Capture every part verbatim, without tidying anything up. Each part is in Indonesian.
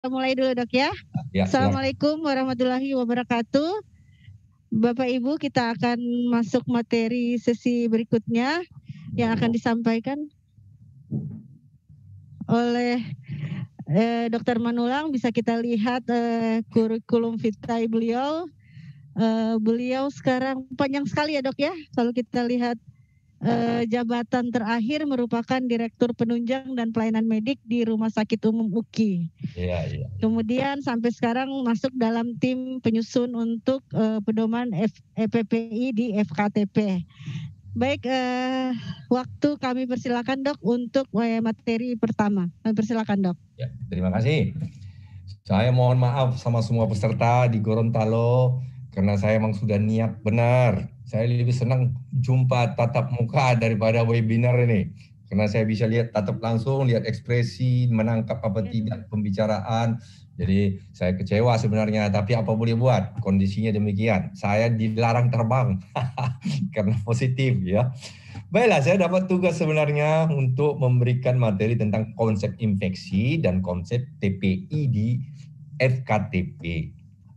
Mulai dulu dok ya. Ya, silakan. Assalamualaikum warahmatullahi wabarakatuh. Bapak Ibu, kita akan masuk materi sesi berikutnya yang akan disampaikan oleh eh, Dokter Manulang. Bisa kita lihat eh, kurikulum vitae beliau. Eh, beliau sekarang panjang sekali ya dok ya. Kalau kita lihat eh, jabatan terakhir merupakan Direktur Penunjang dan Pelayanan Medik di Rumah Sakit Umum U K I. Iya, iya. Kemudian sampai sekarang masuk dalam tim penyusun untuk uh, pedoman F, E P P I di F K T P. Baik, uh, waktu kami persilakan dok untuk uh, materi pertama. Kami persilakan dok. Ya, terima kasih. Saya mohon maaf sama semua peserta di Gorontalo karena saya memang sudah niat benar. Saya lebih senang jumpa tatap muka daripada webinar ini. Karena saya bisa lihat tatap langsung, lihat ekspresi, menangkap apa tidak pembicaraan. Jadi saya kecewa sebenarnya, tapi apa boleh buat? Kondisinya demikian. Saya dilarang terbang karena positif ya. Baiklah, saya dapat tugas sebenarnya untuk memberikan materi tentang konsep infeksi dan konsep T P I di F K T P.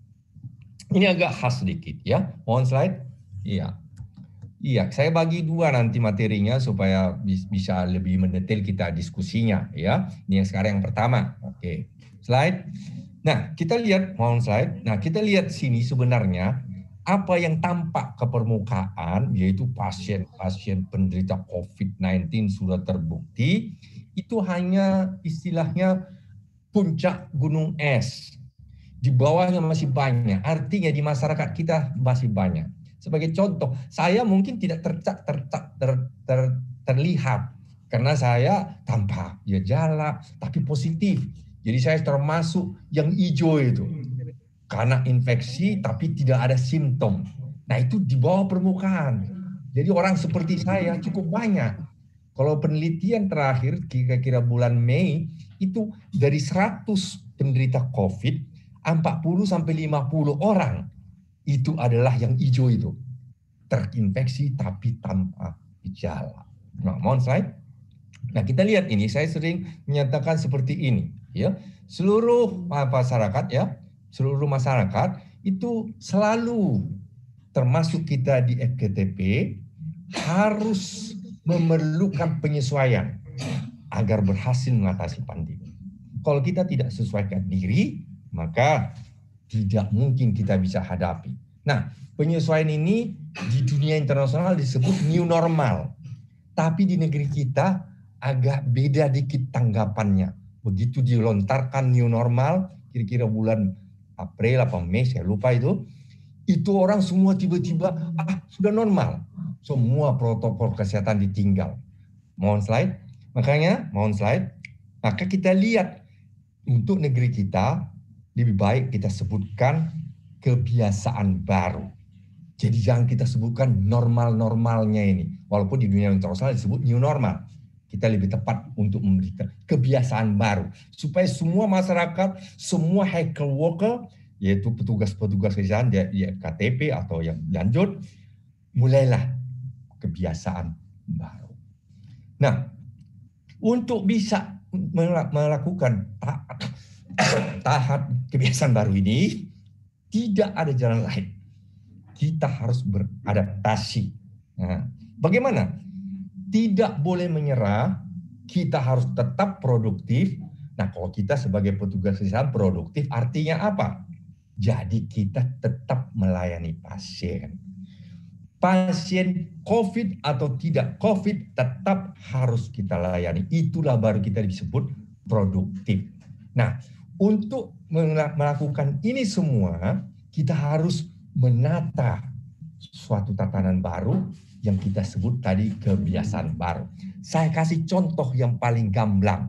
Ini agak khas sedikit ya. Mohon slide. Iya. Iya, saya bagi dua nanti materinya supaya bisa lebih mendetail kita diskusinya ya. Ini yang sekarang yang pertama. Oke. Slide. Nah, kita lihat, mohon slide. Nah, kita lihat sini sebenarnya apa yang tampak ke permukaan yaitu pasien-pasien penderita COVID sembilan belas sudah terbukti itu hanya istilahnya puncak gunung es. Di bawahnya masih banyak. Artinya di masyarakat kita masih banyak. Sebagai contoh, saya mungkin tidak tercak, tercak, ter, ter, terlihat karena saya tanpa gejala tapi positif. Jadi saya termasuk yang hijau itu. Karena infeksi tapi tidak ada simptom. Nah itu di bawah permukaan. Jadi orang seperti saya cukup banyak. Kalau penelitian terakhir kira-kira bulan Mei itu dari seratus penderita COVID, empat puluh sampai lima puluh orang itu adalah yang hijau itu. Terinfeksi tapi tanpa gejala. Nah, mohon slide. Nah, kita lihat ini, saya sering menyatakan seperti ini, ya. Seluruh masyarakat ya, seluruh masyarakat itu selalu termasuk kita di F K T P harus memerlukan penyesuaian agar berhasil mengatasi pandemi. Kalau kita tidak sesuaikan diri, maka tidak mungkin kita bisa hadapi. Nah, penyesuaian ini di dunia internasional disebut new normal. Tapi di negeri kita agak beda dikit tanggapannya. Begitu dilontarkan new normal, kira-kira bulan April atau Mei, saya lupa itu, itu orang semua tiba-tiba, ah sudah normal. Semua protokol kesehatan ditinggal. Mohon slide. Makanya, mohon slide. Maka kita lihat, untuk negeri kita, lebih baik kita sebutkan kebiasaan baru. Jadi jangan kita sebutkan normal-normalnya ini. Walaupun di dunia internasional disebut new normal. Kita lebih tepat untuk memberikan kebiasaan baru. Supaya semua masyarakat, semua health worker, yaitu petugas-petugas kesehatan di F K T P atau yang lanjut, mulailah kebiasaan baru. Nah, untuk bisa melakukan tahap kebiasaan baru ini, tidak ada jalan lain. Kita harus beradaptasi. Nah, bagaimana? Tidak boleh menyerah, kita harus tetap produktif. Nah, kalau kita sebagai petugas kesehatan produktif, artinya apa? Jadi kita tetap melayani pasien. Pasien COVID atau tidak COVID tetap harus kita layani. Itulah baru kita disebut produktif. Nah, untuk melakukan ini semua, kita harus menata suatu tatanan baru yang kita sebut tadi kebiasaan baru. Saya kasih contoh yang paling gamblang.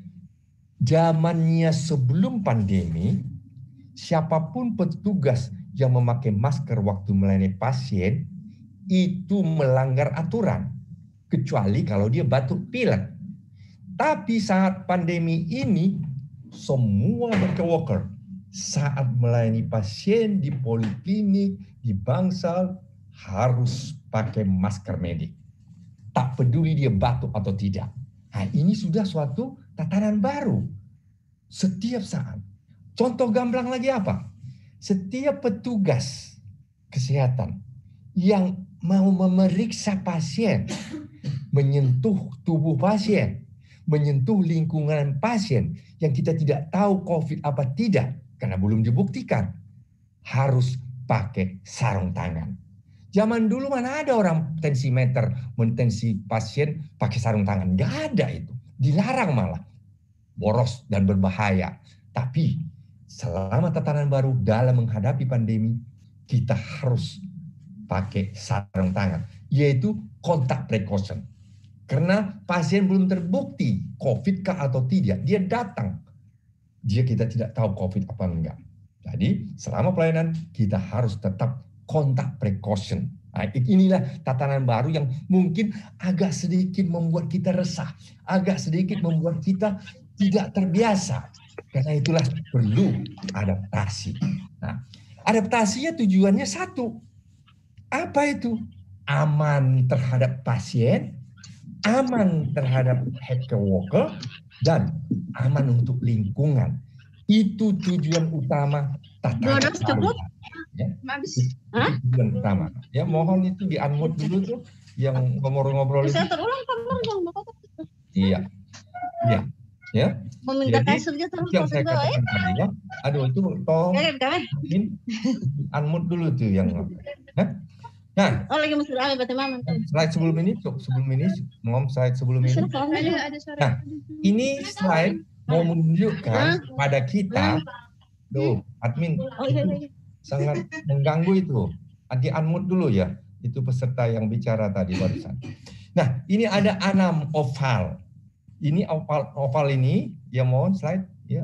Zamannya sebelum pandemi, siapapun petugas yang memakai masker waktu melayani pasien itu melanggar aturan, kecuali kalau dia batuk pilek. Tapi saat pandemi ini, semua health worker saat melayani pasien di poliklinik, di bangsal, harus pakai masker medik. Tak peduli dia batuk atau tidak. Nah, ini sudah suatu tatanan baru. Setiap saat Contoh gamblang lagi apa? Setiap petugas kesehatan yang mau memeriksa pasien, menyentuh tubuh pasien, menyentuh lingkungan pasien yang kita tidak tahu COVID apa tidak, karena belum dibuktikan, harus pakai sarung tangan. Zaman dulu mana ada orang tensimeter, mentensi pasien pakai sarung tangan. Nggak ada itu. Dilarang malah. Boros dan berbahaya. Tapi selama tatanan baru dalam menghadapi pandemi, kita harus pakai sarung tangan, yaitu kontak precaution. Karena pasien belum terbukti COVID kah atau tidak, dia datang. Dia kita tidak tahu COVID apa enggak. Jadi selama pelayanan kita harus tetap kontak precaution. Nah, inilah tatanan baru yang mungkin agak sedikit membuat kita resah, agak sedikit membuat kita tidak terbiasa. Karena itulah perlu adaptasi. Nah, adaptasinya tujuannya satu. Apa itu? Aman terhadap pasien, aman terhadap healthcare worker, dan aman untuk lingkungan. Itu tujuan utama tatanan baru. Ya. Tujuan utama. Ya, mohon itu di-unmute dulu tuh yang ngobrol-ngobrol itu. Saya terulang Iya. Iya. Ya. Meminta Jadi, kasur gitu yang saya katakan tadi ya. Aduh itu tolong unmute dulu tuh yang. Hah? Nah, oh lagi mesra lagi berarti mama. Slide sebelum ini, sebelum ini, ngom slide sebelum ini. Nah, ini slide mau menunjukkan pada kita, tuh admin sangat mengganggu itu. Di unmute dulu ya, itu peserta yang bicara tadi barusan. Nah, ini ada enam oval. Ini oval oval ini, ya mohon slide ya.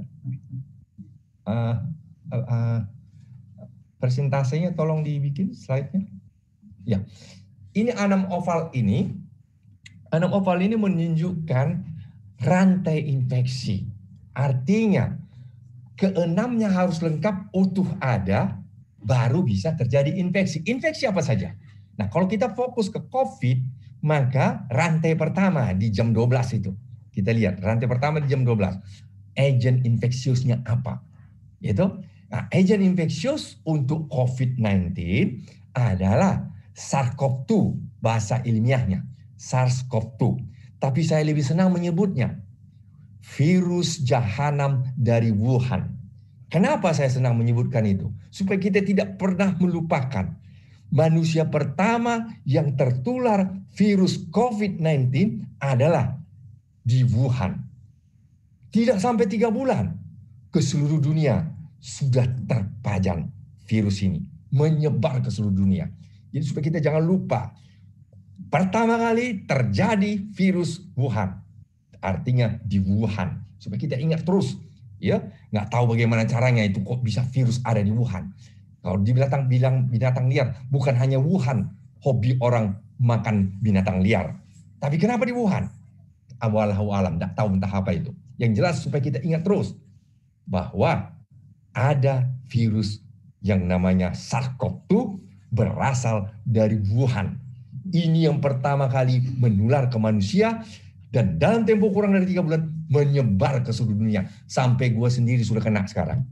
Uh, uh, uh, persentasenya tolong dibikin slide-nya. Ya, ini enam oval ini, enam oval ini menunjukkan rantai infeksi. Artinya keenamnya harus lengkap, utuh ada, baru bisa terjadi infeksi. Infeksi apa saja? Nah, kalau kita fokus ke COVID, maka rantai pertama di jam dua belas itu. Kita lihat rantai pertama di jam dua belas. Agent infeksiusnya apa? Yaitu, nah, agent infeksius untuk COVID sembilan belas adalah SARS-CoV dua, bahasa ilmiahnya SARS-CoV dua. Tapi saya lebih senang menyebutnya virus jahanam dari Wuhan. Kenapa saya senang menyebutkan itu? Supaya kita tidak pernah melupakan manusia pertama yang tertular virus COVID sembilan belas adalah di Wuhan. Tidak sampai tiga bulan ke seluruh dunia sudah terpajang virus ini, menyebar ke seluruh dunia. Jadi supaya kita jangan lupa, pertama kali terjadi virus Wuhan, artinya di Wuhan. Supaya kita ingat terus, ya, nggak tahu bagaimana caranya itu kok bisa virus ada di Wuhan. Kalau di binatang bilang binatang liar, bukan hanya Wuhan, hobi orang makan binatang liar. Tapi kenapa di Wuhan? Wallahu alam, nggak tahu entah apa itu. Yang jelas supaya kita ingat terus bahwa ada virus yang namanya SARS-CoV dua berasal dari Wuhan. Ini yang pertama kali menular ke manusia dan dalam tempo kurang dari tiga bulan menyebar ke seluruh dunia. Sampai gue sendiri sudah kena sekarang.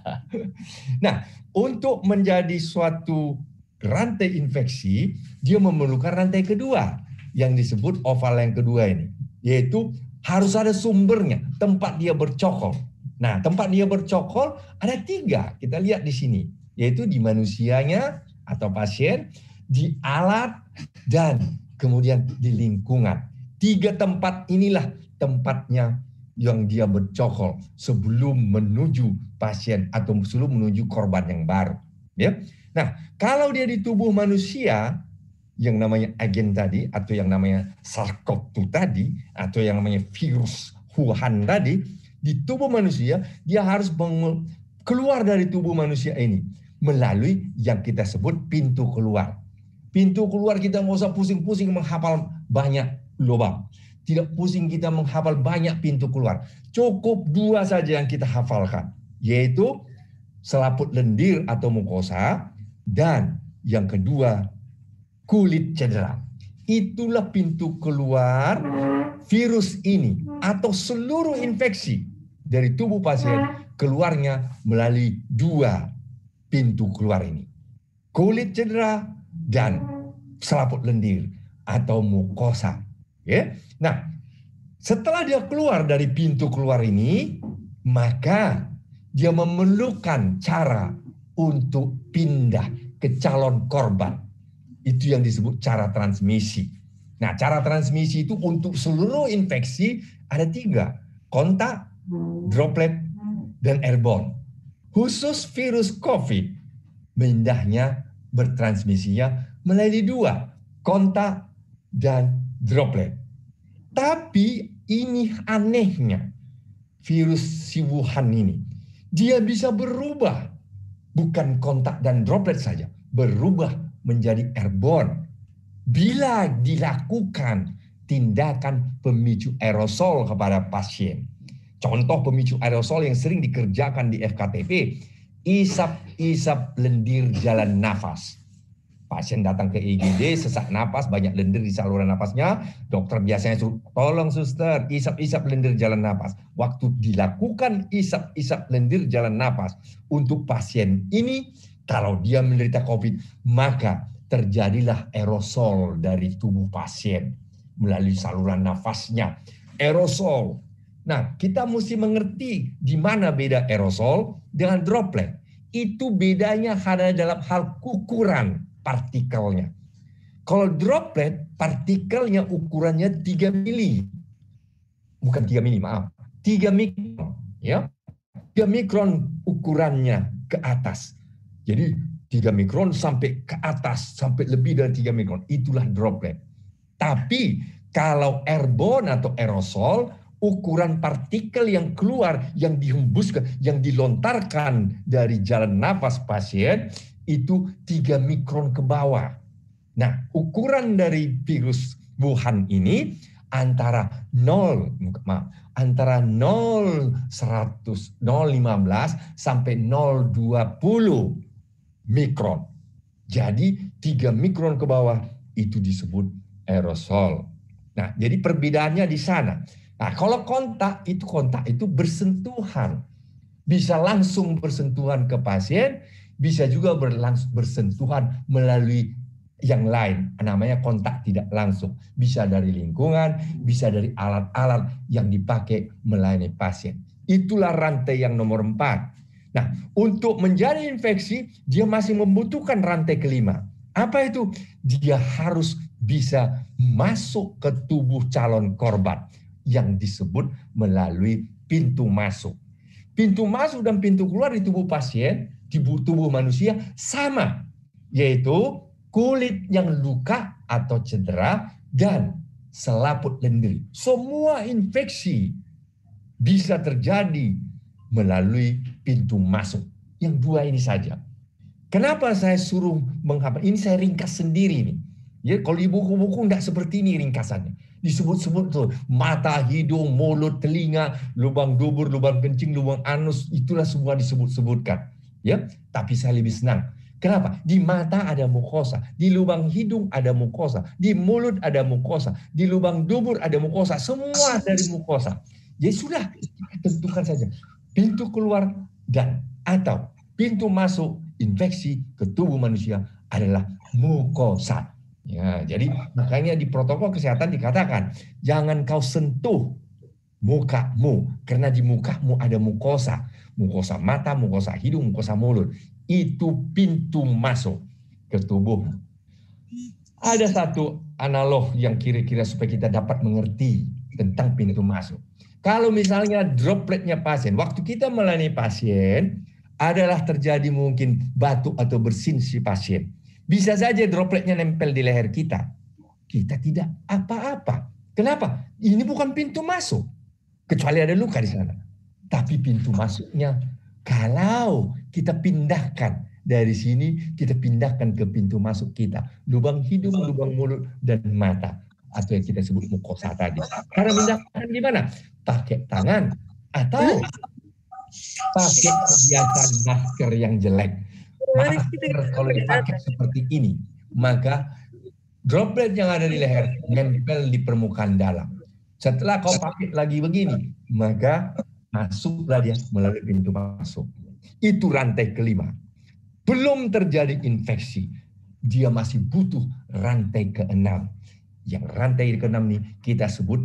Nah, untuk menjadi suatu rantai infeksi, dia memerlukan rantai kedua yang disebut oval yang kedua ini. Yaitu harus ada sumbernya, tempat dia bercokol. Nah, tempat dia bercokol ada tiga, kita lihat di sini. Yaitu di manusianya atau pasien, di alat, dan kemudian di lingkungan. Tiga tempat inilah tempatnya yang dia bercokol sebelum menuju pasien atau sebelum menuju korban yang baru. Ya. Nah, kalau dia di tubuh manusia, yang namanya agen tadi, atau yang namanya SARS-CoV dua tadi, atau yang namanya virus Wuhan tadi, di tubuh manusia, dia harus keluar dari tubuh manusia ini melalui yang kita sebut pintu keluar. Pintu keluar kita nggak usah pusing-pusing menghafal banyak lubang. Tidak pusing kita menghafal banyak pintu keluar. Cukup dua saja yang kita hafalkan, yaitu selaput lendir atau mukosa, dan yang kedua kulit cedera. Itulah pintu keluar virus ini atau seluruh infeksi dari tubuh pasien keluarnya melalui dua pintu keluar ini. Kulit cedera dan selaput lendir atau mukosa. Ya. Nah, setelah dia keluar dari pintu keluar ini, maka dia memerlukan cara untuk pindah ke calon korban. Itu yang disebut cara transmisi. Nah, cara transmisi itu untuk seluruh infeksi ada tiga. Kontak, droplet, dan airborne. Khusus virus COVID, pindahnya bertransmisinya melalui dua. Kontak dan droplet. Tapi ini anehnya. Virus si Wuhan ini. Dia bisa berubah. Bukan kontak dan droplet saja. Berubah menjadi airborne. Bila dilakukan tindakan pemicu aerosol kepada pasien. Contoh pemicu aerosol yang sering dikerjakan di F K T P. Isap-isap lendir jalan nafas. Pasien datang ke I G D, sesak napas, banyak lendir di saluran napasnya. Dokter biasanya suruh, tolong suster, isap-isap lendir jalan napas. Waktu dilakukan isap-isap lendir jalan napas untuk pasien ini, kalau dia menderita COVID, maka terjadilah aerosol dari tubuh pasien melalui saluran nafasnya. Aerosol. Nah, kita mesti mengerti di mana beda aerosol dengan droplet. Itu bedanya hanya dalam hal ukuran partikelnya. Kalau droplet, partikelnya ukurannya tiga mili. Bukan tiga mili, maaf. tiga mikron. Ya. tiga mikron ukurannya ke atas. Jadi tiga mikron sampai ke atas, sampai lebih dari tiga mikron. Itulah droplet. Tapi kalau airborne atau aerosol, ukuran partikel yang keluar, yang dihembuskan, yang dilontarkan dari jalan nafas pasien, itu tiga mikron ke bawah. Nah, ukuran dari virus Wuhan ini antara nol, maaf, antara nol seratus, nol lima belas sampai nol dua puluh mikron. Jadi tiga mikron ke bawah itu disebut aerosol. Nah, jadi perbedaannya di sana. Nah, kalau kontak itu kontak itu bersentuhan. Bisa langsung bersentuhan ke pasien, bisa juga berlangsung bersentuhan melalui yang lain. Namanya kontak tidak langsung. Bisa dari lingkungan, bisa dari alat-alat yang dipakai melayani pasien. Itulah rantai yang nomor empat. Nah, untuk menjadi infeksi, dia masih membutuhkan rantai kelima. Apa itu? Dia harus bisa masuk ke tubuh calon korban yang disebut melalui pintu masuk. Pintu masuk dan pintu keluar di tubuh pasien, di tubuh manusia sama, yaitu kulit yang luka atau cedera dan selaput lendir. Semua infeksi bisa terjadi melalui pintu masuk. Yang dua ini saja. Kenapa saya suruh menghafal? Ini saya ringkas sendiri nih. Ya, kalau di buku-buku enggak seperti ini ringkasannya. Disebut-sebut tuh mata, hidung, mulut, telinga, lubang dubur, lubang kencing, lubang anus, itulah semua disebut-sebutkan. Ya, tapi saya lebih senang. Kenapa? Di mata ada mukosa, di lubang hidung ada mukosa, di mulut ada mukosa, di lubang dubur ada mukosa, semua dari mukosa. Jadi sudah, tentukan saja pintu keluar dan atau pintu masuk infeksi ke tubuh manusia adalah mukosa. Ya, jadi makanya di protokol kesehatan dikatakan jangan kau sentuh mukamu karena di mukamu ada mukosa, mukosa mata, mukosa hidung, mukosa mulut. Itu pintu masuk ke tubuh. Ada satu analog yang kira-kira supaya kita dapat mengerti tentang pintu masuk. Kalau misalnya dropletnya pasien, waktu kita melayani pasien adalah terjadi mungkin batuk atau bersin si pasien. Bisa saja dropletnya nempel di leher kita. Kita tidak apa-apa. Kenapa? Ini bukan pintu masuk. Kecuali ada luka di sana. Tapi pintu masuknya, kalau kita pindahkan dari sini, kita pindahkan ke pintu masuk kita. Lubang hidung, lubang mulut, dan mata. Atau yang kita sebut mukosa tadi. Cara pindahkan gimana? Pakai tangan. Atau pakai kebiasaan masker yang jelek. Masker kalau dipakai seperti ini, maka droplet yang ada di leher nempel di permukaan dalam. Setelah kau pakai lagi begini, maka masuklah dia melalui pintu masuk. Itu rantai kelima. Belum terjadi infeksi, dia masih butuh rantai keenam. Yang rantai keenam ini kita sebut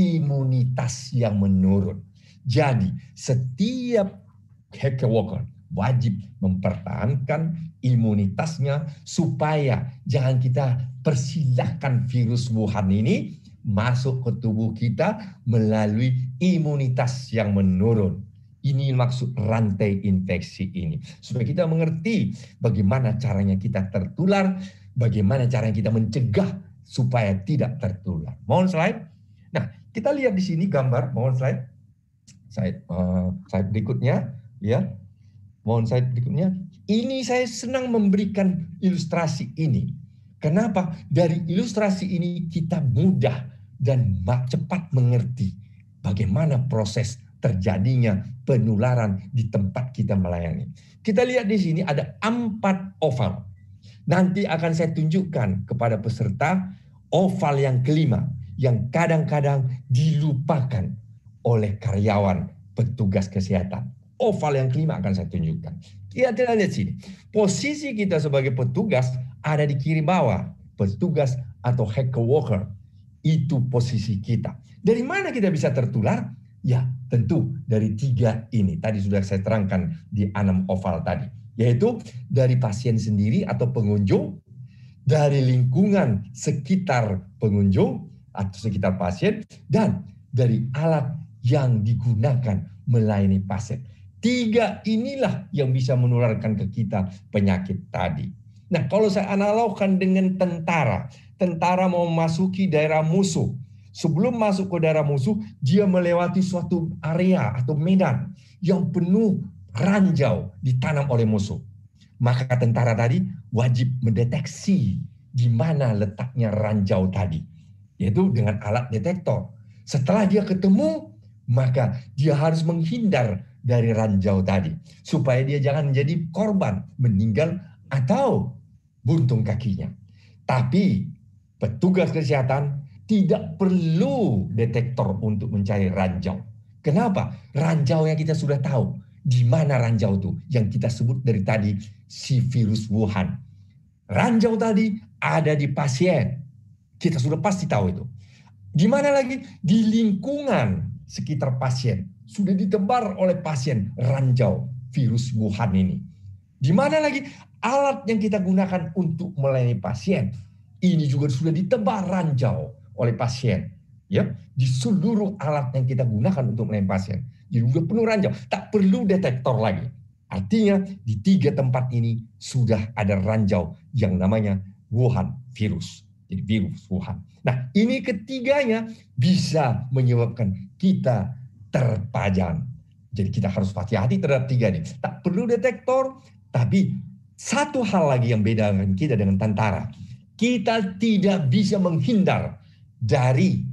imunitas yang menurun. Jadi setiap healthcare worker wajib mempertahankan imunitasnya supaya jangan kita persilahkan virus Wuhan ini masuk ke tubuh kita melalui imunitas yang menurun. Ini maksud rantai infeksi ini. Supaya kita mengerti bagaimana caranya kita tertular, bagaimana caranya kita mencegah supaya tidak tertular. Mohon slide. Nah, kita lihat di sini gambar, mohon slide. Slide, uh, slide berikutnya, ya. Mohon slide berikutnya. Ini saya senang memberikan ilustrasi ini. Kenapa? Dari ilustrasi ini kita mudah dan cepat mengerti bagaimana proses terjadinya penularan di tempat kita melayani. Kita lihat di sini ada empat oval. Nanti akan saya tunjukkan kepada peserta oval yang kelima yang kadang-kadang dilupakan oleh karyawan petugas kesehatan. Oval yang kelima akan saya tunjukkan. Kita lihat sini. Posisi kita sebagai petugas ada di kiri bawah. Petugas atau healthcare worker. Itu posisi kita. Dari mana kita bisa tertular? Ya, tentu dari tiga ini. Tadi sudah saya terangkan di enam oval tadi. Yaitu dari pasien sendiri atau pengunjung, dari lingkungan sekitar pengunjung atau sekitar pasien, dan dari alat yang digunakan melayani pasien. Tiga inilah yang bisa menularkan ke kita penyakit tadi. Nah, kalau saya analogkan dengan tentara, tentara mau memasuki daerah musuh. Sebelum masuk ke daerah musuh, dia melewati suatu area atau medan yang penuh ranjau ditanam oleh musuh. Maka tentara tadi wajib mendeteksi di mana letaknya ranjau tadi, yaitu dengan alat detektor. Setelah dia ketemu, maka dia harus menghindar dari ranjau tadi supaya dia jangan menjadi korban, meninggal atau buntung kakinya. Tapi petugas kesehatan tidak perlu detektor untuk mencari ranjau. Kenapa? Ranjau yang kita sudah tahu. Di mana ranjau itu? Yang kita sebut dari tadi si virus Wuhan. Ranjau tadi ada di pasien. Kita sudah pasti tahu itu. Di mana lagi? Di lingkungan sekitar pasien. Sudah ditebar oleh pasien ranjau virus Wuhan ini. Di mana lagi? Alat yang kita gunakan untuk melayani pasien. Ini juga sudah ditebar ranjau oleh pasien. Ya, di seluruh alat yang kita gunakan untuk melayani pasien. Jadi sudah penuh ranjau. Tak perlu detektor lagi. Artinya di tiga tempat ini sudah ada ranjau yang namanya Wuhan virus. Jadi virus Wuhan. Nah, ini ketiganya bisa menyebabkan kita terpajang. Jadi kita harus hati-hati terhadap tiga ini. Tak perlu detektor, tapi satu hal lagi yang beda dengan kita dengan tentara. Kita tidak bisa menghindar dari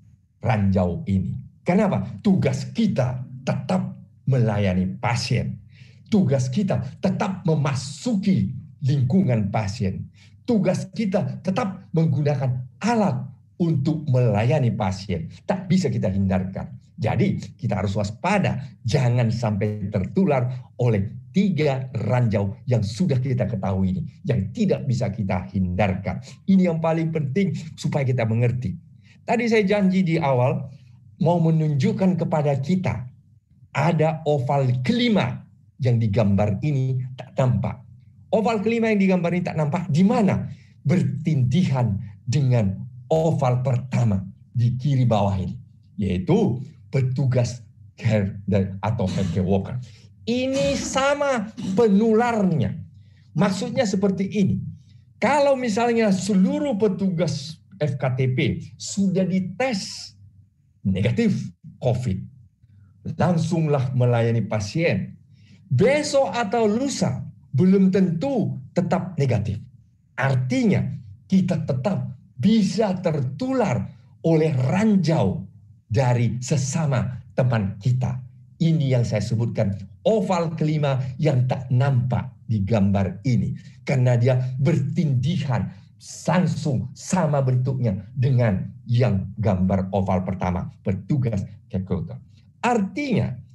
ranjau ini. Kenapa? Tugas kita tetap melayani pasien. Tugas kita tetap memasuki lingkungan pasien. Tugas kita tetap menggunakan alat untuk melayani pasien. Tak bisa kita hindarkan. Jadi kita harus waspada. Jangan sampai tertular oleh tiga ranjau yang sudah kita ketahui ini. Yang tidak bisa kita hindarkan. Ini yang paling penting supaya kita mengerti. Tadi saya janji di awal mau menunjukkan kepada kita. Ada oval kelima yang digambar ini tak nampak. Oval kelima yang digambar ini tak nampak. Di mana? Bertindihan dengan oval pertama di kiri bawah ini. Yaitu petugas care atau healthcare worker. Ini sama penularnya. Maksudnya seperti ini. Kalau misalnya seluruh petugas F K T P sudah dites negatif COVID, langsunglah melayani pasien. Besok atau lusa belum tentu tetap negatif. Artinya kita tetap bisa tertular oleh ranjau dari sesama teman kita. Ini yang saya sebutkan oval kelima yang tak nampak di gambar ini. Karena dia bertindihan langsung sama bentuknya dengan yang gambar oval pertama. Petugas healthcare. Artinya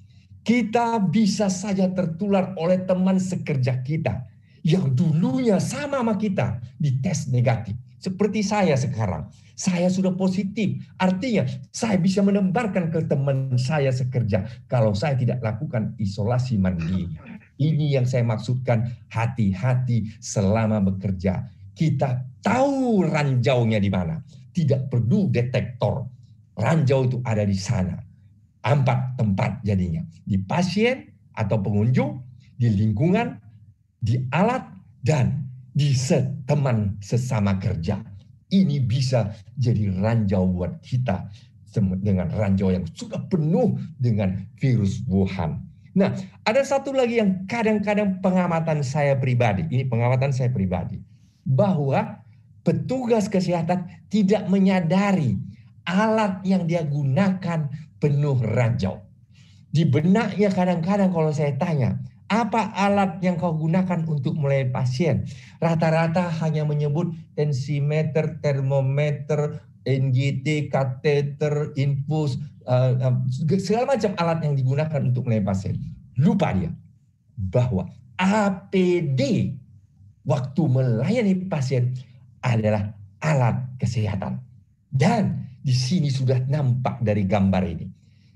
Kita bisa saja tertular oleh teman sekerja kita yang dulunya sama sama kita di tes negatif. Seperti saya sekarang. Saya sudah positif. Artinya saya bisa menebarkan ke teman saya sekerja kalau saya tidak lakukan isolasi mandiri. Ini yang saya maksudkan, hati-hati selama bekerja. Kita tahu ranjaunya di mana. Tidak perlu detektor. Ranjau itu ada di sana. Empat tempat jadinya. Di pasien atau pengunjung, di lingkungan, di alat, dan di teman sesama kerja. Ini bisa jadi ranjau buat kita dengan ranjau yang sudah penuh dengan virus Wuhan. Nah, ada satu lagi yang kadang-kadang pengamatan saya pribadi, ini pengamatan saya pribadi, bahwa petugas kesehatan tidak menyadari alat yang dia gunakan penuh ranjau. Di benaknya kadang-kadang kalau saya tanya, apa alat yang kau gunakan untuk melayani pasien? Rata-rata hanya menyebut tensimeter, termometer, N G T, kateter, infus, uh, uh, segala macam alat yang digunakan untuk melayani pasien. Lupa dia bahwa A P D waktu melayani pasien adalah alat kesehatan. Dan di sini sudah nampak dari gambar ini.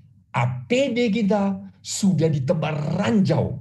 A P D kita sudah ditebar ranjau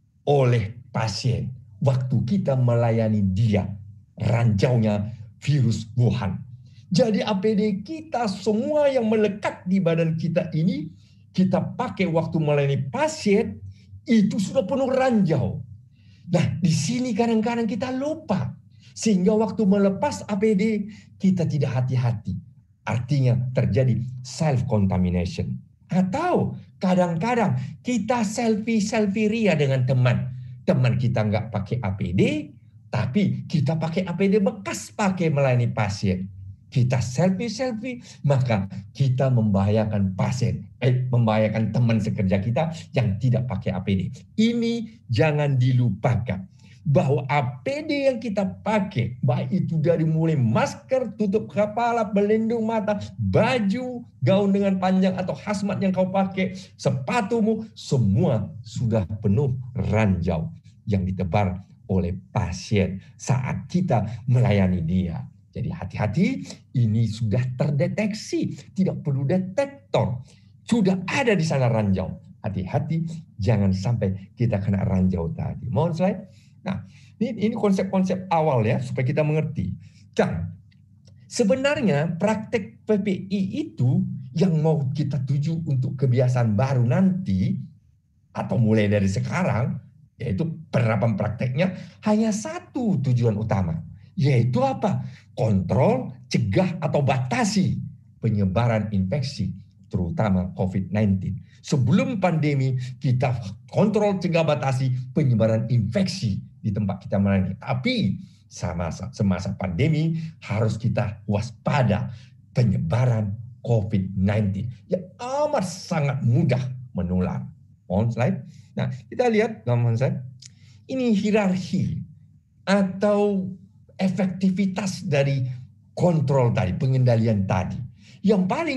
oleh pasien waktu kita melayani dia. Ranjaunya virus Wuhan. Jadi A P D kita semua yang melekat di badan kita ini, kita pakai waktu melayani pasien, itu sudah penuh ranjau. Nah, di sini kadang-kadang kita lupa. Sehingga waktu melepas A P D, kita tidak hati-hati. Artinya terjadi self-contamination. Atau kadang-kadang kita selfie-selfie ria dengan teman. Teman kita nggak pakai A P D, tapi kita pakai A P D bekas pakai melayani pasien. Kita selfie-selfie, maka kita membahayakan pasien, eh, membahayakan teman sekerja kita yang tidak pakai A P D. Ini jangan dilupakan. Bahwa A P D yang kita pakai, baik itu dari mulai masker, tutup kepala, pelindung mata, baju, gaun dengan panjang atau hazmat yang kau pakai, sepatumu, semua sudah penuh ranjau yang ditebar oleh pasien saat kita melayani dia. Jadi hati-hati, ini sudah terdeteksi, tidak perlu detektor. Sudah ada di sana ranjau. Hati-hati, jangan sampai kita kena ranjau tadi. Mohon slide. Nah, ini, ini konsep-konsep awal ya, supaya kita mengerti. Kan, sebenarnya praktek P P I itu yang mau kita tuju untuk kebiasaan baru nanti, atau mulai dari sekarang, yaitu penerapan prakteknya hanya satu tujuan utama. Yaitu apa? Kontrol, cegah, atau batasi penyebaran infeksi, terutama COVID sembilan belas. Sebelum pandemi, kita kontrol, cegah, batasi penyebaran infeksi di tempat kita melayani. Tapi semasa, semasa pandemi harus kita waspada penyebaran COVID sembilan belas yang amat sangat mudah menular. On slide. Nah, kita lihat gambar saya. Ini hierarki atau efektivitas dari kontrol tadi, pengendalian tadi. Yang paling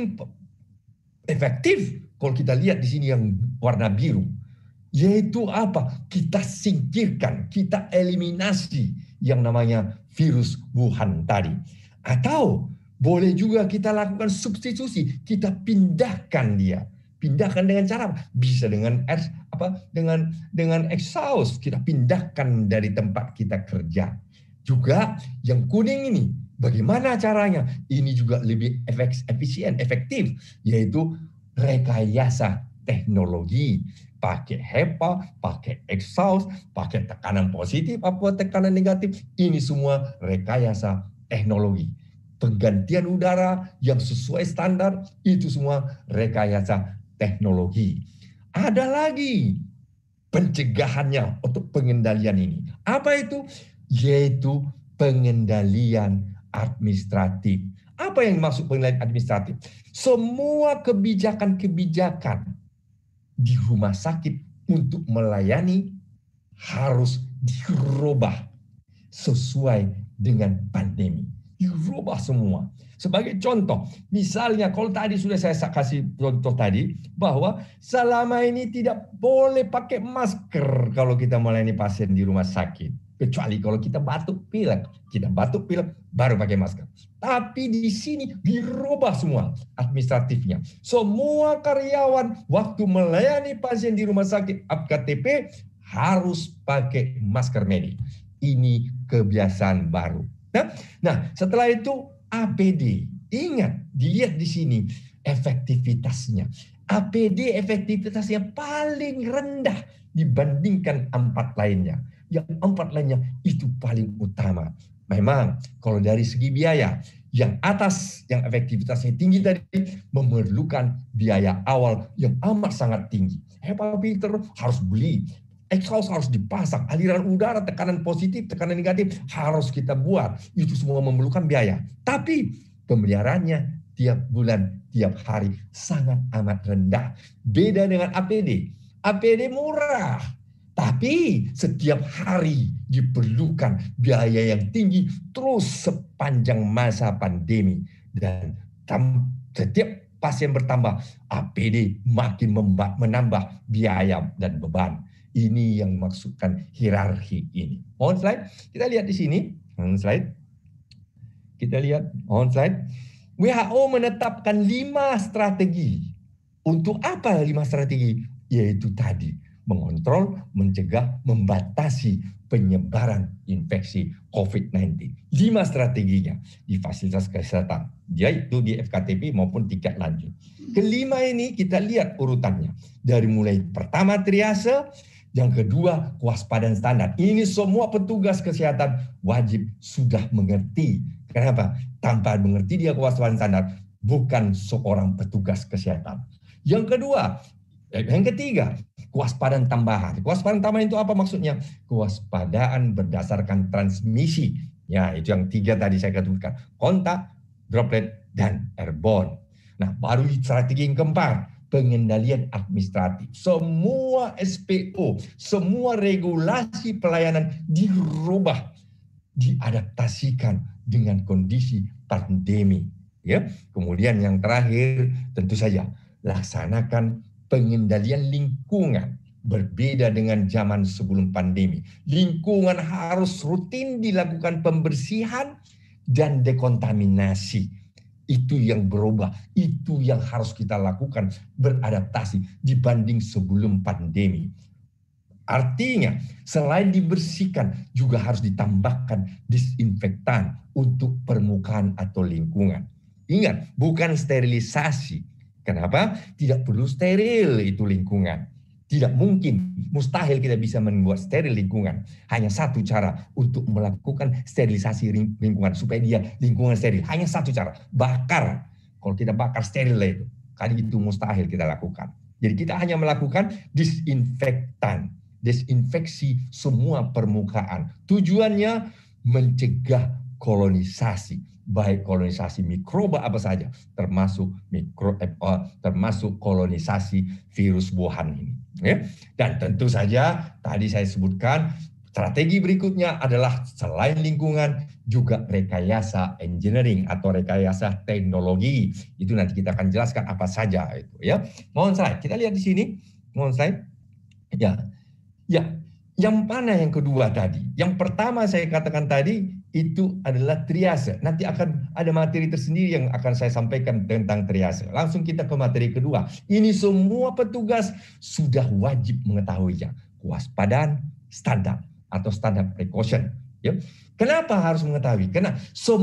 efektif kalau kita lihat di sini yang warna biru, yaitu apa? Kita singkirkan, kita eliminasi yang namanya virus Wuhan tadi. Atau boleh juga kita lakukan substitusi, kita pindahkan dia. Pindahkan dengan cara apa? Bisa dengan apa? Dengan dengan exhaust, kita pindahkan dari tempat kita kerja. Juga yang kuning ini, bagaimana caranya? Ini juga lebih efisien, efektif, yaitu rekayasa teknologi. Pakai HEPA, pakai exhaust, pakai tekanan positif, apa tekanan negatif. Ini semua rekayasa teknologi. Penggantian udara yang sesuai standar, itu semua rekayasa teknologi. Ada lagi pencegahannya untuk pengendalian ini. Apa itu? Yaitu pengendalian administratif. Apa yang dimaksud pengendalian administratif? Semua kebijakan-kebijakan di rumah sakit untuk melayani harus dirubah sesuai dengan pandemi. dirubah semua. Sebagai contoh, misalnya kalau tadi sudah saya kasih contoh tadi, bahwa selama ini tidak boleh pakai masker kalau kita melayani pasien di rumah sakit. Kecuali kalau kita batuk pilek, kita batuk pilek baru pakai masker. Tapi di sini dirubah semua administratifnya. Semua karyawan waktu melayani pasien di rumah sakit A P K T P harus pakai masker medis. Ini kebiasaan baru. Nah, nah setelah itu A P D. Ingat, dilihat di sini efektivitasnya. A P D efektivitasnya paling rendah dibandingkan empat lainnya. Yang empat lainnya itu paling utama. Memang kalau dari segi biaya, yang atas yang efektivitasnya tinggi tadi memerlukan biaya awal yang amat sangat tinggi. HEPA filter harus beli, exhaust harus dipasang, aliran udara, tekanan positif, tekanan negatif harus kita buat. Itu semua memerlukan biaya. Tapi pemeliharaannya tiap bulan, tiap hari sangat amat rendah. Beda dengan A P D. A P D murah. Tapi setiap hari diperlukan biaya yang tinggi terus sepanjang masa pandemi. Dan setiap pasien bertambah, A P D makin menambah biaya dan beban. Ini yang maksudkan hierarki ini. On slide, kita lihat di sini. On slide. Kita lihat on slide. W H O menetapkan lima strategi. Untuk apa lima strategi? Yaitu tadi, mengontrol, mencegah, membatasi penyebaran infeksi COVID sembilan belas. Lima strateginya di fasilitas kesehatan, yaitu di F K T P maupun tingkat lanjut. Kelima ini kita lihat urutannya. Dari mulai pertama triase, yang kedua kewaspadaan standar. Ini semua petugas kesehatan wajib sudah mengerti. Kenapa? Tanpa mengerti dia kewaspadaan standar, bukan seorang petugas kesehatan. Yang kedua, yang ketiga, kewaspadaan tambahan. Kewaspadaan tambahan itu apa maksudnya? Kewaspadaan berdasarkan transmisi. Ya, itu yang tiga tadi saya katakan. Kontak, droplet, dan airborne. Nah, baru strategi yang keempat, pengendalian administratif. Semua S P O, semua regulasi pelayanan dirubah, diadaptasikan dengan kondisi pandemi. Ya, kemudian yang terakhir tentu saja laksanakan pengendalian lingkungan. Berbeda dengan zaman sebelum pandemi. Lingkungan harus rutin dilakukan pembersihan dan dekontaminasi. Itu yang berubah, itu yang harus kita lakukan, beradaptasi dibanding sebelum pandemi. Artinya, selain dibersihkan, juga harus ditambahkan disinfektan untuk permukaan atau lingkungan. Ingat, bukan sterilisasi. Kenapa? Tidak perlu steril itu lingkungan. Tidak mungkin, mustahil kita bisa membuat steril lingkungan. Hanya satu cara untuk melakukan sterilisasi lingkungan supaya dia lingkungan steril. Hanya satu cara, bakar. Kalau kita bakar steril itu, kali itu mustahil kita lakukan. Jadi kita hanya melakukan disinfektan, desinfeksi semua permukaan. Tujuannya mencegah kolonisasi, baik kolonisasi mikroba apa saja, termasuk mikro, eh, termasuk kolonisasi virus Wuhan ini. Ya. Dan tentu saja tadi saya sebutkan strategi berikutnya adalah selain lingkungan juga rekayasa engineering atau rekayasa teknologi. Itu nanti kita akan jelaskan apa saja itu ya. Mohon slide. Kita lihat di sini. Mohon slide. Ya. Ya. Yang mana yang kedua tadi? Yang pertama saya katakan tadi itu adalah triase. Nanti akan ada materi tersendiri yang akan saya sampaikan tentang triase. Langsung kita ke materi kedua. Ini semua petugas sudah wajib mengetahuinya. Kewaspadaan standar atau standar precaution. Ya. Kenapa harus mengetahui? Karena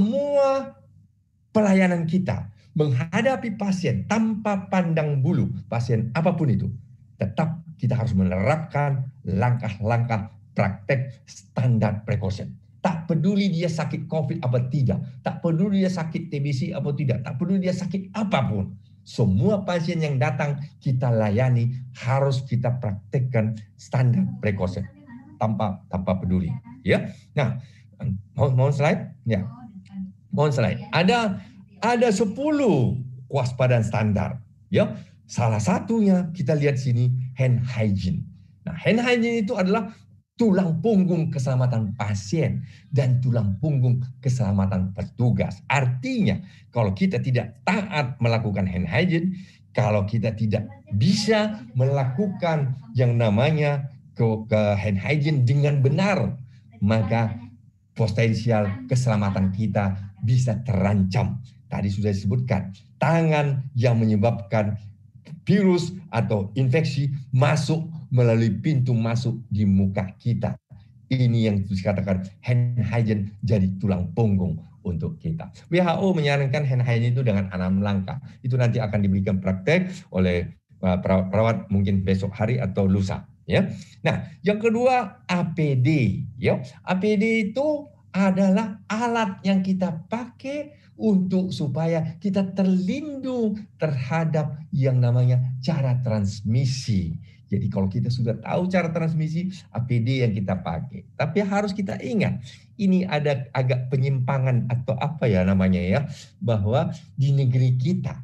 semua pelayanan kita menghadapi pasien tanpa pandang bulu, pasien apapun itu, tetap kita harus menerapkan langkah-langkah praktek standar precaution. Tak peduli dia sakit COVID apa tidak, tak peduli dia sakit T B C apa tidak, tak peduli dia sakit apapun. Semua pasien yang datang kita layani harus kita praktekkan standar precaution tanpa tanpa peduli. Ya, nah, mohon, mohon slide. Ya, mohon slide. Ada ada sepuluh kewaspadaan standar. Ya, salah satunya kita lihat sini hand hygiene. Nah, hand hygiene itu adalah tulang punggung keselamatan pasien dan tulang punggung keselamatan petugas. Artinya, kalau kita tidak taat melakukan hand hygiene, kalau kita tidak bisa melakukan yang namanya ke, ke hand hygiene dengan benar, maka potensial keselamatan kita bisa terancam. Tadi sudah disebutkan, tangan yang menyebabkan virus atau infeksi masuk melalui pintu masuk di muka kita. Ini yang dikatakan hand hygiene jadi tulang punggung untuk kita. W H O menyarankan hand hygiene itu dengan enam langkah. Itu nanti akan diberikan praktek oleh perawat mungkin besok hari atau lusa. Ya. Nah, yang kedua A P D. Ya. A P D itu adalah alat yang kita pakai untuk supaya kita terlindung terhadap yang namanya cara transmisi. Jadi kalau kita sudah tahu cara transmisi, A P D yang kita pakai. Tapi harus kita ingat, ini ada agak penyimpangan atau apa ya namanya ya, bahwa di negeri kita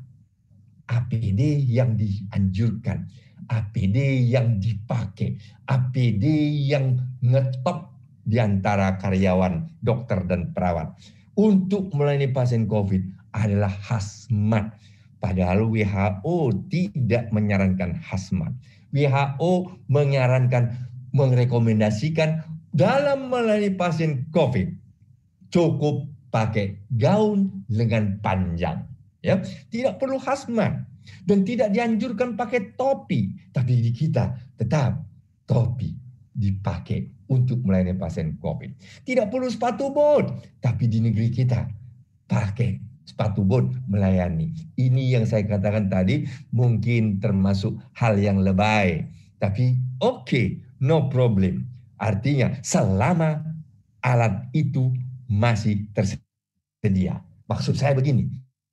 A P D yang dianjurkan, A P D yang dipakai, A P D yang ngetop di antara karyawan, dokter dan perawat untuk melayani pasien COVID adalah hazmat. Padahal W H O tidak menyarankan hazmat. W H O menyarankan, merekomendasikan dalam melayani pasien COVID cukup pakai gaun lengan panjang. Ya, tidak perlu hazmat dan tidak dianjurkan pakai topi. Tapi di kita tetap topi dipakai untuk melayani pasien COVID. Tidak perlu sepatu bot, tapi di negeri kita pakai sepatu bot melayani. Ini yang saya katakan tadi mungkin termasuk hal yang lebay. Tapi oke, okay, no problem. Artinya selama alat itu masih tersedia. Maksud saya begini,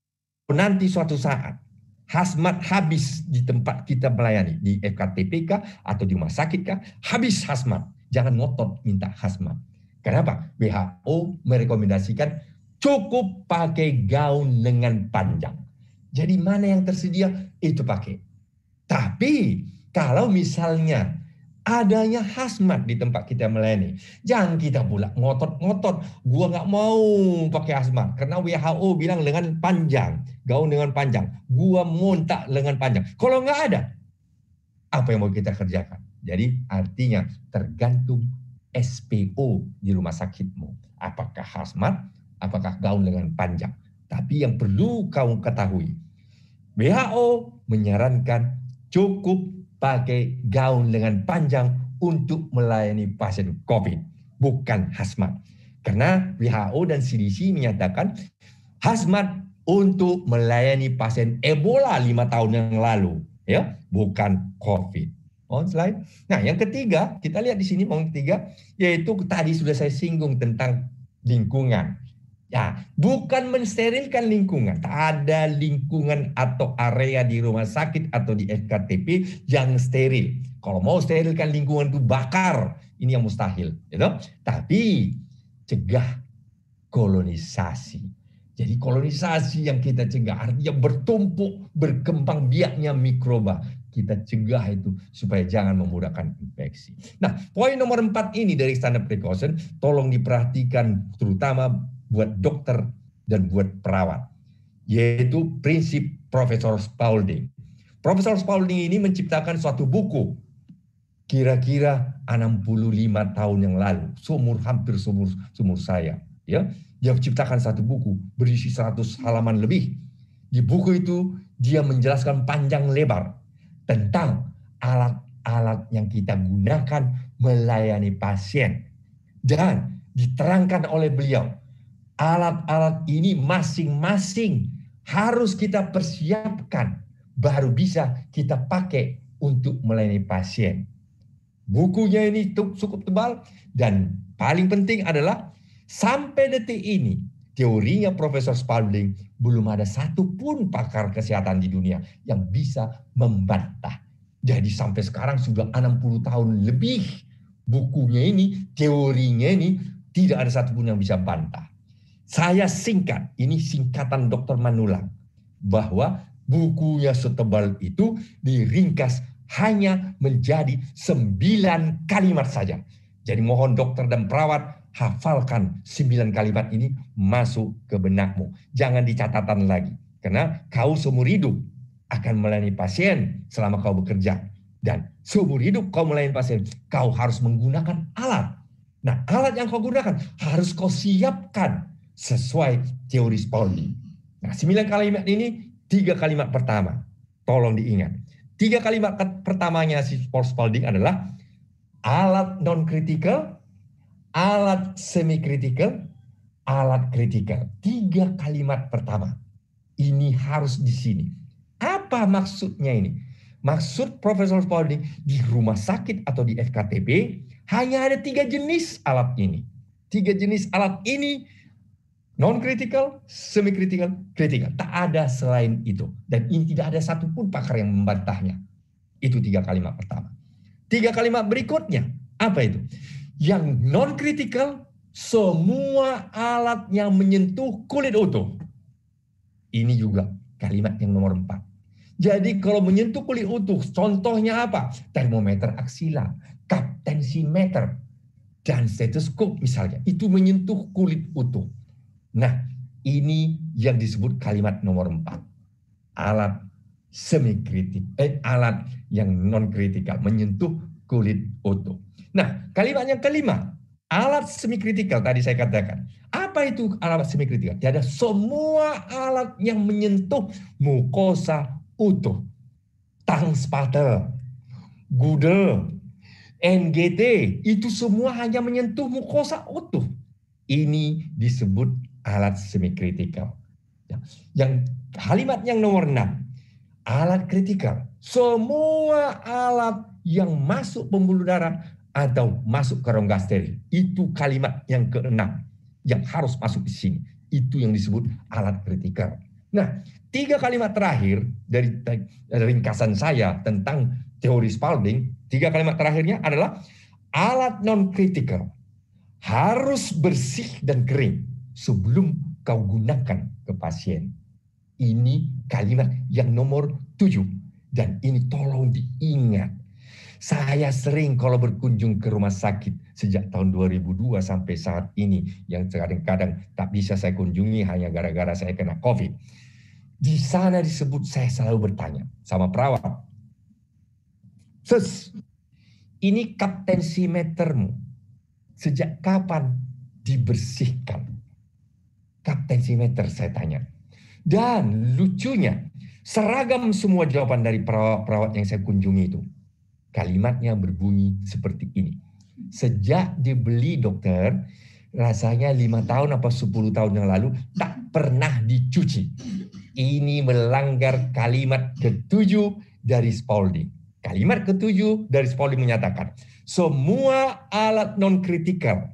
nanti suatu saat hazmat habis di tempat kita melayani, di F K T P kah atau di rumah sakit kah, habis hazmat. Jangan ngotot minta hazmat. Kenapa? W H O merekomendasikan cukup pakai gaun lengan panjang. Jadi mana yang tersedia itu pakai. Tapi kalau misalnya adanya hazmat di tempat kita melayani, jangan kita pula ngotot-ngotot. Gua nggak mau pakai hazmat karena W H O bilang lengan panjang, gaun lengan panjang. Gua mau tak lengan panjang. Kalau nggak ada, apa yang mau kita kerjakan? Jadi artinya tergantung S P O di rumah sakitmu. Apakah hazmat, apakah gaun lengan panjang. Tapi yang perlu kau ketahui, W H O menyarankan cukup pakai gaun lengan panjang untuk melayani pasien COVID, bukan hazmat. Karena W H O dan C D C menyatakan hazmat untuk melayani pasien Ebola lima tahun yang lalu, ya, bukan COVID. On slide. Nah, yang ketiga, kita lihat di sini yang ketiga, yaitu tadi sudah saya singgung tentang lingkungan. Ya, bukan mensterilkan lingkungan. Tak ada lingkungan atau area di rumah sakit atau di F K T P yang steril. Kalau mau sterilkan lingkungan itu bakar, ini yang mustahil, gitu. Tapi cegah kolonisasi. Jadi kolonisasi yang kita cegah artinya bertumpuk, berkembang biaknya mikroba. Kita cegah itu supaya jangan memudahkan infeksi. Nah, poin nomor empat ini dari standard precaution, tolong diperhatikan terutama buat dokter dan buat perawat, yaitu prinsip Profesor Spaulding. Profesor Spaulding ini menciptakan suatu buku kira-kira enam puluh lima tahun yang lalu, seumur hampir seumur, seumur saya. Ya, dia menciptakan satu buku berisi seratus halaman lebih. Di buku itu dia menjelaskan panjang lebar tentang alat-alat yang kita gunakan melayani pasien. Dan diterangkan oleh beliau, alat-alat ini masing-masing harus kita persiapkan, baru bisa kita pakai untuk melayani pasien. Bukunya ini cukup tebal, dan paling penting adalah sampai detik ini, teorinya Profesor Spaulding belum ada satupun pakar kesehatan di dunia yang bisa membantah. Jadi sampai sekarang sudah enam puluh tahun lebih bukunya ini, teorinya ini tidak ada satupun yang bisa bantah. Saya singkat, ini singkatan dokter Manulang, bahwa bukunya setebal itu diringkas hanya menjadi sembilan kalimat saja. Jadi mohon dokter dan perawat hafalkan sembilan kalimat ini masuk ke benakmu. Jangan dicatatan lagi. Karena kau seumur hidup akan melayani pasien selama kau bekerja. Dan seumur hidup kau melayani pasien, kau harus menggunakan alat. Nah, alat yang kau gunakan harus kau siapkan sesuai teori Spalding. Nah, sembilan kalimat ini, tiga kalimat pertama. Tolong diingat. Tiga kalimat pertamanya si Spalding adalah alat non-kritikal, alat semi-kritikal, alat kritikal. Tiga kalimat pertama. Ini harus di sini. Apa maksudnya ini? Maksud Profesor Spalding di rumah sakit atau di F K T P hanya ada tiga jenis alat ini. Tiga jenis alat ini non-kritikal, semi-kritikal, kritikal. Tak ada selain itu. Dan ini tidak ada satupun pakar yang membantahnya. Itu tiga kalimat pertama. Tiga kalimat berikutnya, apa itu? Yang non-kritikal, semua alat yang menyentuh kulit utuh. Ini juga kalimat yang nomor empat. Jadi kalau menyentuh kulit utuh, contohnya apa? Termometer aksila, kaptensimeter, dan stetoskop misalnya. Itu menyentuh kulit utuh. Nah, ini yang disebut kalimat nomor empat. Alat semi-kritik, eh, alat yang non-kritikal, menyentuh kulit utuh. Nah, kalimat yang kelima, alat semi-kritikal tadi saya katakan. Apa itu alat semi-kritikal? Jadi ada semua alat yang menyentuh mukosa utuh. Tangspatel, Gudel, N G T, itu semua hanya menyentuh mukosa utuh. Ini disebut alat semi-kritikal. Yang kalimat yang nomor enam, alat kritikal. Semua alat yang masuk pembuluh darah atau masuk ke rongga steril. Itu kalimat yang keenam yang harus masuk di sini. Itu yang disebut alat kritikal. Nah, tiga kalimat terakhir dari ringkasan saya tentang teori Spalding, tiga kalimat terakhirnya adalah alat non-kritikal harus bersih dan kering sebelum kau gunakan ke pasien. Ini kalimat yang nomor tujuh. Dan ini tolong diingat. Saya sering kalau berkunjung ke rumah sakit sejak tahun dua ribu dua sampai saat ini, yang kadang-kadang tak bisa saya kunjungi hanya gara-gara saya kena COVID. Di sana disebut, saya selalu bertanya sama perawat, "Sus, ini kaptensimetermu sejak kapan dibersihkan?" Kaptensimeter saya tanya. Dan lucunya, seragam semua jawaban dari perawat-perawat yang saya kunjungi itu. Kalimatnya berbunyi seperti ini. Sejak dibeli dokter, rasanya lima tahun atau sepuluh tahun yang lalu, tak pernah dicuci. Ini melanggar kalimat ketujuh dari Spalding. Kalimat ketujuh dari Spalding menyatakan, semua alat non-kritikal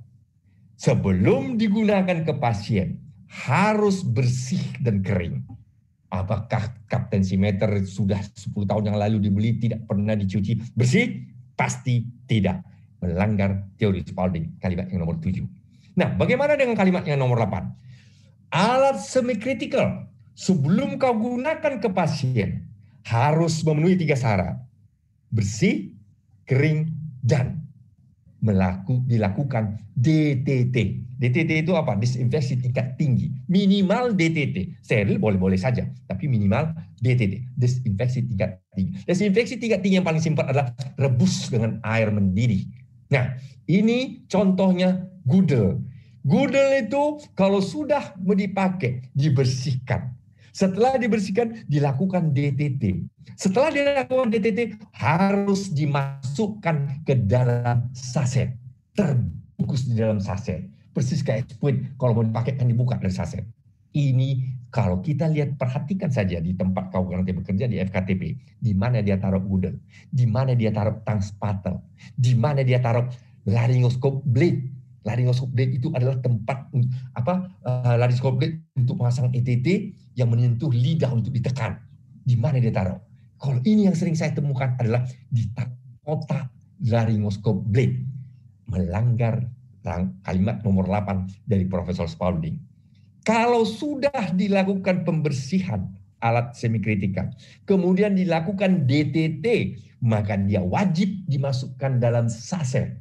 sebelum digunakan ke pasien harus bersih dan kering. Apakah kaptensimeter sudah sepuluh tahun yang lalu dibeli tidak pernah dicuci bersih? Pasti tidak. Melanggar teori Spalding, kalimat yang nomor tujuh. Nah, bagaimana dengan kalimat yang nomor delapan? Alat semi-kritikal sebelum kau gunakan ke pasien harus memenuhi tiga syarat. Bersih, kering, dan melaku, dilakukan D T T. D T T itu apa? Disinfeksi tingkat tinggi. Minimal D T T. Steril boleh-boleh saja, tapi minimal D T T. Disinfeksi tingkat tinggi. Disinfeksi tingkat tinggi yang paling simpel adalah rebus dengan air mendidih. Nah, ini contohnya Gudel. Gudel itu kalau sudah dipakai, dibersihkan. Setelah dibersihkan, dilakukan D T T. Setelah dilakukan D T T, harus dimasukkan ke dalam saset. Terbungkus di dalam saset. Persis kayak squid, kalau mau dipakai kan dibuka dari saset. Ini kalau kita lihat, perhatikan saja di tempat kau nanti bekerja di F K T P. Di mana dia taruh Gudel. Di mana dia taruh tangspatel. Di mana dia taruh laryngoscope blade. Laryngoscope blade itu adalah tempat apa uh, laryngoscope blade untuk memasang E T T yang menyentuh lidah untuk ditekan. Di mana dia taruh? Kalau ini yang sering saya temukan adalah di kotak laryngoscope blade. Melanggar kalimat nomor delapan dari Profesor Spalding. Kalau sudah dilakukan pembersihan alat semikritikal, kemudian dilakukan D T T, maka dia wajib dimasukkan dalam saset.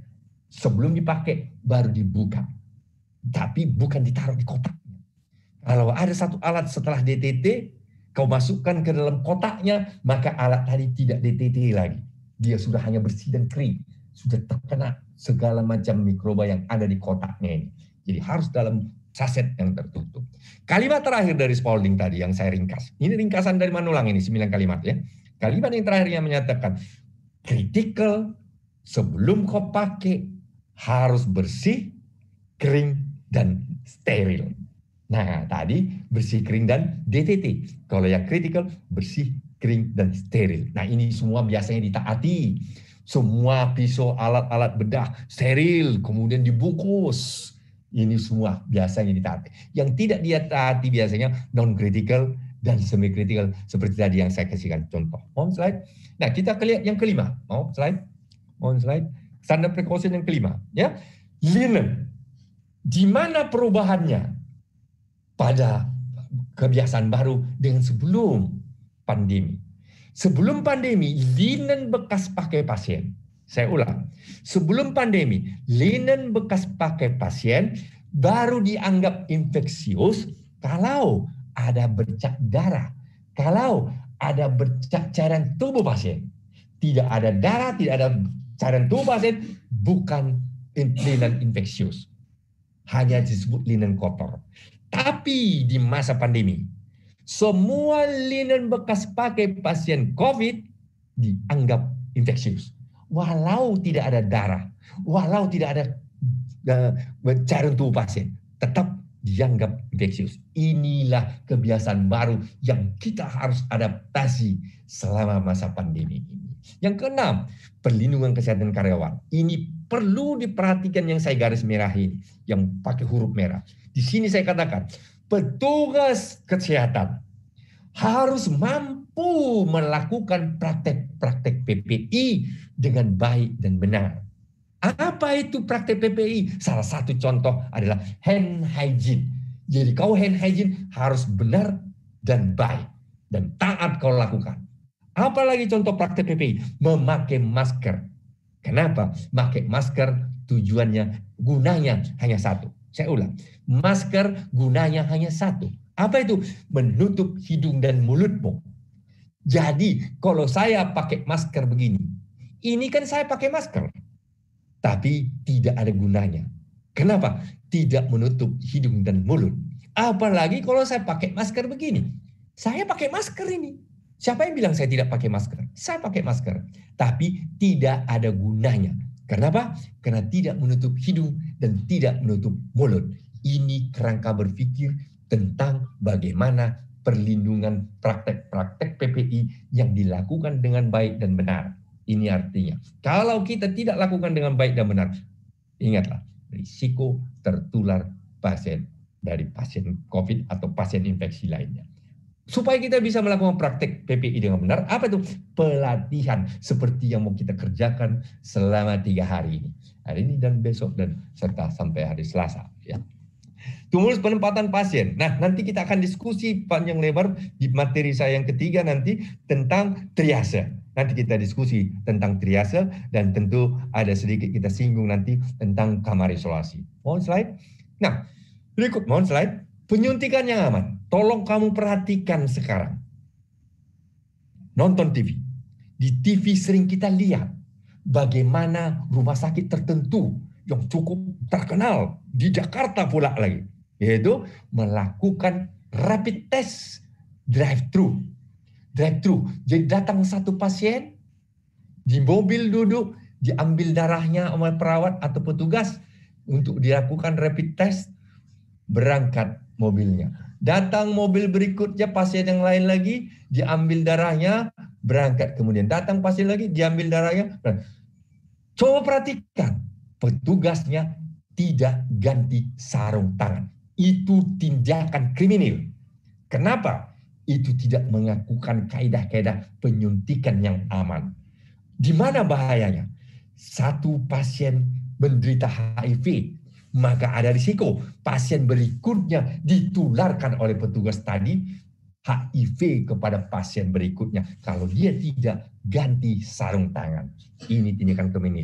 Sebelum dipakai, baru dibuka. Tapi bukan ditaruh di kotaknya. Kalau ada satu alat setelah D T T, kau masukkan ke dalam kotaknya, maka alat tadi tidak D T T lagi. Dia sudah hanya bersih dan kering. Sudah terkena segala macam mikroba yang ada di kotaknya ini. Jadi harus dalam saset yang tertutup. Kalimat terakhir dari Spalding tadi yang saya ringkas. Ini ringkasan dari Manulang ini, sembilan kalimat ya. Kalimat yang terakhir yang menyatakan, critical sebelum kau pakai harus bersih, kering, dan steril. Nah, tadi bersih, kering, dan D T T. Kalau yang critical, bersih, kering, dan steril. Nah, ini semua biasanya ditaati. Semua pisau, alat-alat bedah, steril, kemudian dibungkus. Ini semua biasanya ditaati. Yang tidak ditaati biasanya non-critical dan semi-critical. Seperti tadi yang saya kasihkan contoh. Mohon slide. Nah, kita lihat yang kelima. Mau slide? Mohon slide. Standar precaution yang kelima. Ya, linen. Di mana perubahannya pada kebiasaan baru dengan sebelum pandemi? Sebelum pandemi, linen bekas pakai pasien. Saya ulang. Sebelum pandemi, linen bekas pakai pasien baru dianggap infeksius kalau ada bercak darah, kalau ada bercak cairan tubuh pasien. Tidak ada darah, tidak ada cairan tubuh pasien, bukan linen infeksius. Hanya disebut linen kotor. Tapi di masa pandemi, semua linen bekas pakai pasien COVID dianggap infeksius. Walau tidak ada darah, walau tidak ada uh, cairan tubuh pasien, tetap dianggap infeksius. Inilah kebiasaan baru yang kita harus adaptasi selama masa pandemi ini. Yang keenam, perlindungan kesehatan karyawan. Ini perlu diperhatikan yang saya garis merah ini, yang pakai huruf merah. Di sini saya katakan, petugas kesehatan harus mampu melakukan praktek-praktek P P I dengan baik dan benar. Apa itu praktek P P I? Salah satu contoh adalah hand hygiene. Jadi kau hand hygiene harus benar dan baik dan taat kau lakukan. Apalagi contoh praktek P P I? Memakai masker. Kenapa? Memakai masker tujuannya, gunanya hanya satu. Saya ulang, masker gunanya hanya satu. Apa itu? Menutup hidung dan mulutmu. Jadi kalau saya pakai masker begini, ini kan saya pakai masker, tapi tidak ada gunanya. Kenapa? Tidak menutup hidung dan mulut. Apalagi kalau saya pakai masker begini. Saya pakai masker ini. Siapa yang bilang saya tidak pakai masker? Saya pakai masker, tapi tidak ada gunanya. Kenapa? Karena tidak menutup hidung dan tidak menutup mulut. Ini kerangka berpikir tentang bagaimana perlindungan praktek-praktek P P I yang dilakukan dengan baik dan benar. Ini artinya, kalau kita tidak lakukan dengan baik dan benar, ingatlah, risiko tertular pasien dari pasien COVID atau pasien infeksi lainnya. Supaya kita bisa melakukan praktek P P I dengan benar, apa itu? Pelatihan seperti yang mau kita kerjakan selama tiga hari ini. Hari ini dan besok dan serta sampai hari Selasa. Ya. Tumulus penempatan pasien. Nah, nanti kita akan diskusi panjang lebar di materi saya yang ketiga nanti tentang triase. Nanti kita diskusi tentang triase dan tentu ada sedikit kita singgung nanti tentang kamar isolasi. Mohon slide. Nah, berikut mohon slide. Penyuntikan yang aman. Tolong kamu perhatikan sekarang. Nonton T V. Di T V sering kita lihat bagaimana rumah sakit tertentu yang cukup terkenal di Jakarta pula lagi, yaitu melakukan rapid test drive-thru. Drive-thru. Jadi datang satu pasien, di mobil duduk, diambil darahnya oleh perawat atau petugas untuk dilakukan rapid test, berangkat mobilnya. Datang mobil berikutnya, pasien yang lain lagi, diambil darahnya, berangkat. Kemudian datang pasien lagi, diambil darahnya. Coba perhatikan, petugasnya tidak ganti sarung tangan. Itu tindakan kriminal. Kenapa? Itu tidak melakukan kaidah-kaidah penyuntikan yang aman. Di mana bahayanya? Satu pasien menderita H I V, maka ada risiko pasien berikutnya ditularkan oleh petugas tadi H I V kepada pasien berikutnya kalau dia tidak ganti sarung tangan. Ini tindakan kriminal.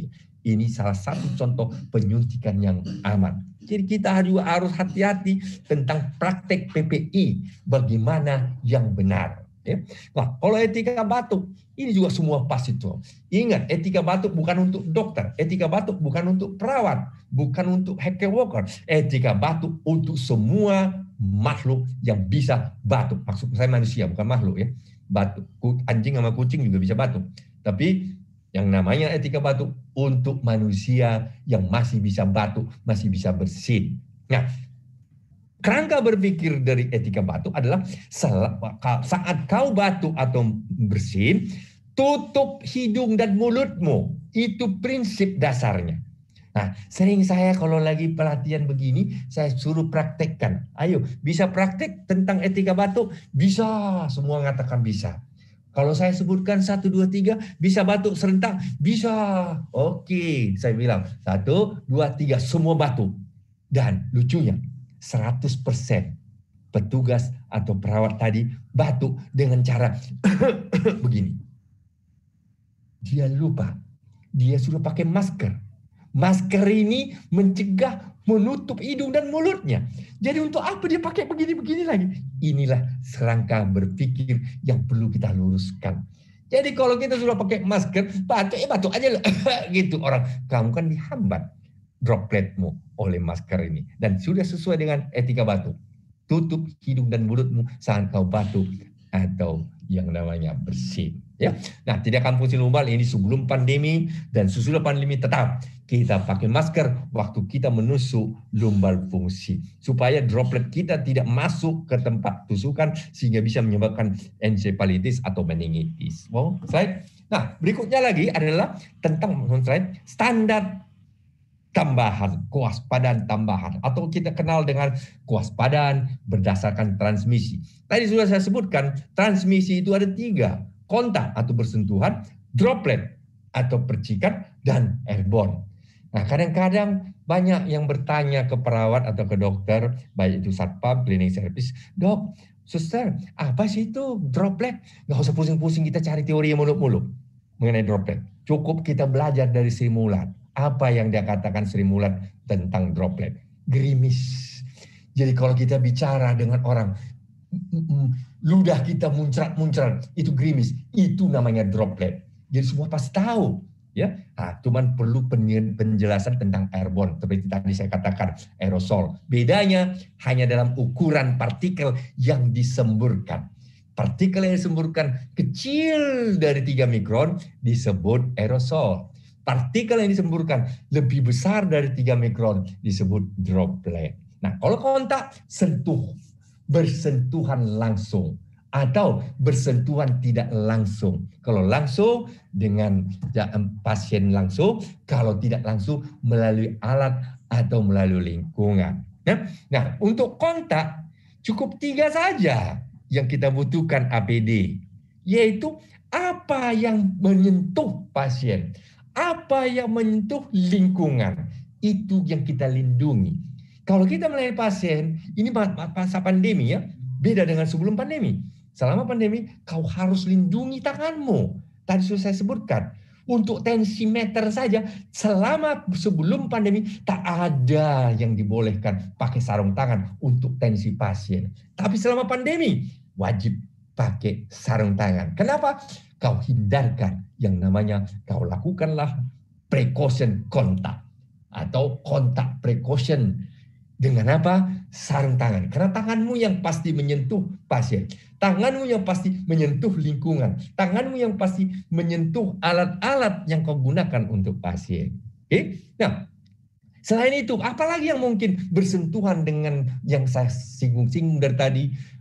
Ini salah satu contoh penyuntikan yang aman. Jadi kita juga harus hati-hati tentang praktek P P I, bagaimana yang benar. Ya. Nah, kalau etika batuk, ini juga semua pasti tuh. Ingat, etika batuk bukan untuk dokter, etika batuk bukan untuk perawat, bukan untuk healthcare worker. Etika batuk untuk semua makhluk yang bisa batuk. Maksud saya manusia, bukan makhluk ya. Batuk, anjing sama kucing juga bisa batuk. Tapi yang namanya etika batuk untuk manusia yang masih bisa batuk, masih bisa bersin. Nah, kerangka berpikir dari etika batuk adalah saat kau batuk atau bersin, tutup hidung dan mulutmu. Itu prinsip dasarnya. Nah, sering saya kalau lagi pelatihan begini, saya suruh praktekkan. Ayo, bisa praktek tentang etika batuk? Bisa, semua mengatakan bisa. Kalau saya sebutkan satu, dua, tiga, bisa batuk serentak? Bisa. Oke, saya bilang satu, dua, tiga, semua batuk. Dan lucunya, seratus persen petugas atau perawat tadi batuk dengan cara begini. Dia lupa, dia sudah pakai masker. Masker ini mencegah menutup hidung dan mulutnya. Jadi untuk apa dia pakai begini-begini lagi? Inilah serangka berpikir yang perlu kita luruskan. Jadi kalau kita sudah pakai masker, batuk, eh batuk aja gitu orang. Kamu kan dihambat dropletmu oleh masker ini. Dan sudah sesuai dengan etika batuk. Tutup hidung dan mulutmu saat kau batuk atau yang namanya bersin. Ya, nah tidak akan fungsi lumbar ini sebelum pandemi dan sesudah pandemi tetap kita pakai masker waktu kita menusuk lumbar fungsi supaya droplet kita tidak masuk ke tempat tusukan sehingga bisa menyebabkan encephalitis atau meningitis. Wow, slide. Nah berikutnya lagi adalah tentang slide standar tambahan, kewaspadaan tambahan atau kita kenal dengan kewaspadaan berdasarkan transmisi. Tadi sudah saya sebutkan transmisi itu ada tiga. Kontak atau bersentuhan, droplet atau percikan, dan airborne. Nah kadang-kadang banyak yang bertanya ke perawat atau ke dokter, baik itu satpam, cleaning service, dok, suster, apa sih itu droplet? Nggak usah pusing-pusing kita cari teori yang muluk-muluk mengenai droplet. Cukup kita belajar dari Sri Mulat. Apa yang dia katakan Sri Mulat tentang droplet? Gerimis. Jadi kalau kita bicara dengan orang, ludah kita muncrat-muncrat, itu gerimis, itu namanya droplet. Jadi semua pasti tahu, ya. Nah, cuman perlu penjelasan tentang airborne, seperti tadi saya katakan aerosol. Bedanya hanya dalam ukuran partikel yang disemburkan. Partikel yang disemburkan kecil dari tiga mikron disebut aerosol. Partikel yang disemburkan lebih besar dari tiga mikron disebut droplet. Nah, kalau kontak, sentuh. Bersentuhan langsung atau bersentuhan tidak langsung. Kalau langsung dengan pasien langsung, kalau tidak langsung melalui alat atau melalui lingkungan. Nah, untuk kontak cukup tiga saja yang kita butuhkan A P D, yaitu apa yang menyentuh pasien, apa yang menyentuh lingkungan, itu yang kita lindungi. Kalau kita melayani pasien, ini masa pandemi ya, beda dengan sebelum pandemi. Selama pandemi, kau harus lindungi tanganmu. Tadi sudah saya sebutkan. Untuk tensimeter saja, selama sebelum pandemi, tak ada yang dibolehkan pakai sarung tangan untuk tensi pasien. Tapi selama pandemi, wajib pakai sarung tangan. Kenapa? Kau hindarkan yang namanya, kau lakukanlah precaution kontak. Atau kontak precaution. Dengan apa? Sarung tangan. Karena tanganmu yang pasti menyentuh pasien. Tanganmu yang pasti menyentuh lingkungan. Tanganmu yang pasti menyentuh alat-alat yang kau gunakan untuk pasien. Oke? Nah, selain itu, apalagi yang mungkin bersentuhan dengan yang saya singgung-singgung dari tadi,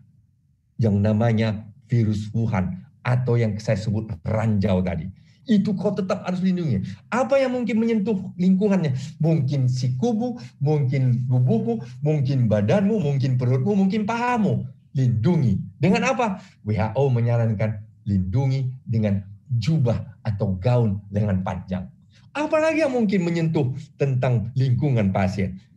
yang namanya virus Wuhan atau yang saya sebut ranjau tadi. Itu kau tetap harus lindungi. Apa yang mungkin menyentuh lingkungannya? Mungkin sikumu, mungkin tubuhmu, mungkin badanmu, mungkin perutmu, mungkin pahamu. Lindungi. Dengan apa? W H O menyarankan lindungi dengan jubah atau gaun lengan panjang. Apalagi yang mungkin menyentuh tentang lingkungan pasien?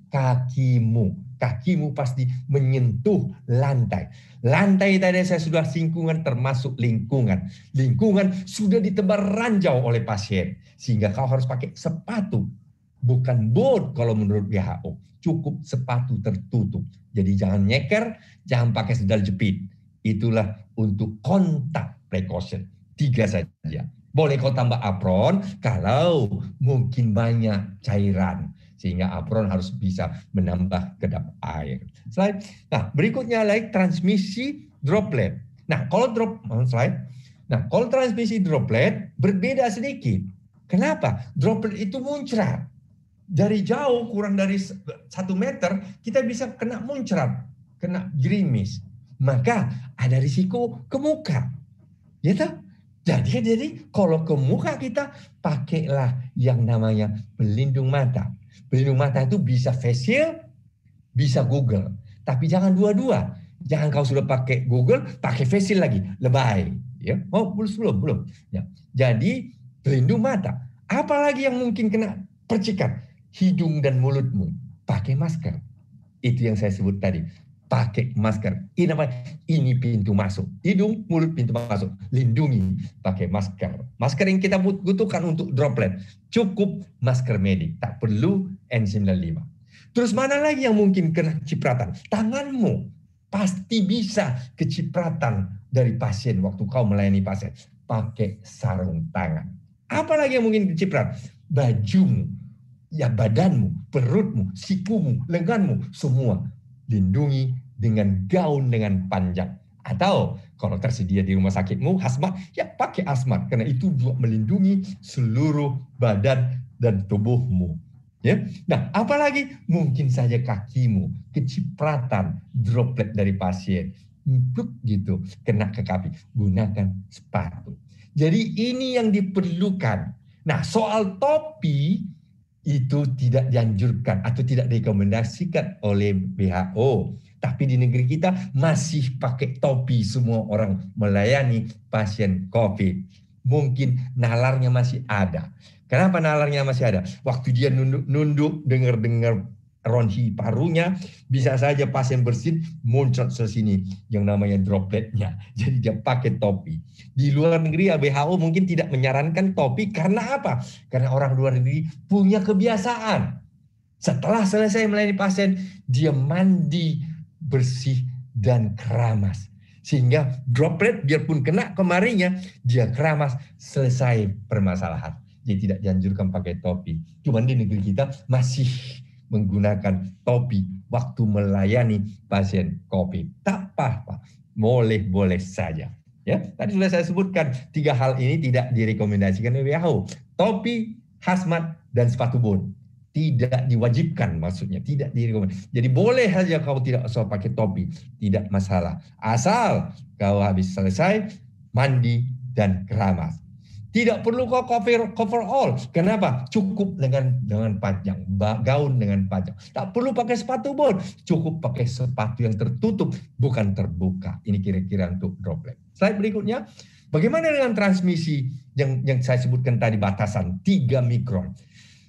kakimu. Kakimu pasti menyentuh lantai. Lantai tadi saya sudah singgungan termasuk lingkungan. Lingkungan sudah ditebar ranjau oleh pasien. Sehingga kau harus pakai sepatu. Bukan boot kalau menurut W H O. Cukup sepatu tertutup. Jadi jangan nyeker, jangan pakai sendal jepit. Itulah untuk kontak precaution. Tiga saja. Boleh kau tambah apron kalau mungkin banyak cairan. Sehingga apron harus bisa menambah kedap air. Slide. Nah, berikutnya lagi transmisi droplet. Nah, kalau drop slide. Nah, kalau transmisi droplet berbeda sedikit. Kenapa? Droplet itu muncrat. Dari jauh kurang dari satu meter kita bisa kena muncrat, kena gerimis. Maka ada risiko ke muka. Ya toh? Jadi, jadi kalau ke muka kita pakailah yang namanya pelindung mata. Pelindung mata itu bisa face shield, bisa Google. Tapi jangan dua-dua. Jangan kau sudah pakai Google, pakai face shield lagi. Lebay. Ya. Oh, belum, belum. belum. Ya. Jadi, pelindung mata. Apalagi yang mungkin kena percikan? Hidung dan mulutmu. Pakai masker. Itu yang saya sebut tadi. Pakai masker. Ini apa? Ini pintu masuk. Hidung, mulut, pintu masuk. Lindungi pakai masker. Masker yang kita butuhkan untuk droplet. Cukup masker medik. Tak perlu N sembilan puluh lima. Terus mana lagi yang mungkin kena cipratan? Tanganmu. Pasti bisa kecipratan dari pasien waktu kau melayani pasien. Pakai sarung tangan. Apalagi yang mungkin keciprat? Bajumu. Ya badanmu, perutmu, sikumu, lenganmu. Semua. Lindungi dengan gaun dengan panjang. Atau kalau tersedia di rumah sakitmu, hazmat, ya pakai hazmat. Karena itu juga melindungi seluruh badan dan tubuhmu. Ya. Nah, apalagi mungkin saja kakimu, kecipratan droplet dari pasien. Untuk gitu, kena ke kaki. Gunakan sepatu. Jadi ini yang diperlukan. Nah, soal topi, itu tidak dianjurkan atau tidak direkomendasikan oleh W H O. Tapi di negeri kita masih pakai topi semua orang melayani pasien COVID. Mungkin nalarnya masih ada. Kenapa nalarnya masih ada? Waktu dia nunduk-nunduk, dengar-dengar ronsi parunya, bisa saja pasien bersin muncrat ke sini yang namanya dropletnya. Jadi dia pakai topi. Di luar negeri W H O mungkin tidak menyarankan topi karena apa? Karena orang luar negeri punya kebiasaan. Setelah selesai melayani pasien, dia mandi bersih dan keramas. Sehingga droplet biarpun kena kemarinya, dia keramas, selesai permasalahan. Jadi tidak dianjurkan pakai topi. Cuman di negeri kita masih menggunakan topi waktu melayani pasien COVID. Tak apa-apa, boleh-boleh saja. Ya, tadi sudah saya sebutkan tiga hal ini tidak direkomendasikan oleh W H O. Topi, hazmat, dan sepatu boot. Tidak diwajibkan maksudnya, tidak direkomendasikan. Jadi boleh saja kau tidak usah pakai topi, tidak masalah. Asal kau habis selesai mandi dan keramas. Tidak perlu kau cover, cover all. Kenapa? Cukup dengan dengan panjang, gaun dengan panjang. Tak perlu pakai sepatu boot. Cukup pakai sepatu yang tertutup, bukan terbuka. Ini kira-kira untuk droplet. Slide berikutnya. Bagaimana dengan transmisi yang yang saya sebutkan tadi batasan tiga mikron?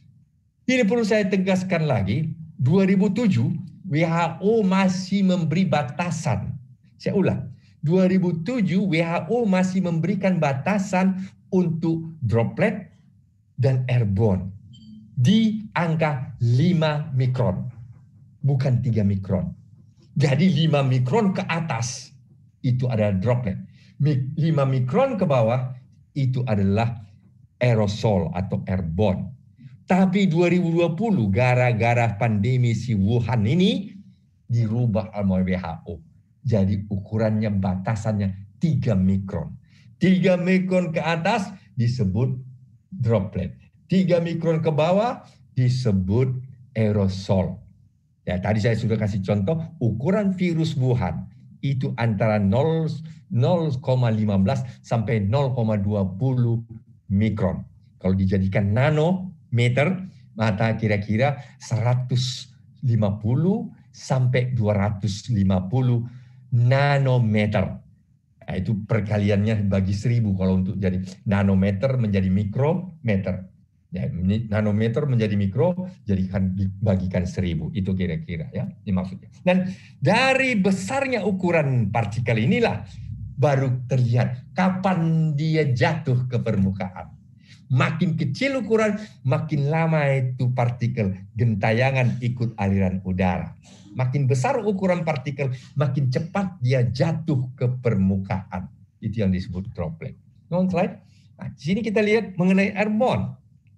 Ini perlu saya tegaskan lagi. dua ribu tujuh W H O masih memberi batasan. Saya ulang. dua ribu tujuh W H O masih memberikan batasan untuk droplet dan airborne di angka lima mikron, bukan tiga mikron. Jadi lima mikron ke atas itu adalah droplet. lima mikron ke bawah itu adalah aerosol atau airborne. Tapi dua ribu dua puluh gara-gara pandemi si Wuhan ini dirubah oleh W H O. Jadi ukurannya batasannya tiga mikron. tiga mikron ke atas disebut droplet. tiga mikron ke bawah disebut aerosol. Ya, tadi saya sudah kasih contoh ukuran virus Wuhan itu antara nol koma lima belas sampai nol koma dua puluh mikron. Kalau dijadikan nanometer, maka kira-kira seratus lima puluh sampai dua ratus lima puluh nanometer. Nah, itu perkaliannya bagi seribu kalau untuk jadi nanometer menjadi mikrometer. Ya, nanometer menjadi mikro, jadikan bagikan seribu. Itu kira-kira ya, ini maksudnya. Dan dari besarnya ukuran partikel inilah baru terlihat kapan dia jatuh ke permukaan. Makin kecil ukuran, makin lama itu partikel gentayangan ikut aliran udara. Makin besar ukuran partikel, makin cepat dia jatuh ke permukaan. Itu yang disebut droplet. Non slide. Nah, di sini kita lihat mengenai airborne.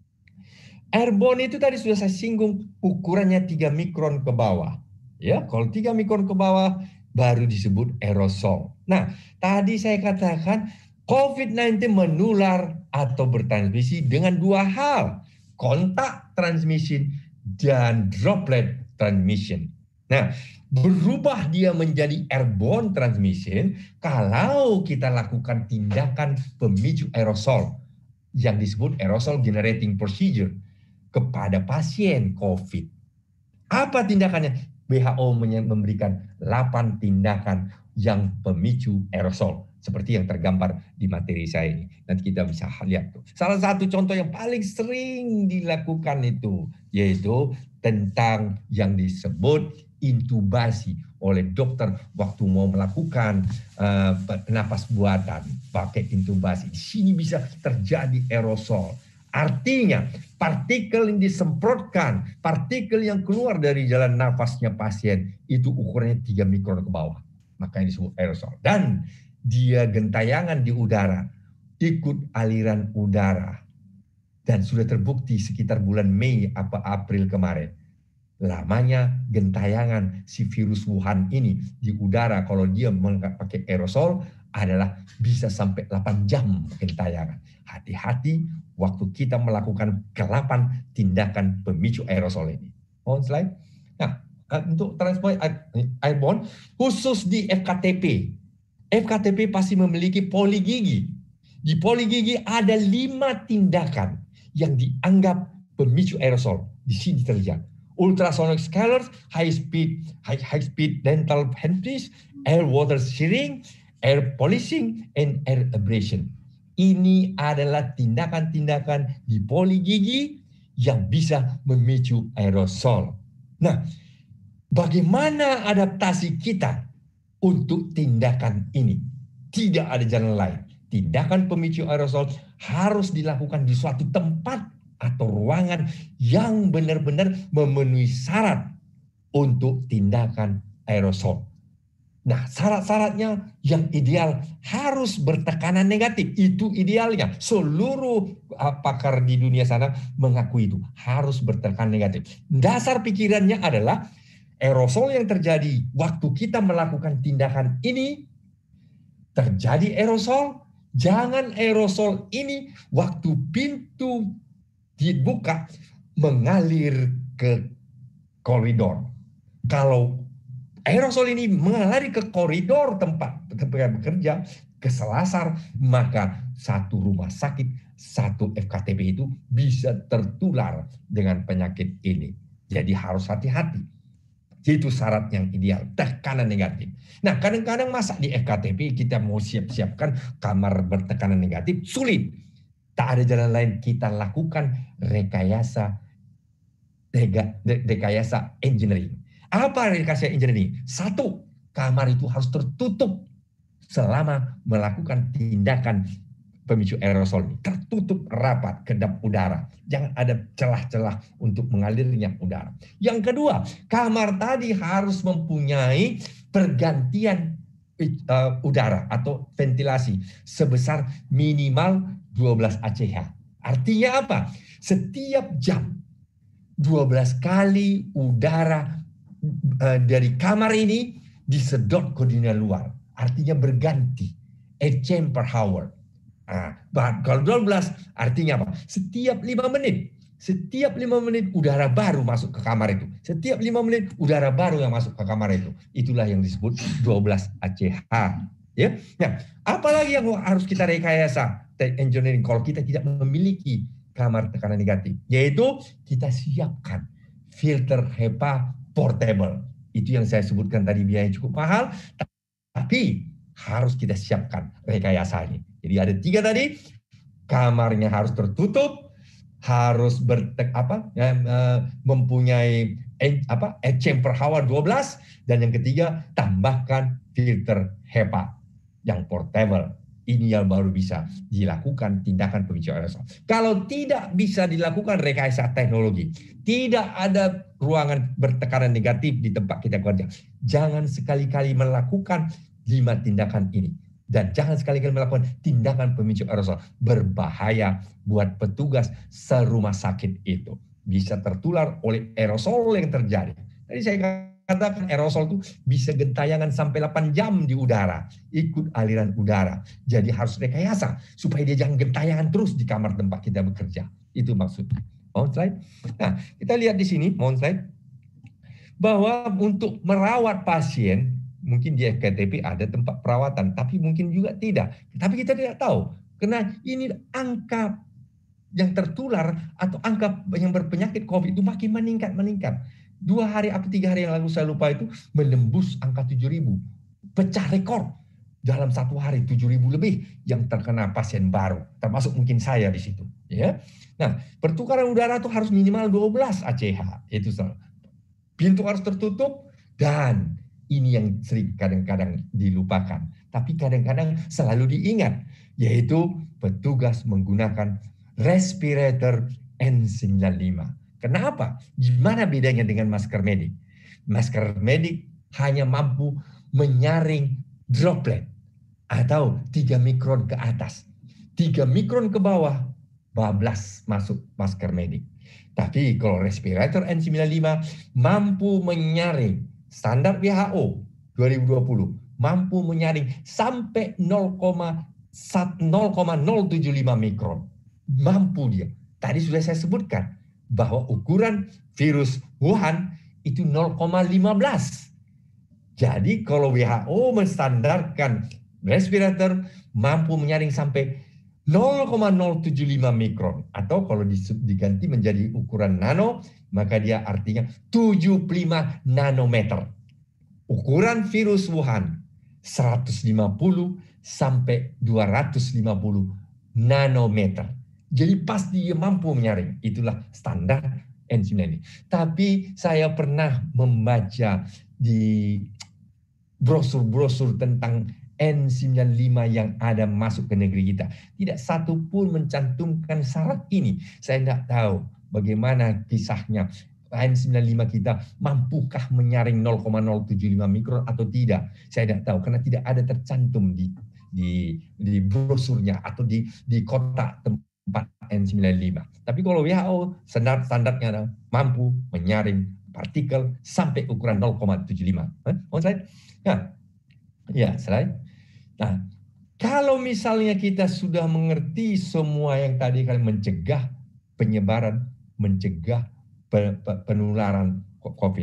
Airborne itu tadi sudah saya singgung, ukurannya tiga mikron ke bawah. Ya, kalau tiga mikron ke bawah baru disebut aerosol. Nah, tadi saya katakan covid sembilan belas menular atau bertransmisi dengan dua hal, kontak transmission dan droplet transmission. Nah, berubah dia menjadi airborne transmission kalau kita lakukan tindakan pemicu aerosol yang disebut aerosol generating procedure kepada pasien COVID. Apa tindakannya? W H O memberikan delapan tindakan yang pemicu aerosol. Seperti yang tergambar di materi saya ini. Nanti kita bisa lihat tuh. Salah satu contoh yang paling sering dilakukan itu, yaitu tentang yang disebut intubasi oleh dokter waktu mau melakukan uh, napas buatan pakai intubasi. Di sini bisa terjadi aerosol. Artinya partikel yang disemprotkan, partikel yang keluar dari jalan nafasnya pasien itu ukurannya tiga mikron ke bawah. Makanya disebut aerosol. Dan dia gentayangan di udara, ikut aliran udara. Dan sudah terbukti sekitar bulan Mei atau April kemarin. Lamanya gentayangan si virus Wuhan ini di udara kalau dia pakai aerosol adalah bisa sampai delapan jam gentayangan. Hati-hati waktu kita melakukan delapan tindakan pemicu aerosol ini. On slide. Nah, untuk transport airborne khusus di F K T P. F K T P pasti memiliki poligigi. Di poligigi ada lima tindakan yang dianggap pemicu aerosol. Di sini terlihat. Ultrasonic scalars, high speed, high, high speed dental handpiece, air water shearing, air polishing, and air abrasion. Ini adalah tindakan-tindakan di poligigi yang bisa memicu aerosol. Nah, bagaimana adaptasi kita untuk tindakan ini? Tidak ada jalan lain. Tindakan pemicu aerosol harus dilakukan di suatu tempat atau ruangan yang benar-benar memenuhi syarat untuk tindakan aerosol. Nah, syarat-syaratnya yang ideal harus bertekanan negatif. Itu idealnya. Seluruh pakar di dunia sana mengakui itu. Harus bertekanan negatif. Dasar pikirannya adalah aerosol yang terjadi waktu kita melakukan tindakan ini, terjadi aerosol. Jangan aerosol ini waktu pintu dibuka mengalir ke koridor. Kalau aerosol ini mengalir ke koridor tempat tempat bekerja, ke selasar, maka satu rumah sakit, satu F K T P itu bisa tertular dengan penyakit ini. Jadi harus hati-hati. Itu syarat yang ideal, tekanan negatif. Nah, kadang-kadang masa di F K T P kita mau siap-siapkan kamar bertekanan negatif, sulit. Tak ada jalan lain, kita lakukan rekayasa rekayasa engineering. Apa rekayasa engineering? Satu, kamar itu harus tertutup selama melakukan tindakan pemicu aerosol ini. Tertutup rapat, kedap udara. Jangan ada celah-celah untuk mengalirnya udara. Yang kedua, kamar tadi harus mempunyai pergantian uh, udara atau ventilasi sebesar minimal dua belas A C H. Artinya apa? Setiap jam dua belas kali udara uh, dari kamar ini disedot ke dunia luar. Artinya berganti. A change per hour. Nah, kalau dua belas artinya apa? Setiap lima menit. Setiap lima menit udara baru masuk ke kamar itu. Setiap lima menit udara baru yang masuk ke kamar itu. Itulah yang disebut dua belas A C H. Ya. Nah, apalagi yang harus kita rekayasa engineering kalau kita tidak memiliki kamar tekanan negatif, yaitu kita siapkan filter HEPA portable. Itu yang saya sebutkan tadi, biaya cukup mahal, tapi harus kita siapkan rekayasanya. Jadi ada tiga tadi, kamarnya harus tertutup, harus bertek apa ya, mempunyai apa chamber Howard dua belas, dan yang ketiga tambahkan filter HEPA yang portable. Ini yang baru bisa dilakukan tindakan pemicu aerosol. Kalau tidak bisa dilakukan rekayasa teknologi, tidak ada ruangan bertekanan negatif di tempat kita kerja, jangan sekali-kali melakukan lima tindakan ini. Dan jangan sekali-kali melakukan tindakan pemicu aerosol. Berbahaya buat petugas serumah sakit itu. Bisa tertular oleh aerosol yang terjadi. Tadi saya katakan aerosol itu bisa gentayangan sampai delapan jam di udara. Ikut aliran udara. Jadi harus rekayasa supaya dia jangan gentayangan terus di kamar tempat kita bekerja. Itu maksudnya. Mohon slide. Nah, kita lihat di sini, mohon slide. Bahwa untuk merawat pasien, mungkin di F K T P ada tempat perawatan, tapi mungkin juga tidak. Tapi kita tidak tahu. Karena ini angka yang tertular atau angka yang berpenyakit COVID itu makin meningkat-meningkat. Dua hari atau tiga hari yang lalu saya lupa itu menembus angka tujuh ribu. Pecah rekor. Dalam satu hari tujuh ribu lebih yang terkena pasien baru. Termasuk mungkin saya di situ. Ya. Nah, pertukaran udara itu harus minimal dua belas A C H. Itu salah. Pintu harus tertutup dan ini yang sering kadang-kadang dilupakan. Tapi kadang-kadang selalu diingat. Yaitu petugas menggunakan respirator N sembilan puluh lima. Kenapa? Gimana bedanya dengan masker medik? Masker medik hanya mampu menyaring droplet atau tiga mikron ke atas. tiga mikron ke bawah, bablas masuk masker medik. Tapi kalau respirator N sembilan puluh lima mampu menyaring standar W H O dua ribu dua puluh, mampu menyaring sampai nol koma nol tujuh lima mikron. Mampu dia. Tadi sudah saya sebutkan bahwa ukuran virus Wuhan itu nol koma lima belas. Jadi kalau W H O menstandarkan respirator mampu menyaring sampai nol koma nol tujuh lima mikron, atau kalau diganti menjadi ukuran nano, maka dia artinya tujuh puluh lima nanometer. Ukuran virus Wuhan seratus lima puluh sampai dua ratus lima puluh nanometer. Jadi pasti dia mampu menyaring. Itulah standar N sembilan puluh lima. Tapi saya pernah membaca di brosur-brosur tentang N sembilan puluh lima yang ada masuk ke negeri kita. Tidak satu pun mencantumkan syarat ini. Saya tidak tahu bagaimana kisahnya. N sembilan puluh lima kita mampukah menyaring nol koma nol tujuh lima mikron atau tidak? Saya tidak tahu karena tidak ada tercantum di di di brosurnya atau di di kotak tempat N sembilan puluh lima. Tapi kalau W H O standar standarnya adalah mampu menyaring partikel sampai ukuran nol koma tujuh lima. Mau slide? Ya, ya slide. Nah, kalau misalnya kita sudah mengerti semua yang tadi kalian mencegah penyebaran, mencegah penularan COVID.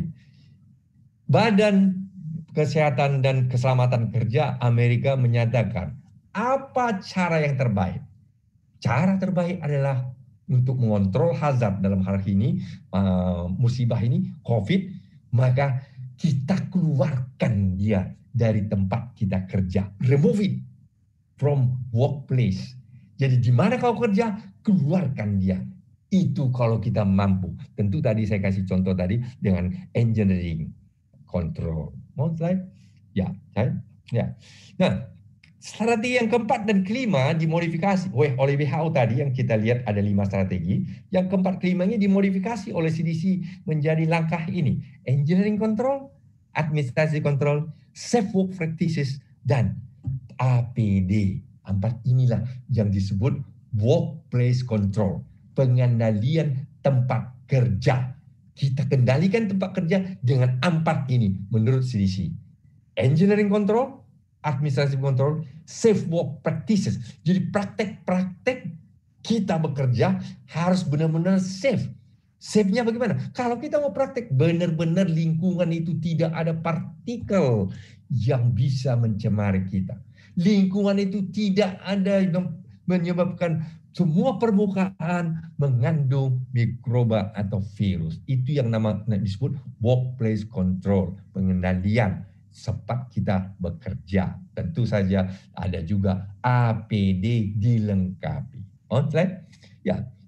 Badan Kesehatan dan Keselamatan Kerja Amerika menyatakan apa cara yang terbaik? Cara terbaik adalah untuk mengontrol hazard dalam hal ini, uh, musibah ini, COVID, maka kita keluarkan dia dari tempat kita kerja. Remove it from workplace. Jadi di mana kau kerja, keluarkan dia. Itu kalau kita mampu. Tentu tadi saya kasih contoh tadi dengan engineering control. Mau slide? Ya, saya. Ya. Nah, strategi yang keempat dan kelima dimodifikasi oleh W H O tadi yang kita lihat ada lima strategi. Yang keempat kelimanya dimodifikasi oleh C D C menjadi langkah ini. Engineering control, administrasi control, safe work practices, dan A P D. Empat inilah yang disebut workplace control. Pengendalian tempat kerja. Kita kendalikan tempat kerja dengan empat ini menurut C D C. Engineering control, administrative control, safe work practices. Jadi praktek-praktek kita bekerja harus benar-benar safe. Safe-nya bagaimana? Kalau kita mau praktek benar-benar lingkungan itu tidak ada partikel yang bisa mencemari kita. Lingkungan itu tidak ada yang menyebabkan semua permukaan mengandung mikroba atau virus. Itu yang nama disebut workplace control, pengendalian sempat kita bekerja. Tentu saja ada juga A P D dilengkapi. On slide? Ya,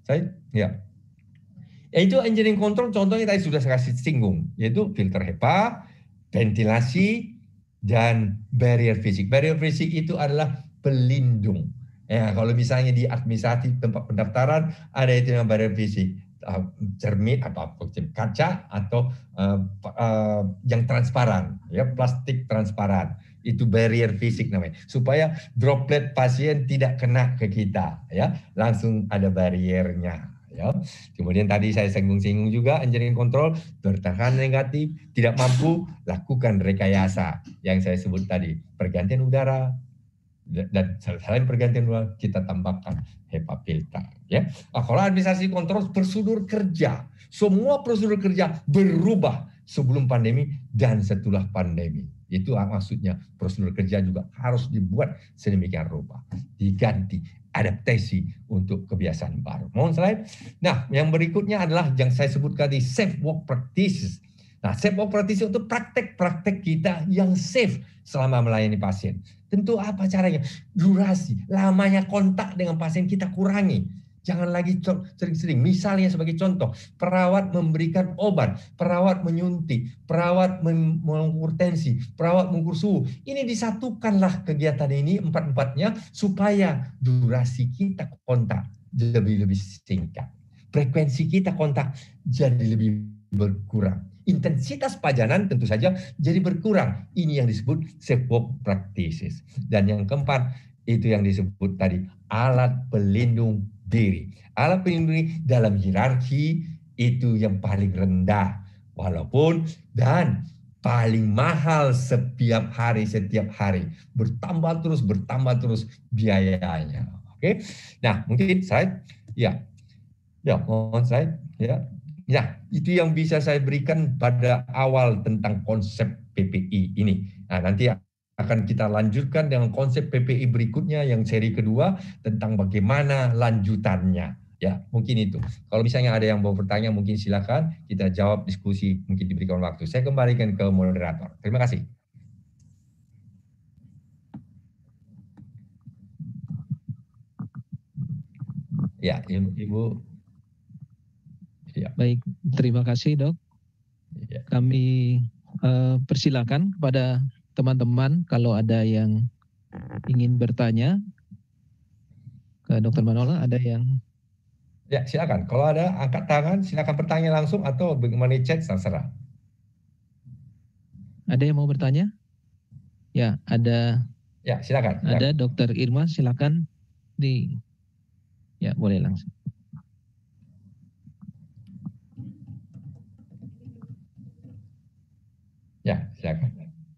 Saya, ya. Yaitu engineering control contohnya tadi sudah saya kasih singgung, yaitu filter HEPA, ventilasi, dan barrier fisik. Barrier fisik itu adalah pelindung. Ya, kalau misalnya di administratif tempat pendaftaran ada itu yang barrier fisik, uh, cermin atau kaca atau uh, uh, yang transparan, ya plastik transparan. Itu barrier fisik namanya, supaya droplet pasien tidak kena ke kita, ya langsung ada barriernya. Ya. Kemudian tadi saya singgung-singgung juga engineering control, bertahan negatif, tidak mampu, lakukan rekayasa yang saya sebut tadi, pergantian udara, dan selain pergantian udara kita tambahkan HEPA filter. Ya. Nah, kalau administrasi kontrol prosedur kerja, semua prosedur kerja berubah sebelum pandemi dan setelah pandemi. Itu maksudnya prosedur kerja juga harus dibuat sedemikian rupa, diganti, adaptasi untuk kebiasaan baru. Mohon slide. Nah, yang berikutnya adalah yang saya sebut tadi safe work practices. Nah, safe work practices itu praktek-praktek kita yang safe selama melayani pasien. Tentu apa caranya? Durasi, lamanya kontak dengan pasien kita kurangi. Jangan lagi sering-sering. Misalnya sebagai contoh, perawat memberikan obat, perawat menyuntik, perawat mengukur tensi, perawat mengukur suhu. Ini disatukanlah kegiatan ini empat-empatnya supaya durasi kita kontak lebih lebih singkat. Frekuensi kita kontak jadi lebih berkurang. Intensitas pajanan tentu saja jadi berkurang. Ini yang disebut safe work practices. Dan yang keempat, itu yang disebut tadi alat pelindung diri. Alat pelindung diri dalam hierarki itu yang paling rendah. Walaupun dan paling mahal setiap hari, setiap hari. Bertambah terus, bertambah terus biayanya. Oke. Nah, mungkin slide. Ya. Ya, mohon slide. Ya. Ya, itu yang bisa saya berikan pada awal tentang konsep P P I ini. Nah, nanti akan kita lanjutkan dengan konsep P P I berikutnya yang seri kedua tentang bagaimana lanjutannya. Ya, mungkin itu. Kalau misalnya ada yang mau bertanya, mungkin silakan kita jawab diskusi, mungkin diberikan waktu. Saya kembalikan ke moderator. Terima kasih. Ya, Ibu. Ya. Baik, terima kasih dok. Ya. Kami uh, persilakan kepada teman-teman kalau ada yang ingin bertanya ke dokter Manolang, ada yang? Ya, silakan. Kalau ada angkat tangan, silakan bertanya langsung atau bagaimana chat, terserah. Ada yang mau bertanya? Ya, ada. Ya, silakan. silakan. Ada dokter Irma, silakan di. Ya, boleh langsung. Ya, silakan.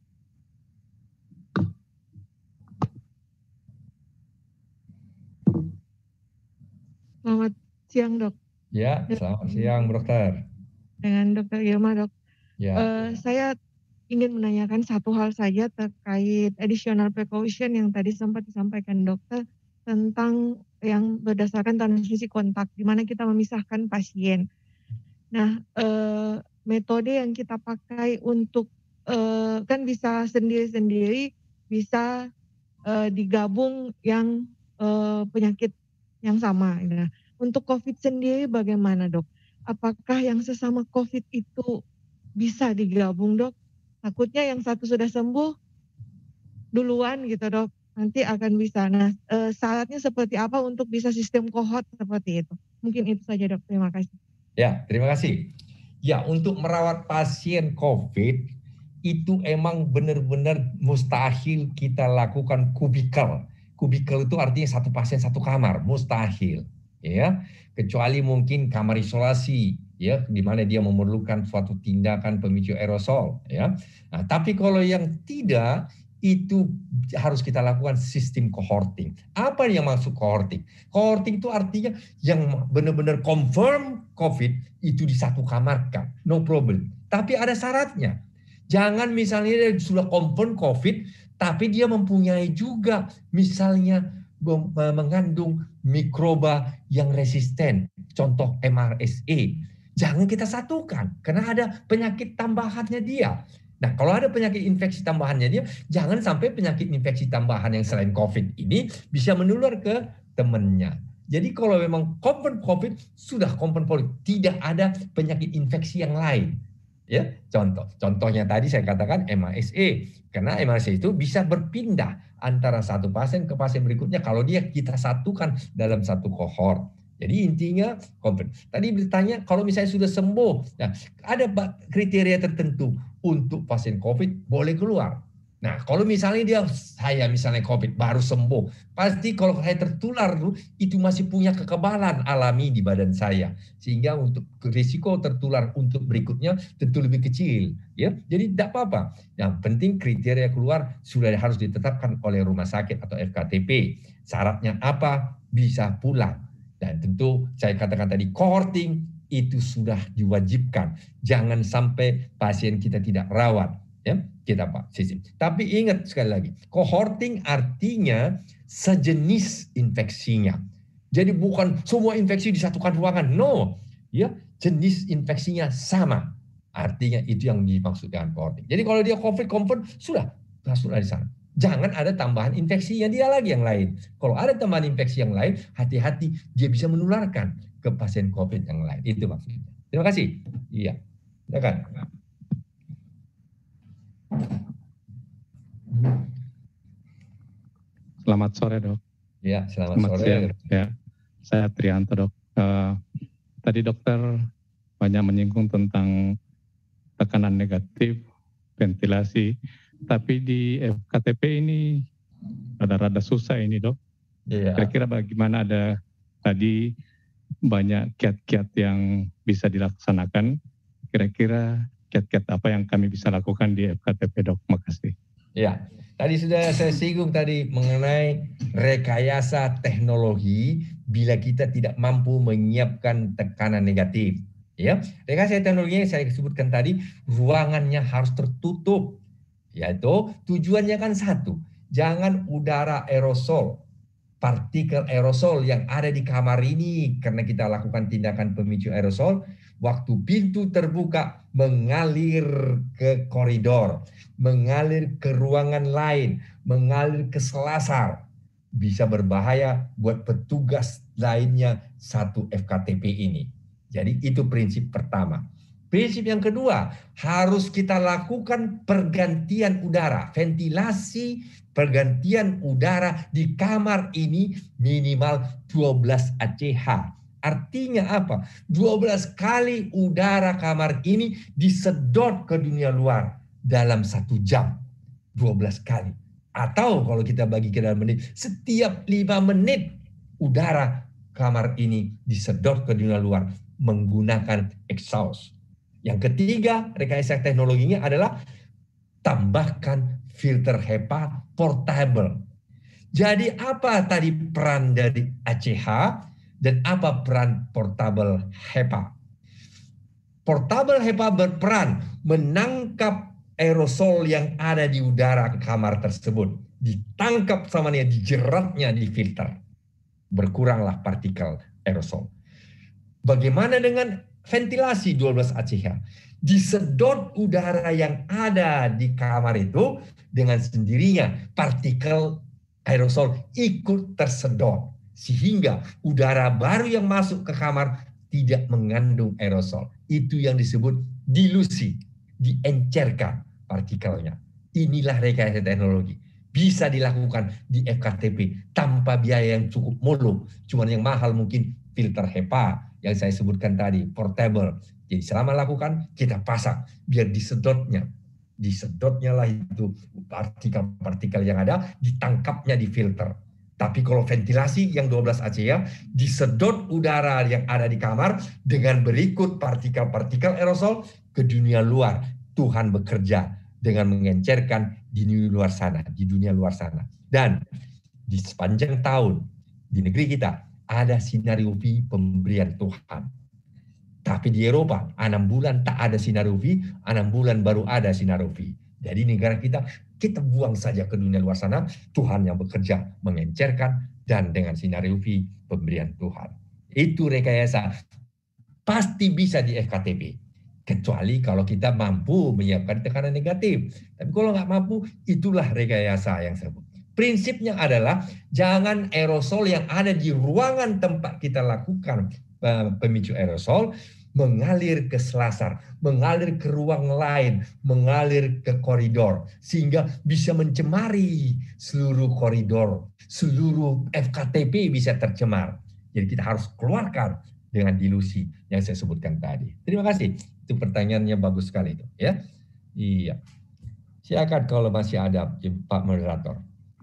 Selamat siang, dok. Ya, selamat siang, dokter. Dengan dokter Irma, dok. Ya, uh, ya. Saya ingin menanyakan satu hal saja terkait additional precaution yang tadi sempat disampaikan dokter tentang yang berdasarkan transmisi kontak, di mana kita memisahkan pasien. Nah, uh, metode yang kita pakai untuk uh, kan bisa sendiri-sendiri, bisa uh, digabung yang uh, penyakit yang sama. Nah, untuk COVID sendiri bagaimana dok? Apakah yang sesama COVID itu bisa digabung dok? Takutnya yang satu sudah sembuh duluan gitu dok, nanti akan bisa. Nah, uh, syaratnya seperti apa untuk bisa sistem kohort seperti itu? Mungkin itu saja dok, terima kasih. Ya, terima kasih. Ya, untuk merawat pasien COVID itu emang benar-benar mustahil kita lakukan kubikel. Kubikel itu artinya satu pasien satu kamar, mustahil, ya. Kecuali mungkin kamar isolasi, ya, di mana dia memerlukan suatu tindakan pemicu aerosol, ya. Nah, tapi kalau yang tidak, itu harus kita lakukan sistem cohorting. Apa yang masuk cohorting? Cohorting itu artinya yang benar-benar confirm COVID itu di satu kamar kan, no problem. Tapi ada syaratnya. Jangan misalnya dia sudah confirm COVID, tapi dia mempunyai juga misalnya mengandung mikroba yang resisten, contoh M R S A. Jangan kita satukan, karena ada penyakit tambahannya dia. Nah, kalau ada penyakit infeksi tambahannya dia, jangan sampai penyakit infeksi tambahan yang selain COVID ini bisa menular ke temannya. Jadi kalau memang confirm COVID, sudah confirm COVID. Tidak ada penyakit infeksi yang lain. Ya, contoh. Contohnya tadi saya katakan M A S E. Karena M A S E itu bisa berpindah antara satu pasien ke pasien berikutnya kalau dia kita satukan dalam satu kohort. Jadi intinya confirm. Tadi bertanya kalau misalnya sudah sembuh, nah, ada kriteria tertentu untuk pasien COVID boleh keluar. Nah, kalau misalnya dia, saya misalnya COVID baru sembuh, pasti kalau saya tertular itu masih punya kekebalan alami di badan saya, sehingga untuk risiko tertular untuk berikutnya tentu lebih kecil, ya. Jadi tidak apa-apa. Yang penting kriteria keluar sudah harus ditetapkan oleh rumah sakit atau F K T P. Syaratnya apa? Bisa pulang. Dan tentu saya katakan tadi cohorting itu sudah diwajibkan. Jangan sampai pasien kita tidak rawat. Ya, kita Pak sistem. Tapi ingat sekali lagi, cohorting artinya sejenis infeksinya. Jadi bukan semua infeksi disatukan ruangan. No, ya, jenis infeksinya sama. Artinya itu yang dimaksud dengan cohorting. Jadi kalau dia COVID confirm sudah masuklah di sana. Jangan ada tambahan infeksinya dia lagi yang lain. Kalau ada tambahan infeksi yang lain, hati-hati dia bisa menularkan ke pasien COVID yang lain. Itu maksudnya. Terima kasih. Iya. Silakan. Selamat sore dok. Ya, selamat, selamat sore. siang. Ya, saya Trianto dok. Uh, tadi dokter banyak menyinggung tentang tekanan negatif, ventilasi, tapi di F K T P ini rada-rada susah ini dok. Ya. Kira-kira bagaimana ada tadi banyak kiat-kiat yang bisa dilaksanakan? Kira-kira kiat-kiat apa yang kami bisa lakukan di F K T P dok? Makasih. Ya, tadi sudah saya singgung tadi mengenai rekayasa teknologi bila kita tidak mampu menyiapkan tekanan negatif. Ya, rekayasa teknologi yang saya sebutkan tadi, ruangannya harus tertutup. Yaitu tujuannya kan satu, jangan udara aerosol, partikel aerosol yang ada di kamar ini karena kita lakukan tindakan pemicu aerosol, waktu pintu terbuka mengalir ke koridor, mengalir ke ruangan lain, mengalir ke selasar, bisa berbahaya buat petugas lainnya satu F K T P ini. Jadi itu prinsip pertama. Prinsip yang kedua, harus kita lakukan pergantian udara, ventilasi pergantian udara di kamar ini minimal dua belas A C H. Artinya apa? dua belas kali udara kamar ini disedot ke dunia luar dalam satu jam. dua belas kali. Atau kalau kita bagi ke dalam menit, setiap lima menit udara kamar ini disedot ke dunia luar menggunakan exhaust. Yang ketiga, rekayasa teknologinya adalah tambahkan filter HEPA portable. Jadi apa tadi peran dari A C H dan apa peran portable HEPA? Portable HEPA berperan menangkap aerosol yang ada di udara kamar tersebut. Ditangkap sama dia, dijeratnya di filter. Berkuranglah partikel aerosol. Bagaimana dengan ventilasi dua belas A C H? Disedot udara yang ada di kamar itu dengan sendirinya partikel aerosol ikut tersedot sehingga udara baru yang masuk ke kamar tidak mengandung aerosol. Itu yang disebut dilusi, diencerkan partikelnya. Inilah rekayasa teknologi. Bisa dilakukan di F K T P tanpa biaya yang cukup muluk. Cuman yang mahal mungkin filter HEPA yang saya sebutkan tadi, portable. Jadi selama lakukan, kita pasang biar disedotnya. Disedotnya lah itu partikel-partikel yang ada, ditangkapnya di filter. Tapi kalau ventilasi yang dua belas A C H, disedot udara yang ada di kamar dengan berikut partikel-partikel aerosol ke dunia luar. Tuhan bekerja dengan mengencerkan di luar sana, di dunia luar sana. Dan di sepanjang tahun, di negeri kita, ada sinar U V pemberian Tuhan. Tapi di Eropa, enam bulan tak ada sinar U V, enam bulan baru ada sinar U V. Jadi negara kita, kita buang saja ke dunia luar sana, Tuhan yang bekerja mengencerkan dan dengan sinar U V pemberian Tuhan. Itu rekayasa. Pasti bisa di F K T P. Kecuali kalau kita mampu menyiapkan tekanan negatif. Tapi kalau nggak mampu, itulah rekayasa yang saya sebut. Prinsipnya adalah jangan aerosol yang ada di ruangan tempat kita lakukan uh, pemicu aerosol mengalir ke selasar, mengalir ke ruang lain, mengalir ke koridor, sehingga bisa mencemari seluruh koridor, seluruh F K T P bisa tercemar. Jadi kita harus keluarkan dengan dilusi yang saya sebutkan tadi. Terima kasih. Itu pertanyaannya bagus sekali itu, ya. Iya. Silakan kalau masih ada Pak Moderator.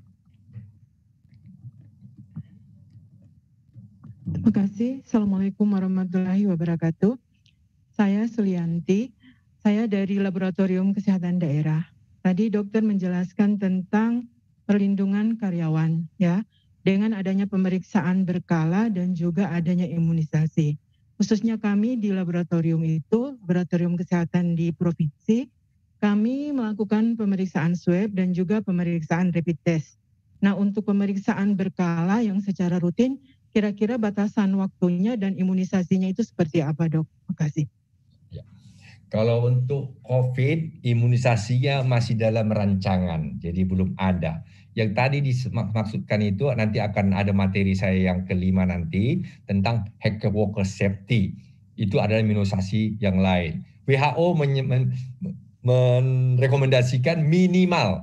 Terima kasih. Assalamualaikum warahmatullahi wabarakatuh. Saya Sulianti. Saya dari Laboratorium Kesehatan Daerah. Tadi dokter menjelaskan tentang perlindungan karyawan, ya, dengan adanya pemeriksaan berkala dan juga adanya imunisasi. Khususnya kami di laboratorium itu, laboratorium kesehatan di provinsi, kami melakukan pemeriksaan swab dan juga pemeriksaan rapid test. Nah, untuk pemeriksaan berkala yang secara rutin, kira-kira batasan waktunya dan imunisasinya itu seperti apa, Dok? Terima kasih. Ya. Kalau untuk COVID, imunisasinya masih dalam rancangan, jadi belum ada. Yang tadi dimaksudkan itu nanti akan ada materi saya yang kelima nanti tentang healthcare worker safety. Itu adalah imunisasi yang lain. W H O merekomendasikan minimal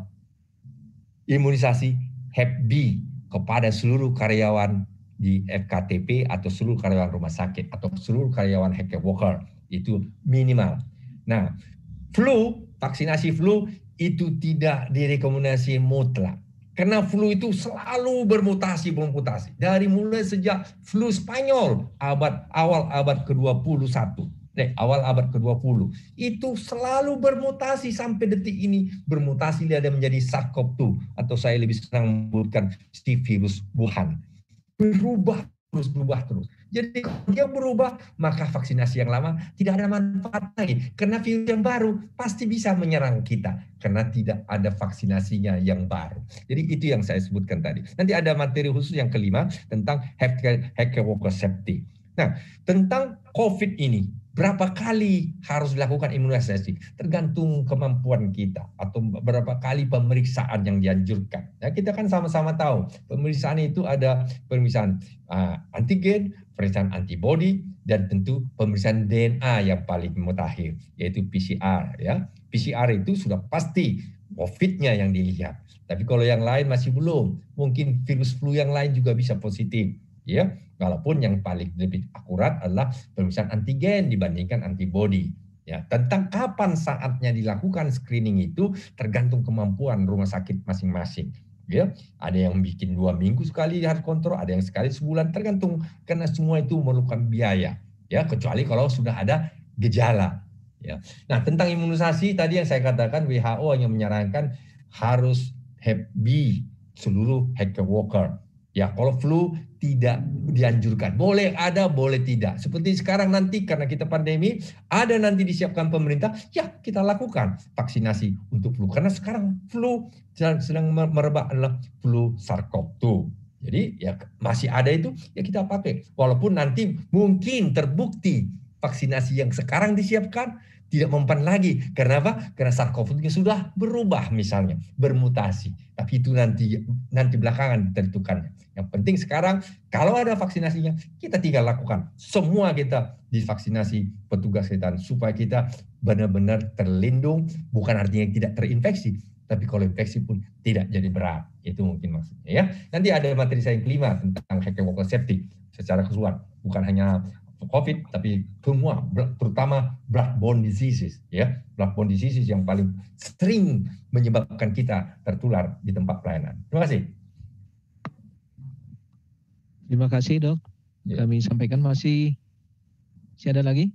imunisasi Hep B kepada seluruh karyawan di F K T P atau seluruh karyawan rumah sakit atau seluruh karyawan healthcare worker. Itu minimal. Nah, flu, vaksinasi flu itu tidak direkomendasi mutlak. Karena flu itu selalu bermutasi, bermutasi. Dari mulai sejak flu Spanyol abad awal abad ke dua puluh satu. Eh, awal abad ke dua puluh. Itu selalu bermutasi sampai detik ini. Bermutasi dia ada menjadi SARS-CoV dua. Atau saya lebih senang menyebutkan si virus Wuhan. Berubah terus, berubah terus. Jadi kalau dia berubah, maka vaksinasi yang lama tidak ada manfaat lagi. Karena virus yang baru pasti bisa menyerang kita. Karena tidak ada vaksinasinya yang baru. Jadi itu yang saya sebutkan tadi. Nanti ada materi khusus yang kelima tentang healthcare, healthcare worker safety. Nah, tentang COVID ini, berapa kali harus dilakukan imunisasi? Tergantung kemampuan kita atau berapa kali pemeriksaan yang dianjurkan. Nah, kita kan sama-sama tahu pemeriksaan itu ada pemeriksaan uh, antigen, pemeriksaan antibody, dan tentu pemeriksaan D N A yang paling mutakhir, yaitu P C R. Ya, P C R itu sudah pasti COVID-nya yang dilihat. Tapi kalau yang lain masih belum, mungkin virus flu yang lain juga bisa positif. Ya, walaupun yang paling lebih akurat adalah pemeriksaan antigen dibandingkan antibody. Ya, tentang kapan saatnya dilakukan screening itu tergantung kemampuan rumah sakit masing-masing. Ya, ada yang bikin dua minggu sekali harus kontrol, ada yang sekali sebulan, tergantung karena semua itu memerlukan biaya. Ya, kecuali kalau sudah ada gejala. Ya, nah tentang imunisasi tadi yang saya katakan W H O hanya menyarankan harus Hep B seluruh healthcare worker. Ya, kalau flu tidak dianjurkan. Boleh ada, boleh tidak. Seperti sekarang nanti karena kita pandemi, ada nanti disiapkan pemerintah, ya kita lakukan vaksinasi untuk flu. Karena sekarang flu sedang merebak adalah flu SARS-CoV dua. Jadi ya masih ada itu, ya kita pakai. Walaupun nanti mungkin terbukti vaksinasi yang sekarang disiapkan tidak mempan lagi. Karena apa? Karena SARS-CoV dua sudah berubah misalnya, bermutasi. Tapi itu nanti nanti belakangan ditentukannya. Yang penting sekarang kalau ada vaksinasinya, kita tinggal lakukan. Semua kita divaksinasi petugas kesehatan supaya kita benar-benar terlindung, bukan artinya tidak terinfeksi, tapi kalau infeksi pun tidak jadi berat. Itu mungkin maksudnya ya. Nanti ada materi saya yang kelima tentang healthcare worker safety secara keseluruhan, bukan hanya COVID, tapi semua, terutama bloodborne diseases, ya, bloodborne diseases yang paling sering menyebabkan kita tertular di tempat pelayanan. Terima kasih. Terima kasih, Dok. Ya. Kami sampaikan masih masih ada lagi?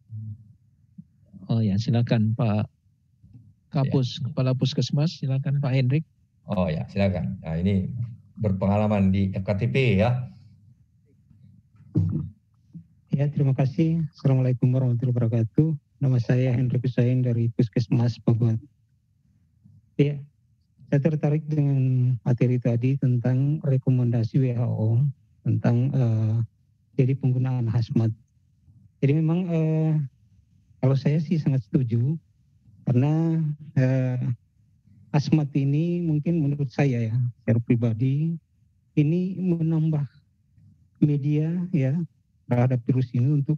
Oh ya, silakan Pak Kapus, ya. Kepala Puskesmas, silakan Pak Hendrik. Oh ya, silakan. Nah, ini berpengalaman di F K T P ya. Ya, terima kasih. Assalamualaikum warahmatullahi wabarakatuh. Nama saya Hendrik Husain dari Puskesmas Bogor. Ya, saya tertarik dengan materi tadi tentang rekomendasi W H O tentang uh, jadi penggunaan hazmat. Jadi memang uh, kalau saya sih sangat setuju karena uh, hazmat ini mungkin menurut saya ya, secara pribadi ini menambah media ya terhadap virus ini untuk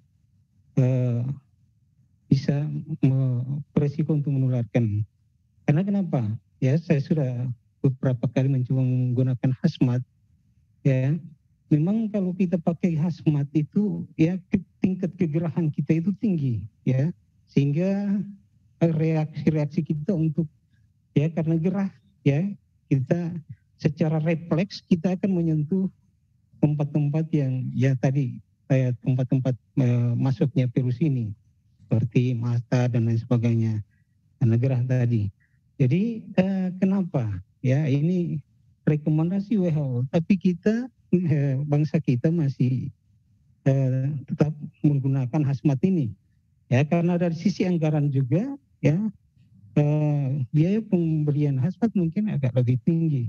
uh, bisa beresiko untuk menularkan. Karena kenapa? Ya, saya sudah beberapa kali mencoba menggunakan hazmat. Ya, memang kalau kita pakai hazmat itu ya tingkat kegerahan kita itu tinggi, ya, sehingga reaksi-reaksi kita untuk ya karena gerah, ya kita secara refleks kita akan menyentuh tempat-tempat yang ya tadi kayak tempat-tempat uh, masuknya virus ini seperti mata dan lain sebagainya karena gerah tadi. Jadi uh, kenapa ya ini rekomendasi W H O tapi kita uh, bangsa kita masih uh, tetap menggunakan hazmat ini ya karena dari sisi anggaran juga ya uh, biaya pembelian hazmat mungkin agak lebih tinggi.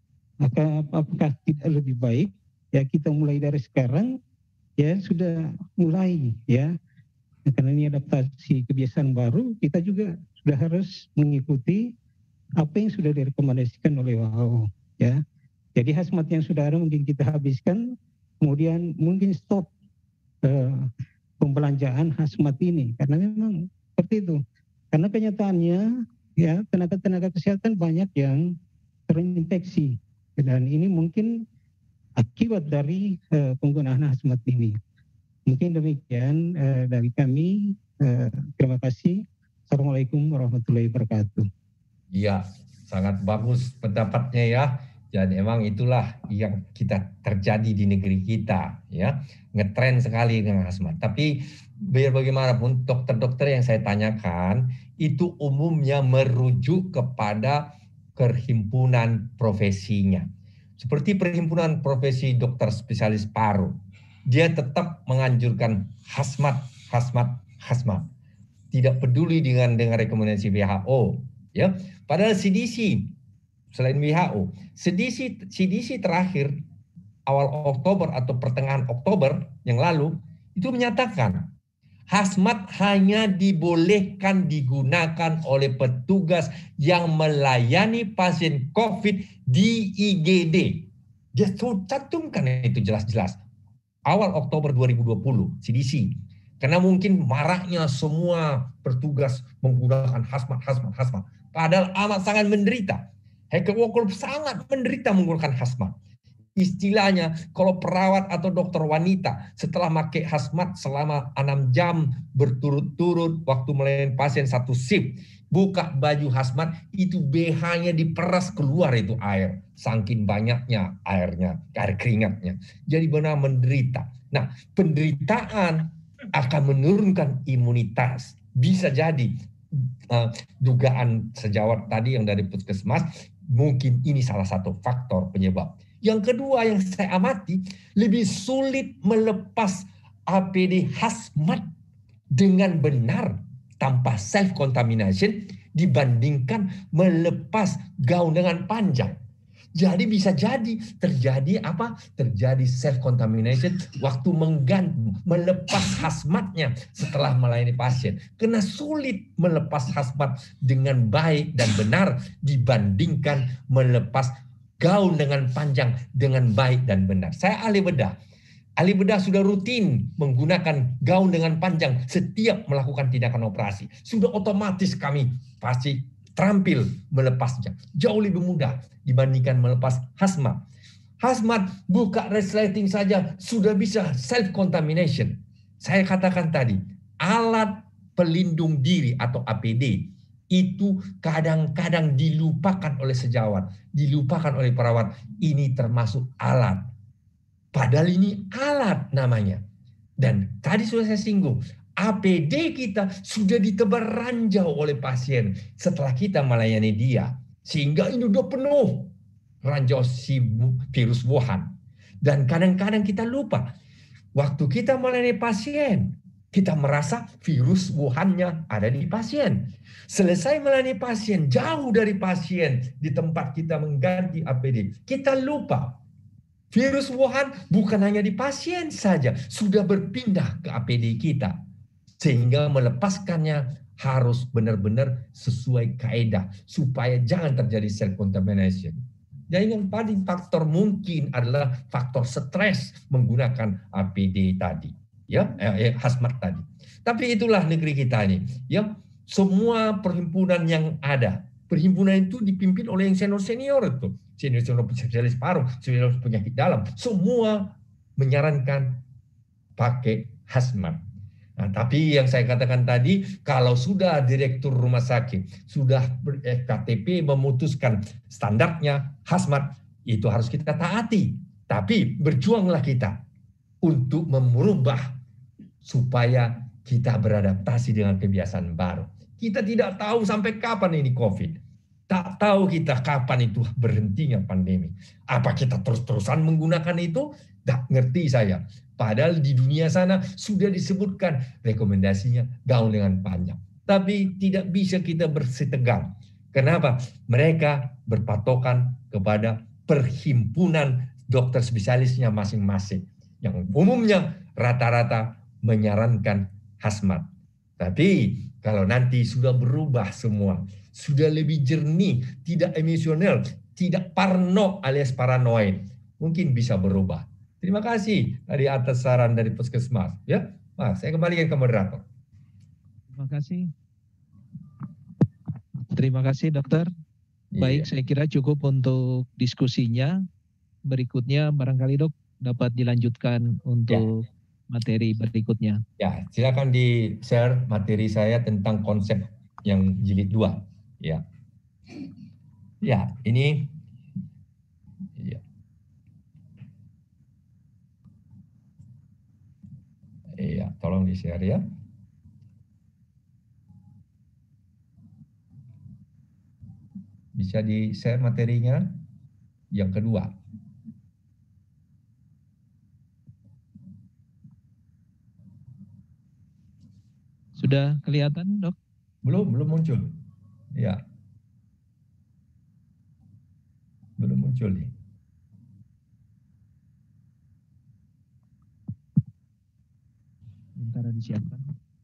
Maka apakah tidak lebih baik ya kita mulai dari sekarang ya sudah mulai ya karena ini adaptasi kebiasaan baru kita juga sudah harus mengikuti apa yang sudah direkomendasikan oleh W H O ya. Jadi hazmat yang sudah ada mungkin kita habiskan kemudian mungkin stop uh, pembelanjaan hazmat ini karena memang seperti itu. Karena kenyataannya ya tenaga-tenaga kesehatan banyak yang terinfeksi dan ini mungkin akibat dari uh, penggunaan hazmat ini. Mungkin demikian uh, dari kami. Uh, terima kasih. Assalamualaikum warahmatullahi wabarakatuh. Iya, sangat bagus pendapatnya ya. Dan emang itulah yang kita terjadi di negeri kita ya. Ngetren sekali dengan hazmat. Tapi biar bagaimanapun dokter-dokter yang saya tanyakan itu umumnya merujuk kepada perhimpunan profesinya. Seperti perhimpunan profesi dokter spesialis paru, dia tetap menganjurkan hazmat, hazmat, hazmat. Tidak peduli dengan dengan rekomendasi W H O, ya. Padahal C D C selain W H O, C D C C D C terakhir awal Oktober atau pertengahan Oktober yang lalu itu menyatakan hazmat hanya dibolehkan digunakan oleh petugas yang melayani pasien COVID di I G D. Dia cantumkan itu jelas-jelas. Awal Oktober dua ribu dua puluh, C D C. Karena mungkin maraknya semua petugas menggunakan hazmat, hazmat, hazmat. Padahal amat sangat menderita. Health worker sangat menderita menggunakan hazmat. Istilahnya kalau perawat atau dokter wanita setelah pakai hazmat selama enam jam berturut-turut waktu melayani pasien satu shift, buka baju hazmat itu B H-nya diperas keluar itu air. Saking banyaknya airnya, air keringatnya. Jadi benar menderita. Nah, penderitaan akan menurunkan imunitas. Bisa jadi uh, dugaan sejawat tadi yang dari puskesmas, mungkin ini salah satu faktor penyebab. Yang kedua yang saya amati, lebih sulit melepas A P D hazmat dengan benar tanpa self-contamination dibandingkan melepas gaun dengan panjang. Jadi bisa jadi terjadi apa? Terjadi self-contamination waktu mengganti, melepas hazmatnya setelah melayani pasien. Karena sulit melepas hazmat dengan baik dan benar dibandingkan melepas gaun dengan panjang dengan baik dan benar. Saya ahli bedah. Ahli bedah sudah rutin menggunakan gaun dengan panjang setiap melakukan tindakan operasi. Sudah otomatis kami pasti terampil melepasnya. Jauh lebih mudah dibandingkan melepas hazmat. Hazmat buka resleting saja sudah bisa self-contamination. Saya katakan tadi, alat pelindung diri atau A P D itu kadang-kadang dilupakan oleh sejawat, dilupakan oleh perawat. Ini termasuk alat. Padahal ini alat namanya. Dan tadi sudah saya singgung, A P D kita sudah ditebar ranjau oleh pasien setelah kita melayani dia. Sehingga ini sudah penuh ranjau si virus Wuhan. Dan kadang-kadang kita lupa, waktu kita melayani pasien, kita merasa virus Wuhan-nya ada di pasien. Selesai melayani pasien, jauh dari pasien di tempat kita mengganti A P D, kita lupa virus Wuhan bukan hanya di pasien saja, sudah berpindah ke A P D kita. Sehingga melepaskannya harus benar-benar sesuai kaidah supaya jangan terjadi self contamination. Dan yang paling faktor mungkin adalah faktor stres menggunakan A P D tadi, ya, eh, hazmat tadi. Tapi itulah negeri kita ini, ya. Semua perhimpunan yang ada, perhimpunan itu dipimpin oleh yang senior-senior itu, senior-senior spesialis paru, senior penyakit dalam, semua menyarankan pakai hazmat. Nah, tapi yang saya katakan tadi, kalau sudah direktur rumah sakit, sudah F K T P memutuskan standarnya hazmat, itu harus kita taati. Tapi berjuanglah kita untuk merubah supaya kita beradaptasi dengan kebiasaan baru. Kita tidak tahu sampai kapan ini COVID. Tak tahu kita kapan itu berhentinya pandemi. Apa kita terus-terusan menggunakan itu? Tak ngerti saya. Padahal di dunia sana sudah disebutkan rekomendasinya gaul dengan panjang. Tapi tidak bisa kita bersitegang. Kenapa? Mereka berpatokan kepada perhimpunan dokter spesialisnya masing-masing. Yang umumnya rata-rata menyarankan hazmat. Tapi kalau nanti sudah berubah semua, sudah lebih jernih, tidak emosional, tidak parno alias paranoid, mungkin bisa berubah. Terima kasih dari atas saran dari Puskesmas. Ya, Mas, saya kembalikan ke moderator. Terima kasih. Terima kasih, dokter. Baik, Iya. saya kira cukup untuk diskusinya. Berikutnya barangkali dok dapat dilanjutkan untuk ya. Materi berikutnya. Ya, silakan di-share materi saya tentang konsep yang jilid dua. Ya. Ya, ini ya. Iya, tolong di-share ya. Bisa di-share materinya yang kedua. Sudah kelihatan, Dok? Belum, belum muncul. Ya. Belum muncul nih. Sementara disiapkan.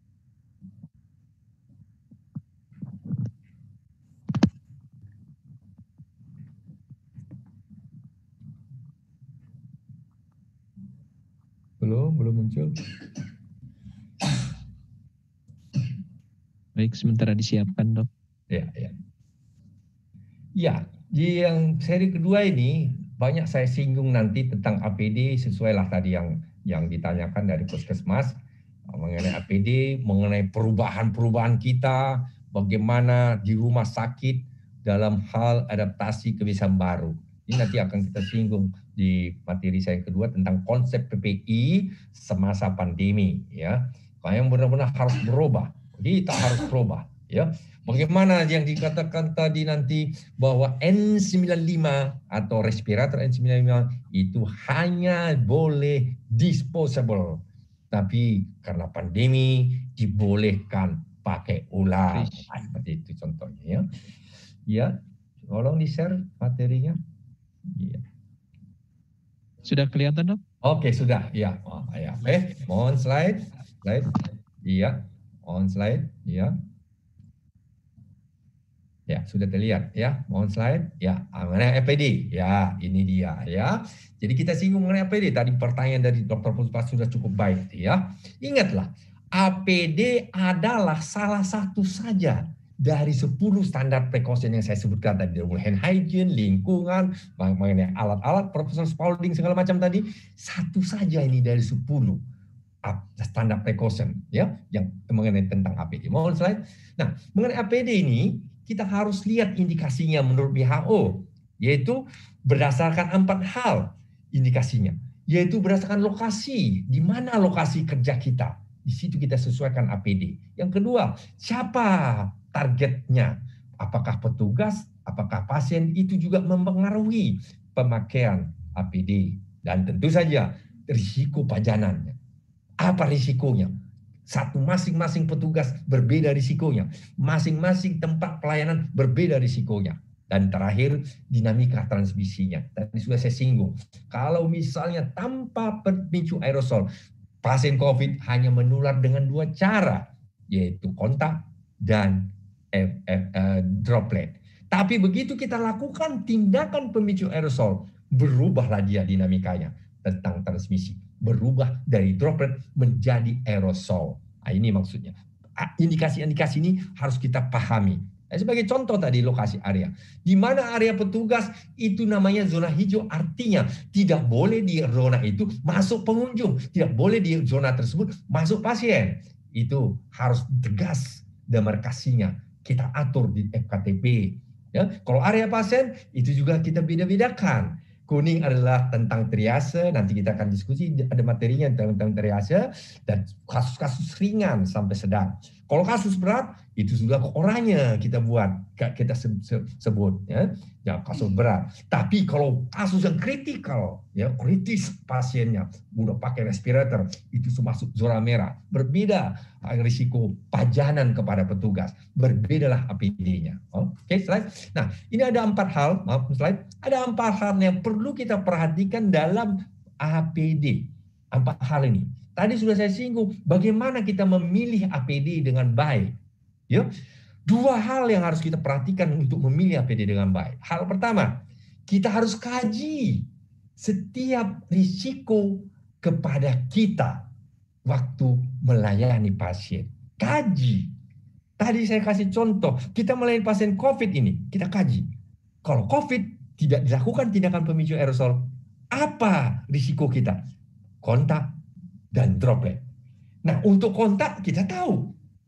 Belum, belum muncul. Baik, sementara disiapkan, Dok. Ya, ya. Ya, di yang seri kedua ini banyak saya singgung nanti tentang A P D sesuai lah tadi yang yang ditanyakan dari Puskesmas mengenai A P D, mengenai perubahan-perubahan kita, bagaimana di rumah sakit dalam hal adaptasi kebiasaan baru. Ini nanti akan kita singgung di materi saya yang kedua tentang konsep P P I semasa pandemi, ya. Yang benar-benar harus berubah. Kita harus berubah, ya. Bagaimana yang dikatakan tadi nanti bahwa N sembilan puluh lima atau respirator N sembilan puluh lima itu hanya boleh disposable. Tapi karena pandemi dibolehkan pakai ulang. Nah, seperti itu contohnya, ya. Ya, tolong di-share materinya. Ya. Sudah kelihatan, Dok? Oke, sudah. Ya. Oh, ya. Eh, mohon slide. Slide. Iya. On slide, ya. Ya, sudah terlihat ya. Mohon slide. Ya, mengenai A P D. Ya, ini dia ya. Jadi kita singgung mengenai A P D. Tadi pertanyaan dari Dokter Puspa sudah cukup baik ya. Ingatlah, A P D adalah salah satu saja dari sepuluh standar precaution yang saya sebutkan tadi. Hand hygiene, lingkungan, mengenai alat-alat, Profesor Spalding segala macam tadi. Satu saja ini dari sepuluh. Standar precaution ya yang mengenai tentang A P D. Mohon slide. Nah, mengenai A P D ini kita harus lihat indikasinya menurut W H O, yaitu berdasarkan empat hal indikasinya, yaitu berdasarkan lokasi, di mana lokasi kerja kita. Di situ kita sesuaikan A P D. Yang kedua, siapa targetnya? Apakah petugas, apakah pasien, itu juga mempengaruhi pemakaian A P D. Dan tentu saja risiko pajanannya. Apa risikonya? Satu, masing-masing petugas berbeda risikonya. Masing-masing tempat pelayanan berbeda risikonya. Dan terakhir, dinamika transmisinya. Tadi sudah saya singgung. Kalau misalnya tanpa pemicu aerosol, pasien COVID hanya menular dengan dua cara, yaitu kontak dan eh, eh, eh, droplet. Tapi begitu kita lakukan tindakan pemicu aerosol, berubahlah dia dinamikanya tentang transmisi. Berubah dari droplet menjadi aerosol. Nah, ini maksudnya. Indikasi-indikasi ini harus kita pahami. Sebagai contoh tadi lokasi area. Di mana area petugas itu namanya zona hijau, artinya tidak boleh di zona itu masuk pengunjung. Tidak boleh di zona tersebut masuk pasien. Itu harus tegas demarkasinya. Kita atur di F K T P. Ya, kalau area pasien itu juga kita beda-bedakan. Kuning adalah tentang triase, nanti kita akan diskusi, ada materinya tentang triase, dan kasus-kasus ringan sampai sedang. Kalau kasus berat, itu sudah orangnya kita buat, kita sebut, ya, ya kasus berat. Tapi kalau kasus yang kritikal, ya kritis pasiennya, udah pakai respirator, itu masuk zona merah. Berbeda risiko pajanan kepada petugas, berbedalah A P D-nya. Oke, okay, slide. Nah, ini ada empat hal, maaf slide, ada empat hal yang perlu kita perhatikan dalam A P D. Empat hal ini. Tadi sudah saya singgung, bagaimana kita memilih A P D dengan baik. Ya, dua hal yang harus kita perhatikan untuk memilih A P D dengan baik. Hal pertama, kita harus kaji setiap risiko kepada kita waktu melayani pasien. Kaji. Tadi saya kasih contoh, kita melayani pasien COVID ini, kita kaji. Kalau COVID tidak dilakukan tindakan pemicu aerosol, apa risiko kita? Kontak dan droplet. Nah, untuk kontak kita tahu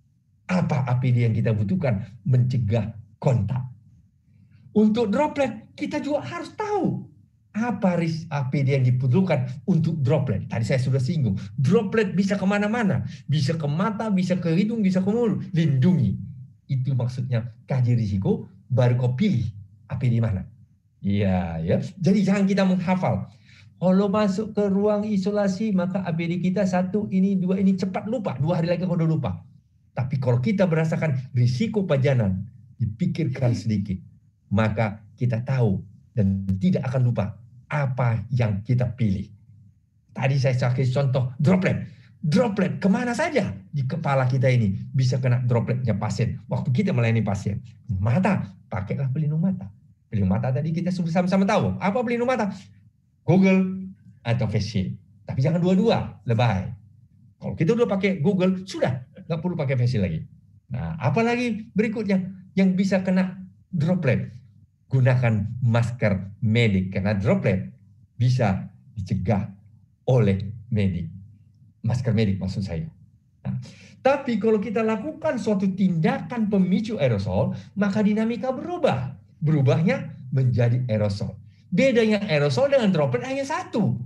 apa A P D yang kita butuhkan mencegah kontak. Untuk droplet kita juga harus tahu apa A P D yang dibutuhkan untuk droplet. Tadi saya sudah singgung, droplet bisa kemana-mana, bisa ke mata, bisa ke hidung, bisa ke mulut. Lindungi. Itu maksudnya kaji risiko, baru kau pilih A P D mana. Iya, ya. Jadi jangan kita menghafal. Kalau masuk ke ruang isolasi, maka A P D kita satu, ini, dua, ini cepat lupa. Dua hari lagi kau udah lupa. Tapi kalau kita berasakan risiko pajanan, dipikirkan sedikit, maka kita tahu dan tidak akan lupa apa yang kita pilih. Tadi saya kasih contoh droplet. Droplet kemana saja di kepala kita ini bisa kena dropletnya pasien. Waktu kita melayani pasien. Mata, pakailah pelindung mata. Pelindung mata tadi kita sama-sama tahu. Apa pelindung mata? Google atau face shield. Tapi jangan dua-dua, lebay. Kalau kita udah pakai Google, sudah. Nggak perlu pakai face shield lagi. Nah, apalagi berikutnya yang bisa kena droplet. Gunakan masker medik. Karena droplet bisa dicegah oleh medik. Masker medik maksud saya. Nah, tapi kalau kita lakukan suatu tindakan pemicu aerosol, maka dinamika berubah. Berubahnya menjadi aerosol. Bedanya aerosol dengan droplet hanya satu.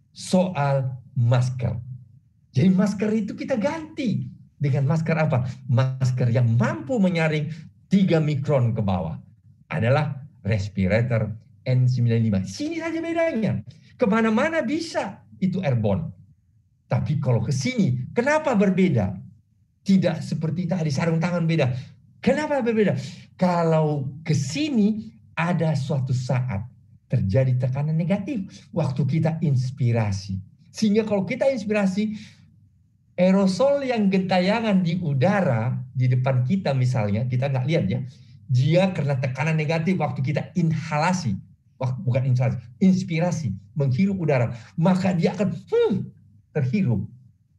Soal masker. Jadi masker itu kita ganti. Dengan masker apa? Masker yang mampu menyaring tiga mikron ke bawah. Adalah respirator N sembilan puluh lima. Sini saja bedanya. Kemana-mana bisa. Itu airborne. Tapi kalau ke sini, kenapa berbeda? Tidak seperti tadi, sarung tangan beda. Kenapa berbeda? Kalau ke sini ada suatu saat terjadi tekanan negatif waktu kita inspirasi. Sehingga kalau kita inspirasi, aerosol yang gentayangan di udara di depan kita misalnya, kita nggak lihat ya, dia karena tekanan negatif waktu kita inhalasi, waktu, bukan inhalasi, inspirasi, menghirup udara, maka dia akan hmm, terhirup.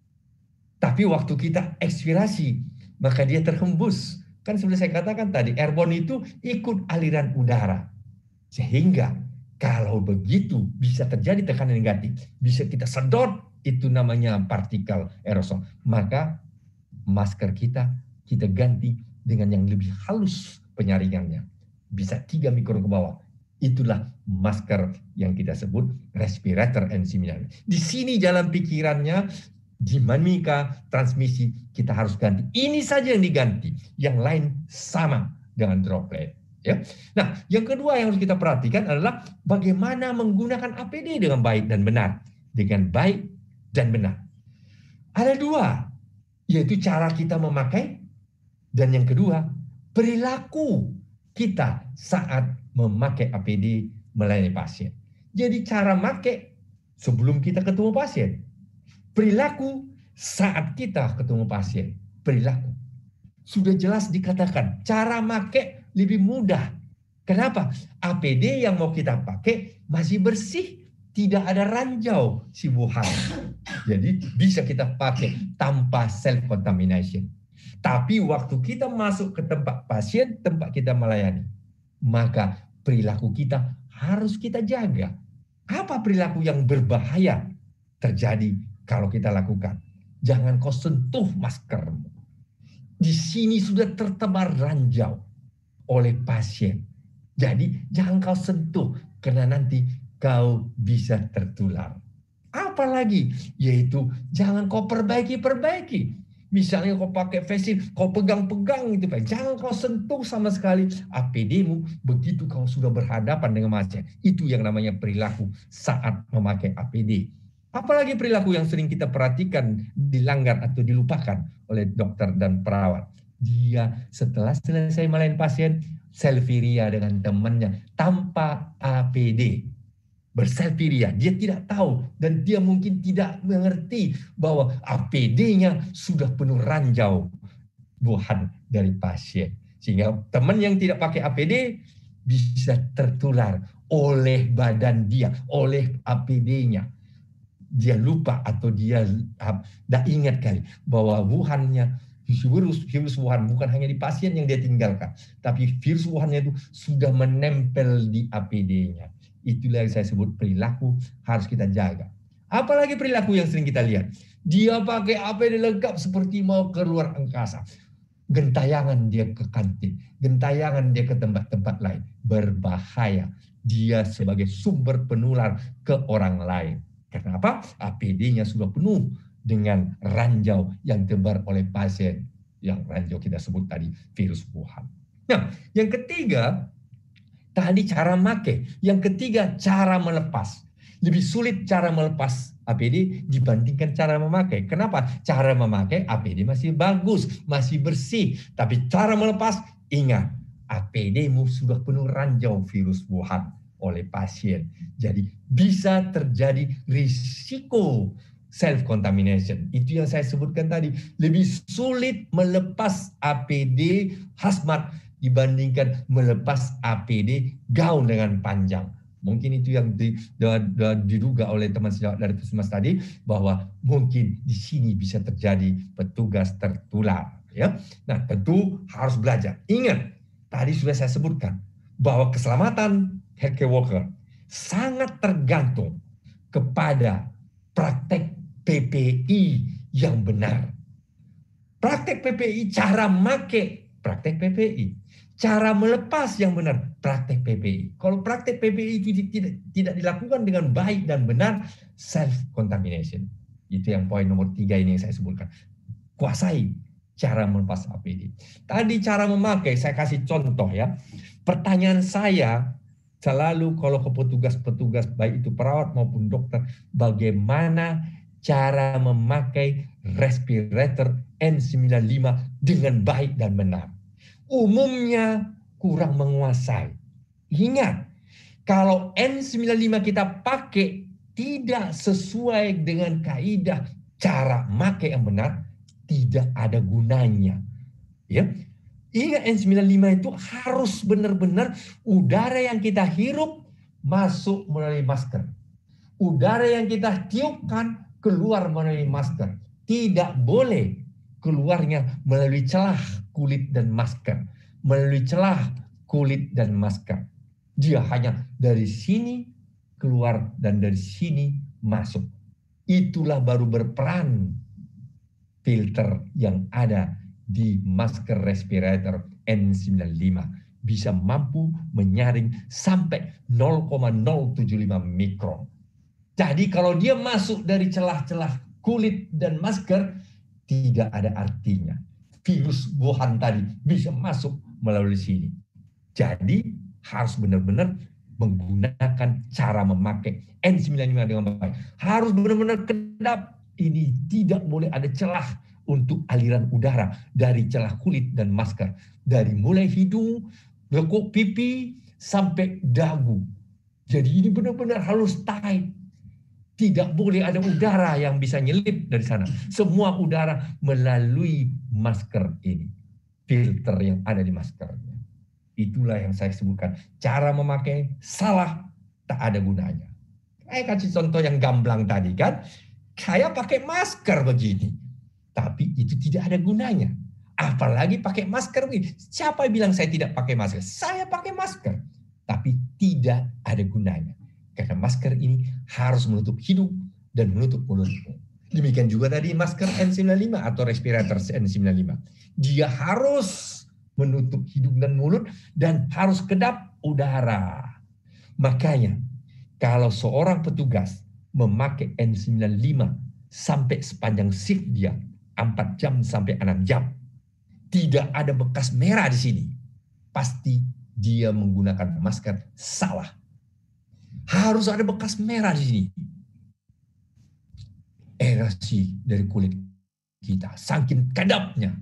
Tapi waktu kita ekspirasi, maka dia terhembus. Kan seperti saya katakan tadi, airborne itu ikut aliran udara. Sehingga kalau begitu bisa terjadi tekanan negatif, bisa kita sedot, itu namanya partikel aerosol. Maka masker kita, kita ganti dengan yang lebih halus penyaringannya. Bisa tiga mikron ke bawah. Itulah masker yang kita sebut respirator N sembilan puluh lima. Di sini jalan pikirannya, dinamika transmisi kita harus ganti. Ini saja yang diganti. Yang lain sama dengan droplet. Ya. Nah, yang kedua yang harus kita perhatikan adalah bagaimana menggunakan A P D dengan baik dan benar. Dengan baik dan benar. Ada dua, yaitu cara kita memakai, dan yang kedua, perilaku kita saat memakai A P D melayani pasien. Jadi cara pakai sebelum kita ketemu pasien. Perilaku saat kita ketemu pasien. Perilaku. sudah jelas dikatakan cara make lebih mudah. Kenapa? A P D yang mau kita pakai masih bersih, tidak ada ranjau si Wuhan. Jadi bisa kita pakai tanpa self contamination. Tapi waktu kita masuk ke tempat pasien, tempat kita melayani, maka perilaku kita harus kita jaga. Apa perilaku yang berbahaya terjadi kalau kita lakukan? Jangan kau sentuh maskermu. Di sini sudah tertebar ranjau oleh pasien. Jadi jangan kau sentuh karena nanti kau bisa tertular. Apalagi yaitu jangan kau perbaiki-perbaiki. Misalnya kau pakai face shield, kau pegang-pegang gitu, jangan kau sentuh sama sekali A P D-mu begitu kau sudah berhadapan dengan pasien. Itu yang namanya perilaku saat memakai A P D. Apalagi perilaku yang sering kita perhatikan dilanggar atau dilupakan oleh dokter dan perawat. Dia setelah selesai melayani pasien, selfie ria dengan temannya tanpa A P D. Berselfie ria, dia tidak tahu dan dia mungkin tidak mengerti bahwa A P D-nya sudah penuh ranjau Wuhan dari pasien. Sehingga teman yang tidak pakai A P D bisa tertular oleh badan dia, oleh A P D-nya. Dia lupa atau dia tidak ingat kali bahwa Wuhan-nya, virus, virus Wuhan bukan hanya di pasien yang dia tinggalkan, tapi virus Wuhan-nya itu sudah menempel di A P D-nya. Itulah yang saya sebut perilaku harus kita jaga. Apalagi perilaku yang sering kita lihat. Dia pakai A P D lengkap seperti mau keluar angkasa. Gentayangan dia ke kantin, gentayangan dia ke tempat-tempat lain. Berbahaya. Dia sebagai sumber penular ke orang lain. Kenapa? A P D-nya sudah penuh dengan ranjau yang tebar oleh pasien. Yang ranjau kita sebut tadi virus Wuhan. Nah, yang ketiga, tadi cara make. Yang ketiga, cara melepas. Lebih sulit cara melepas A P D dibandingkan cara memakai. Kenapa? Cara memakai A P D masih bagus, masih bersih. Tapi cara melepas, ingat, A P D-mu sudah penuh ranjau virus Wuhan oleh pasien. Jadi bisa terjadi risiko self-contamination. Itu yang saya sebutkan tadi. Lebih sulit melepas A P D hazmat dibandingkan melepas A P D gaun dengan panjang. Mungkin itu yang diduga oleh teman sejawat dari Puskesmas tadi, bahwa mungkin di sini bisa terjadi petugas tertular. Ya, nah tentu harus belajar. Ingat, tadi sudah saya sebutkan bahwa keselamatan healthcare worker sangat tergantung kepada praktek P P I yang benar. Praktek P P I, cara make praktek P P I. Cara melepas yang benar, praktek P P I. Kalau praktek P P I itu tidak, tidak dilakukan dengan baik dan benar, self-contamination. Itu yang poin nomor tiga ini yang saya sebutkan. Kuasai cara melepas A P D. Tadi cara memakai, saya kasih contoh ya. Pertanyaan saya selalu kalau ke petugas-petugas, baik itu perawat maupun dokter, bagaimana cara memakai respirator N sembilan puluh lima dengan baik dan benar. Umumnya kurang menguasai. Ingat, kalau N sembilan puluh lima kita pakai tidak sesuai dengan kaidah cara pakai yang benar, tidak ada gunanya. Ya, ingat N sembilan puluh lima itu harus benar-benar udara yang kita hirup masuk melalui masker. Udara yang kita tiupkan keluar melalui masker. Tidak boleh keluarnya melalui celah kulit dan masker. Melalui celah kulit dan masker. Dia hanya dari sini keluar dan dari sini masuk. Itulah baru berperan filter yang ada di masker respirator N sembilan puluh lima. Bisa mampu menyaring sampai nol koma nol tujuh lima mikron. Jadi kalau dia masuk dari celah-celah kulit dan masker, tidak ada artinya. Virus Wuhan tadi bisa masuk melalui sini. Jadi harus benar-benar menggunakan cara memakai N sembilan puluh lima dengan baik. Harus benar-benar kedap. Ini tidak boleh ada celah untuk aliran udara dari celah kulit dan masker. Dari mulai hidung, lekuk pipi, sampai dagu. Jadi ini benar-benar harus tight. Tidak boleh ada udara yang bisa nyelip dari sana. Semua udara melalui masker ini. filter yang ada di maskernya. Itulah yang saya sebutkan. Cara memakai salah, tak ada gunanya. Saya kasih contoh yang gamblang tadi kan. Saya pakai masker begini. Tapi itu tidak ada gunanya. Apalagi pakai masker begini. Siapa yang bilang saya tidak pakai masker? Saya pakai masker. Tapi tidak ada gunanya. Karena masker ini harus menutup hidung dan menutup mulutmu. Demikian juga tadi masker N sembilan puluh lima atau respirator N sembilan puluh lima. Dia harus menutup hidung dan mulut dan harus kedap udara. Makanya kalau seorang petugas memakai N sembilan puluh lima sampai sepanjang shift dia empat jam sampai enam jam, tidak ada bekas merah di sini, pasti dia menggunakan masker salah. Harus ada bekas merah di sini. Erasi dari kulit kita, saking kedapnya.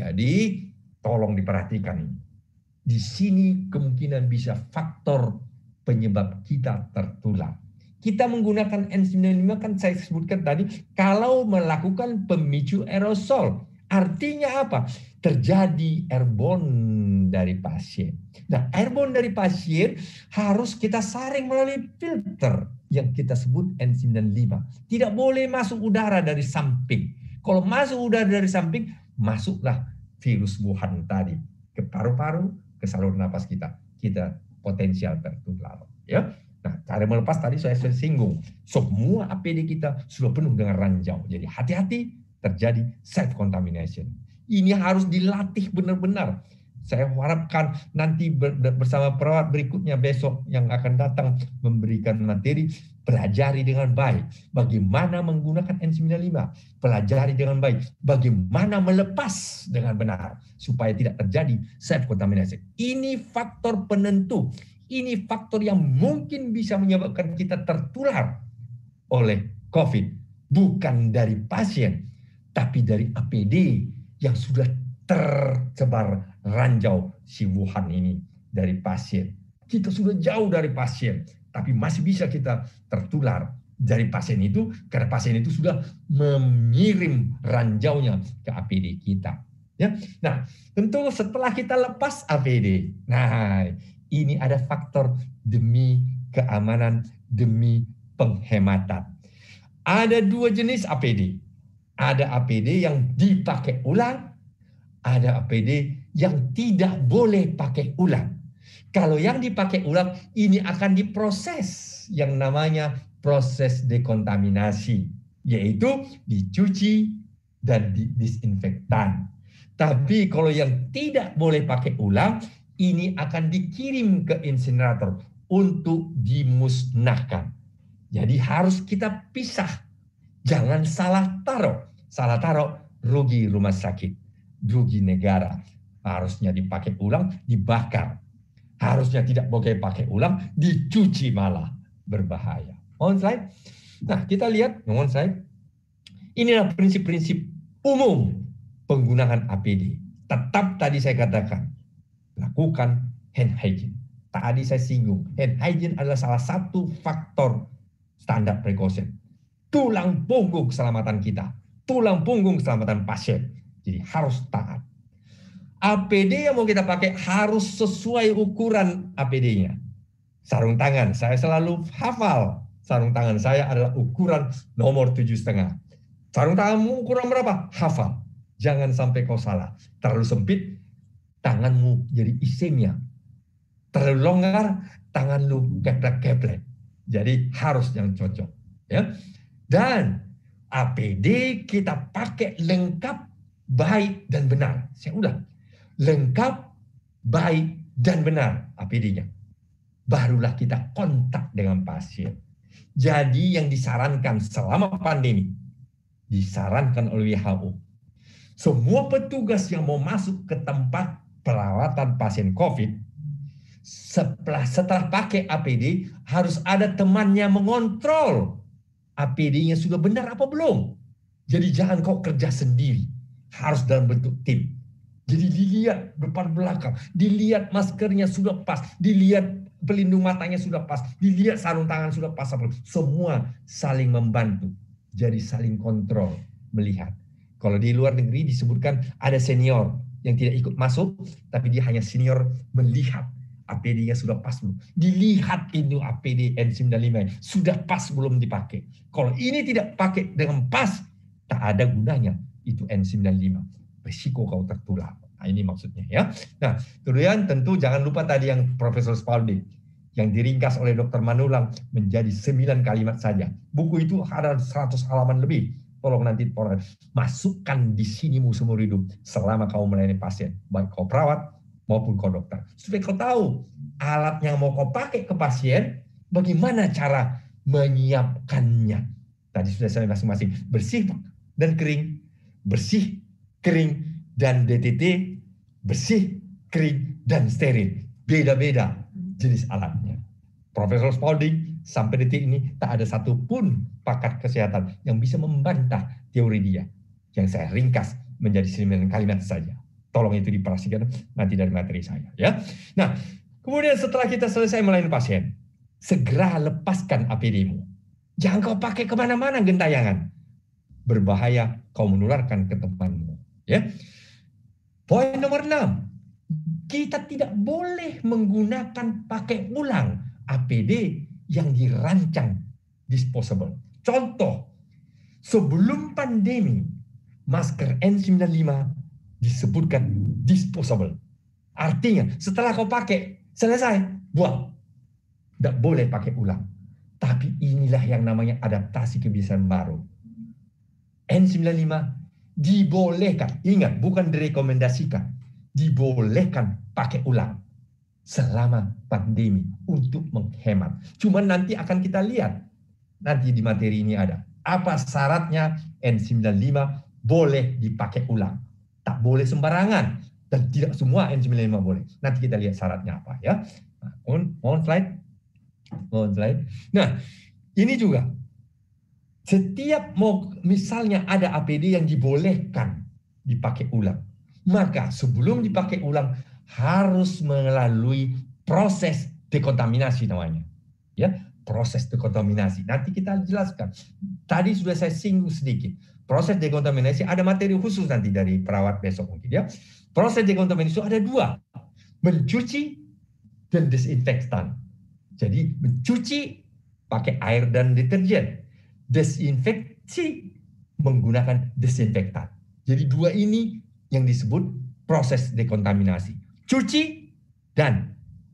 Jadi tolong diperhatikan ini. Di sini kemungkinan bisa faktor penyebab kita tertular. Kita menggunakan N sembilan puluh lima kan saya sebutkan tadi, kalau melakukan pemicu aerosol. Artinya apa? Terjadi airborne dari pasien. Nah, airborne dari pasien harus kita saring melalui filter yang kita sebut N sembilan puluh lima. Tidak boleh masuk udara dari samping. Kalau masuk udara dari samping, masuklah virus Wuhan tadi ke paru-paru, ke saluran napas kita. Kita potensial tertular. Ya. Nah, cara melepas tadi saya singgung. Semua A P D kita sudah penuh dengan ranjau. Jadi hati-hati terjadi self contamination. Ini harus dilatih benar-benar. Saya harapkan nanti bersama perawat berikutnya besok yang akan datang memberikan materi, pelajari dengan baik bagaimana menggunakan N sembilan puluh lima, pelajari dengan baik bagaimana melepas dengan benar supaya tidak terjadi self contamination. Ini faktor penentu, ini faktor yang mungkin bisa menyebabkan kita tertular oleh COVID, bukan dari pasien tapi dari A P D yang sudah tersebar ranjau si Wuhan ini dari pasien. Kita sudah jauh dari pasien, tapi masih bisa kita tertular dari pasien itu karena pasien itu sudah mengirim ranjaunya ke A P D kita. Ya, nah tentu setelah kita lepas A P D, nah ini ada faktor demi keamanan, demi penghematan. Ada dua jenis A P D. Ada A P D yang dipakai ulang, ada A P D yang tidak boleh pakai ulang. Kalau yang dipakai ulang, ini akan diproses yang namanya proses dekontaminasi, yaitu dicuci dan didisinfektan. Tapi kalau yang tidak boleh pakai ulang, ini akan dikirim ke insinerator untuk dimusnahkan. Jadi harus kita pisah. Jangan salah taruh. Salah taruh rugi rumah sakit, rugi negara. Harusnya dipakai ulang, dibakar. Harusnya tidak boleh pakai ulang, dicuci malah berbahaya. Mohon slide. Nah, kita lihat, mohon slide. Inilah prinsip-prinsip umum penggunaan A P D. Tetap tadi saya katakan, lakukan hand hygiene. Tadi saya singgung, hand hygiene adalah salah satu faktor standar precaution. Tulang punggung keselamatan kita, tulang punggung keselamatan pasien. Jadi harus taat. A P D yang mau kita pakai harus sesuai ukuran A P D-nya. Sarung tangan, saya selalu hafal. Sarung tangan saya adalah ukuran nomor tujuh setengah. Sarung tanganmu ukuran berapa? Hafal. Jangan sampai kau salah. Terlalu sempit, tanganmu jadi isemia. Terlalu longgar, tangan lu keplek-keplek. Jadi harus yang cocok. Ya. Dan A P D kita pakai lengkap, baik dan benar. Saya ulang, lengkap, baik dan benar A P D-nya. Barulah kita kontak dengan pasien. Jadi yang disarankan selama pandemi, disarankan oleh W H O, semua petugas yang mau masuk ke tempat perawatan pasien COVID, setelah, setelah pakai A P D, harus ada temannya mengontrol A P D-nya sudah benar apa belum. Jadi jangan kau kerja sendiri. Harus dalam bentuk tim. Jadi dilihat depan belakang. Dilihat maskernya sudah pas. Dilihat pelindung matanya sudah pas. Dilihat sarung tangan sudah pas. Semua saling membantu. Jadi saling kontrol. Melihat. Kalau di luar negeri disebutkan ada senior yang tidak ikut masuk, tapi dia hanya senior melihat A P D-nya sudah pas belum. Dilihat itu A P D N sembilan puluh lima sudah pas belum dipakai. Kalau ini tidak pakai dengan pas, tak ada gunanya itu N sembilan puluh lima. Risiko kau tertular. Nah, ini maksudnya ya. Nah, kemudian tentu jangan lupa tadi yang Profesor Spalding yang diringkas oleh Dokter Manulang menjadi sembilan kalimat saja. Buku itu ada seratus halaman lebih. Tolong nanti masukkan di sinimu seumur hidup selama kau melayani pasien, baik kau perawat maupun kau dokter. Supaya kau tahu alat yang mau kau pakai ke pasien, bagaimana cara menyiapkannya. Tadi sudah saya masing-masing bersih dan kering, bersih, kering, dan D T T, bersih, kering, dan steril. Beda-beda jenis alatnya. Profesor Spalding sampai detik ini tak ada satupun pakar kesehatan yang bisa membantah teori dia. Yang saya ringkas menjadi sembilan kalimat saja. Tolong itu diperhatikan nanti dari materi saya. Ya. Nah, kemudian setelah kita selesai melayani pasien, segera lepaskan A P D-mu. Jangan kau pakai kemana-mana gentayangan. Berbahaya kau menularkan ke temanmu. Ya. Poin nomor enam. Kita tidak boleh menggunakan pakai ulang A P D yang dirancang disposable. Contoh, sebelum pandemi, masker N sembilan puluh lima disebutkan disposable. Artinya, setelah kau pakai, selesai, buang. Tidak boleh pakai ulang. Tapi inilah yang namanya adaptasi kebiasaan baru. N sembilan puluh lima dibolehkan, ingat bukan direkomendasikan, dibolehkan pakai ulang selama pandemi untuk menghemat. Cuman nanti akan kita lihat, nanti di materi ini ada, apa syaratnya N sembilan puluh lima boleh dipakai ulang. Tak boleh sembarangan, dan tidak semua N sembilan puluh lima boleh. Nanti kita lihat syaratnya apa ya. Nah, mohon, mohon slide. Mohon slide. Nah, ini juga setiap mau misalnya ada A P D yang dibolehkan dipakai ulang, maka sebelum dipakai ulang harus melalui proses dekontaminasi namanya. Ya, proses dekontaminasi. Nanti kita jelaskan. Tadi sudah saya singgung sedikit. Proses dekontaminasi ada materi khusus nanti dari perawat besok mungkin ya. Proses dekontaminasi itu ada dua. Mencuci dan desinfektan. Jadi mencuci pakai air dan deterjen. Desinfeksi menggunakan desinfektan. Jadi dua ini yang disebut proses dekontaminasi. Cuci dan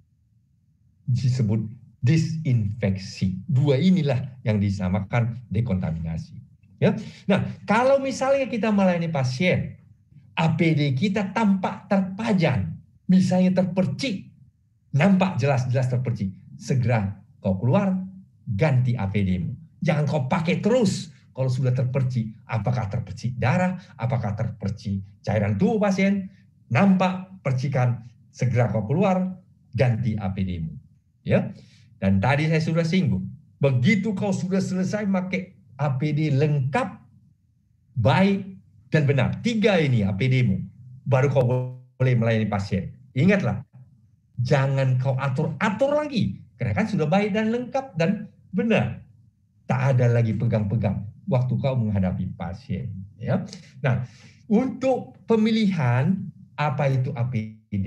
disebut disinfeksi. Dua inilah yang disamakan dekontaminasi. Ya. Nah, kalau misalnya kita melayani pasien, A P D kita tampak terpajan, misalnya terpercik, nampak jelas-jelas terpercik, segera kau keluar, ganti A P D-mu. Jangan kau pakai terus. Kalau sudah terpercik, apakah terpercik darah, apakah terpercik cairan tubuh pasien, nampak percikan, segera kau keluar, ganti A P D-mu. Ya. Dan tadi saya sudah singgung, begitu kau sudah selesai pakai A P D lengkap, baik dan benar, tiga ini A P D-mu, baru kau boleh melayani pasien. Ingatlah, jangan kau atur-atur lagi, karena kan sudah baik dan lengkap dan benar. Tak ada lagi pegang-pegang waktu kau menghadapi pasien. Ya. Nah, untuk pemilihan apa itu A P D,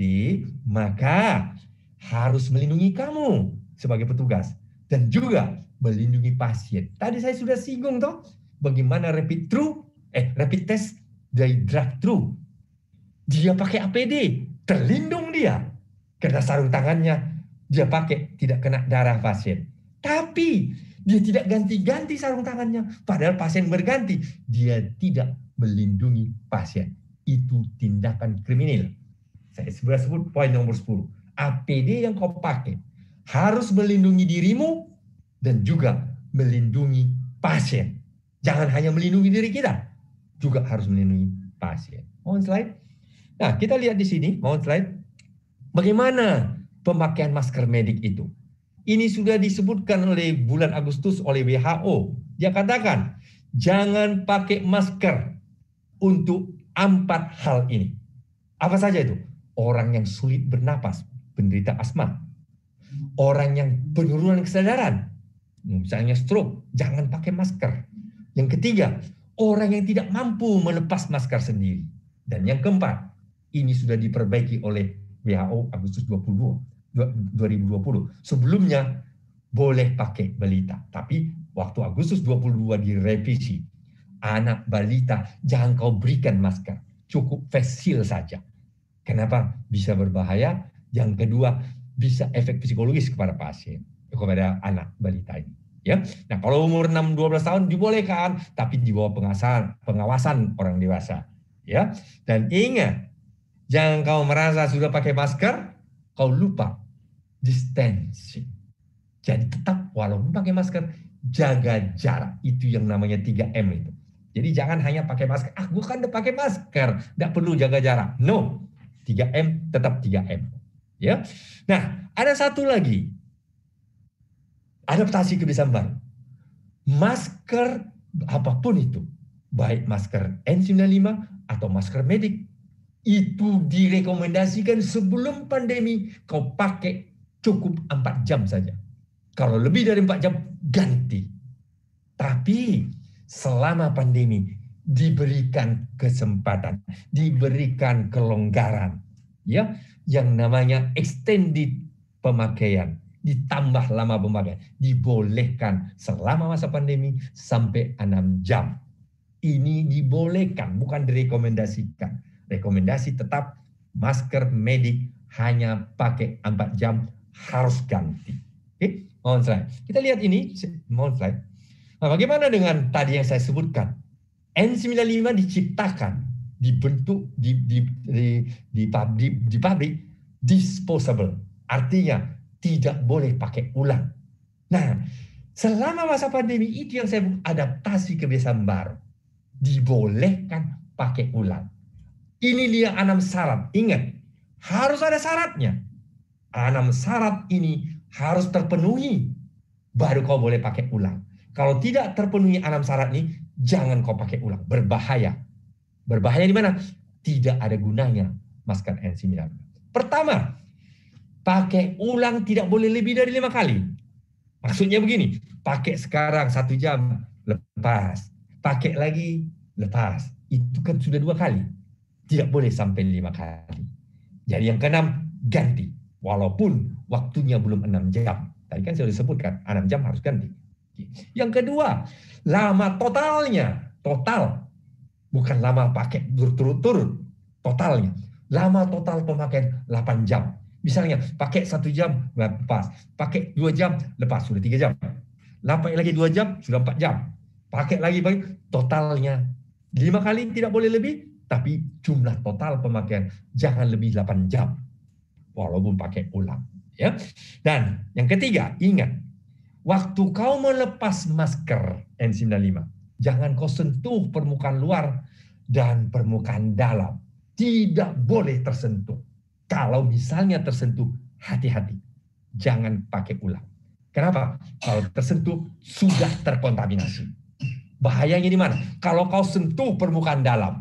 maka harus melindungi kamu sebagai petugas dan juga melindungi pasien. Tadi saya sudah singgung toh, bagaimana rapid through, eh rapid test dari drive-thru. Dia pakai A P D, terlindung dia karena sarung tangannya dia pakai tidak kena darah pasien. Tapi dia tidak ganti-ganti sarung tangannya, padahal pasien berganti. Dia tidak melindungi pasien. Itu tindakan kriminal. Saya sudah sebut poin nomor sepuluh. A P D yang kau pakai harus melindungi dirimu dan juga melindungi pasien. Jangan hanya melindungi diri kita, juga harus melindungi pasien. Mohon slide. Nah, kita lihat di sini, mohon slide. Bagaimana pemakaian masker medik itu? Ini sudah disebutkan oleh bulan Agustus oleh W H O. Dia katakan, jangan pakai masker untuk empat hal ini. Apa saja itu? Orang yang sulit bernapas, penderita asma. Orang yang penurunan kesadaran, misalnya stroke, jangan pakai masker. Yang ketiga, orang yang tidak mampu melepas masker sendiri. Dan yang keempat, Ini sudah diperbaiki oleh W H O Agustus dua ribu dua puluh. Sebelumnya boleh pakai balita, tapi waktu Agustus dua puluh dua direvisi. Anak balita jangan kau berikan masker, cukup face shield saja. Kenapa? Bisa berbahaya. Yang kedua, bisa efek psikologis kepada pasien, kepada anak balita ini. Ya, nah kalau umur enam dua belas tahun dibolehkan, tapi di bawah pengawasan pengawasan orang dewasa. Ya, dan ingat, jangan kau merasa sudah pakai masker, kau lupa distancing. Jadi tetap walaupun pakai masker, jaga jarak. Itu yang namanya tiga M itu. Jadi jangan hanya pakai masker. Ah, gue kan udah pakai masker, tidak perlu jaga jarak. No, tiga M tetap tiga M. Ya. Nah, ada satu lagi. Adaptasi kebiasaan baru. Masker apapun itu, baik masker N sembilan puluh lima atau masker medik, itu direkomendasikan sebelum pandemi kau pakai cukup empat jam saja. Kalau lebih dari empat jam, ganti. Tapi selama pandemi diberikan kesempatan, diberikan kelonggaran, ya, yang namanya extended pemakaian, ditambah lama pemakaian, dibolehkan selama masa pandemi sampai enam jam. Ini dibolehkan, bukan direkomendasikan. Rekomendasi tetap masker medik hanya pakai empat jam, harus ganti. Oke, mohon slide. Kita lihat ini, mohon slide. Nah, bagaimana dengan tadi yang saya sebutkan? N sembilan puluh lima diciptakan, dibentuk di di di di pabrik, di pabrik disposable. Artinya tidak boleh pakai ulang. Nah, selama masa pandemi itu yang saya adaptasi kebiasaan baru. Dibolehkan pakai ulang. Ini dia enam syarat. Ingat, harus ada syaratnya. Enam syarat ini harus terpenuhi, baru kau boleh pakai ulang. Kalau tidak terpenuhi enam syarat ini, jangan kau pakai ulang. Berbahaya. Berbahaya di mana? Tidak ada gunanya masker N sembilan puluh lima. Pertama, pakai ulang tidak boleh lebih dari lima kali. Maksudnya begini, pakai sekarang satu jam, lepas. Pakai lagi, lepas. Itu kan sudah dua kali. Tidak boleh sampai lima kali. Jadi yang keenam, ganti. Walaupun waktunya belum enam jam. Tadi kan saya sudah sebutkan, enam jam harus ganti. Yang kedua, lama totalnya. Total. Bukan lama pakai berturut-turut. Totalnya. Lama total pemakaian delapan jam. Misalnya pakai satu jam, lepas. Pakai dua jam, lepas. Sudah tiga jam. Pakai lagi dua jam, sudah empat jam. Pakai lagi, totalnya. Lima kali tidak boleh lebih, tapi jumlah total pemakaian jangan lebih delapan jam. Walaupun pakai ulang. Ya. Dan yang ketiga, ingat. Waktu kau melepas masker N sembilan puluh lima, jangan kau sentuh permukaan luar dan permukaan dalam. Tidak boleh tersentuh. Kalau misalnya tersentuh, hati-hati. Jangan pakai ulang. Kenapa? Kalau tersentuh, sudah terkontaminasi. Bahayanya di mana? Kalau kau sentuh permukaan dalam,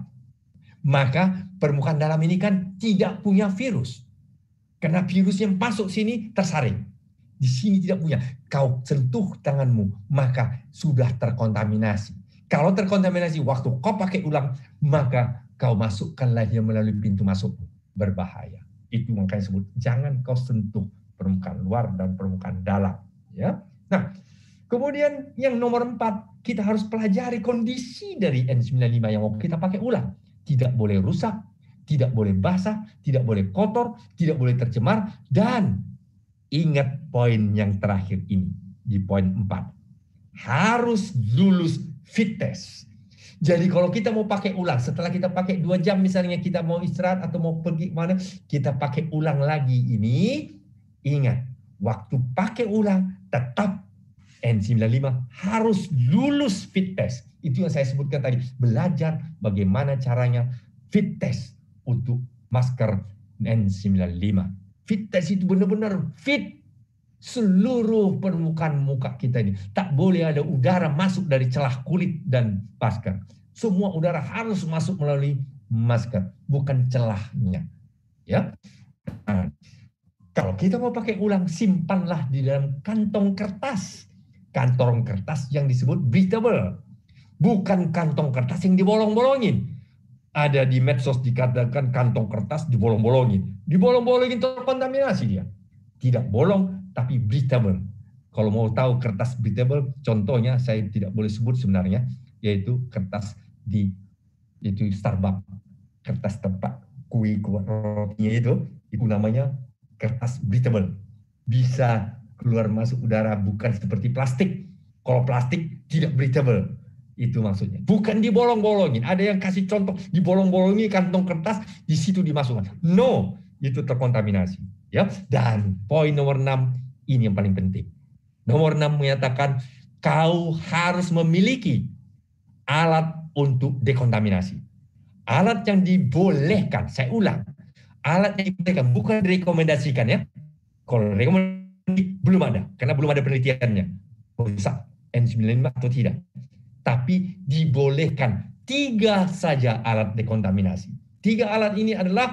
maka permukaan dalam ini kan tidak punya virus. Karena virus yang masuk sini tersaring. Di sini tidak punya. Kau sentuh tanganmu, maka sudah terkontaminasi. Kalau terkontaminasi, waktu kau pakai ulang, maka kau masukkanlah dia melalui pintu masukmu. Berbahaya. Itu makanya sebut, jangan kau sentuh permukaan luar dan permukaan dalam. Ya. Nah, kemudian yang nomor empat, kita harus pelajari kondisi dari N sembilan puluh lima yang mau kita pakai ulang. Tidak boleh rusak, tidak boleh basah, tidak boleh kotor, tidak boleh tercemar, dan ingat poin yang terakhir ini, di poin empat. Harus lulus fit test. Jadi kalau kita mau pakai ulang, setelah kita pakai dua jam misalnya kita mau istirahat atau mau pergi mana, kita pakai ulang lagi ini, ingat, waktu pakai ulang tetap N sembilan puluh lima harus lulus fit test. Itu yang saya sebutkan tadi, belajar bagaimana caranya fit test untuk masker N sembilan puluh lima. Fit test itu benar-benar fit seluruh permukaan muka kita ini. Tak boleh ada udara masuk dari celah kulit dan masker. Semua udara harus masuk melalui masker, bukan celahnya. Ya. Nah, kalau kita mau pakai ulang, simpanlah di dalam kantong kertas. Kantong kertas yang disebut breathable. Bukan kantong kertas yang dibolong-bolongin. Ada di medsos dikatakan kantong kertas dibolong-bolongin. Dibolong-bolongin terkontaminasi dia. Tidak bolong, tapi breathable. Kalau mau tahu kertas breathable, contohnya saya tidak boleh sebut sebenarnya, yaitu kertas di itu Starbucks, kertas tempat kue kue rotinya itu, itu namanya kertas breathable. Bisa keluar masuk udara, bukan seperti plastik. Kalau plastik tidak breathable. Itu maksudnya. Bukan dibolong-bolongin. Ada yang kasih contoh dibolong-bolongin kantong kertas, di situ dimasukkan. No, itu terkontaminasi. Ya. Dan poin nomor enam ini yang paling penting. Nomor enam menyatakan kau harus memiliki alat untuk dekontaminasi. Alat yang dibolehkan, saya ulang. Alat yang dibolehkan, bukan direkomendasikan ya. Kalau rekomendasi belum ada, karena belum ada penelitiannya. Merusak N sembilan puluh lima atau tidak. Tapi dibolehkan tiga saja alat dekontaminasi. Tiga alat ini adalah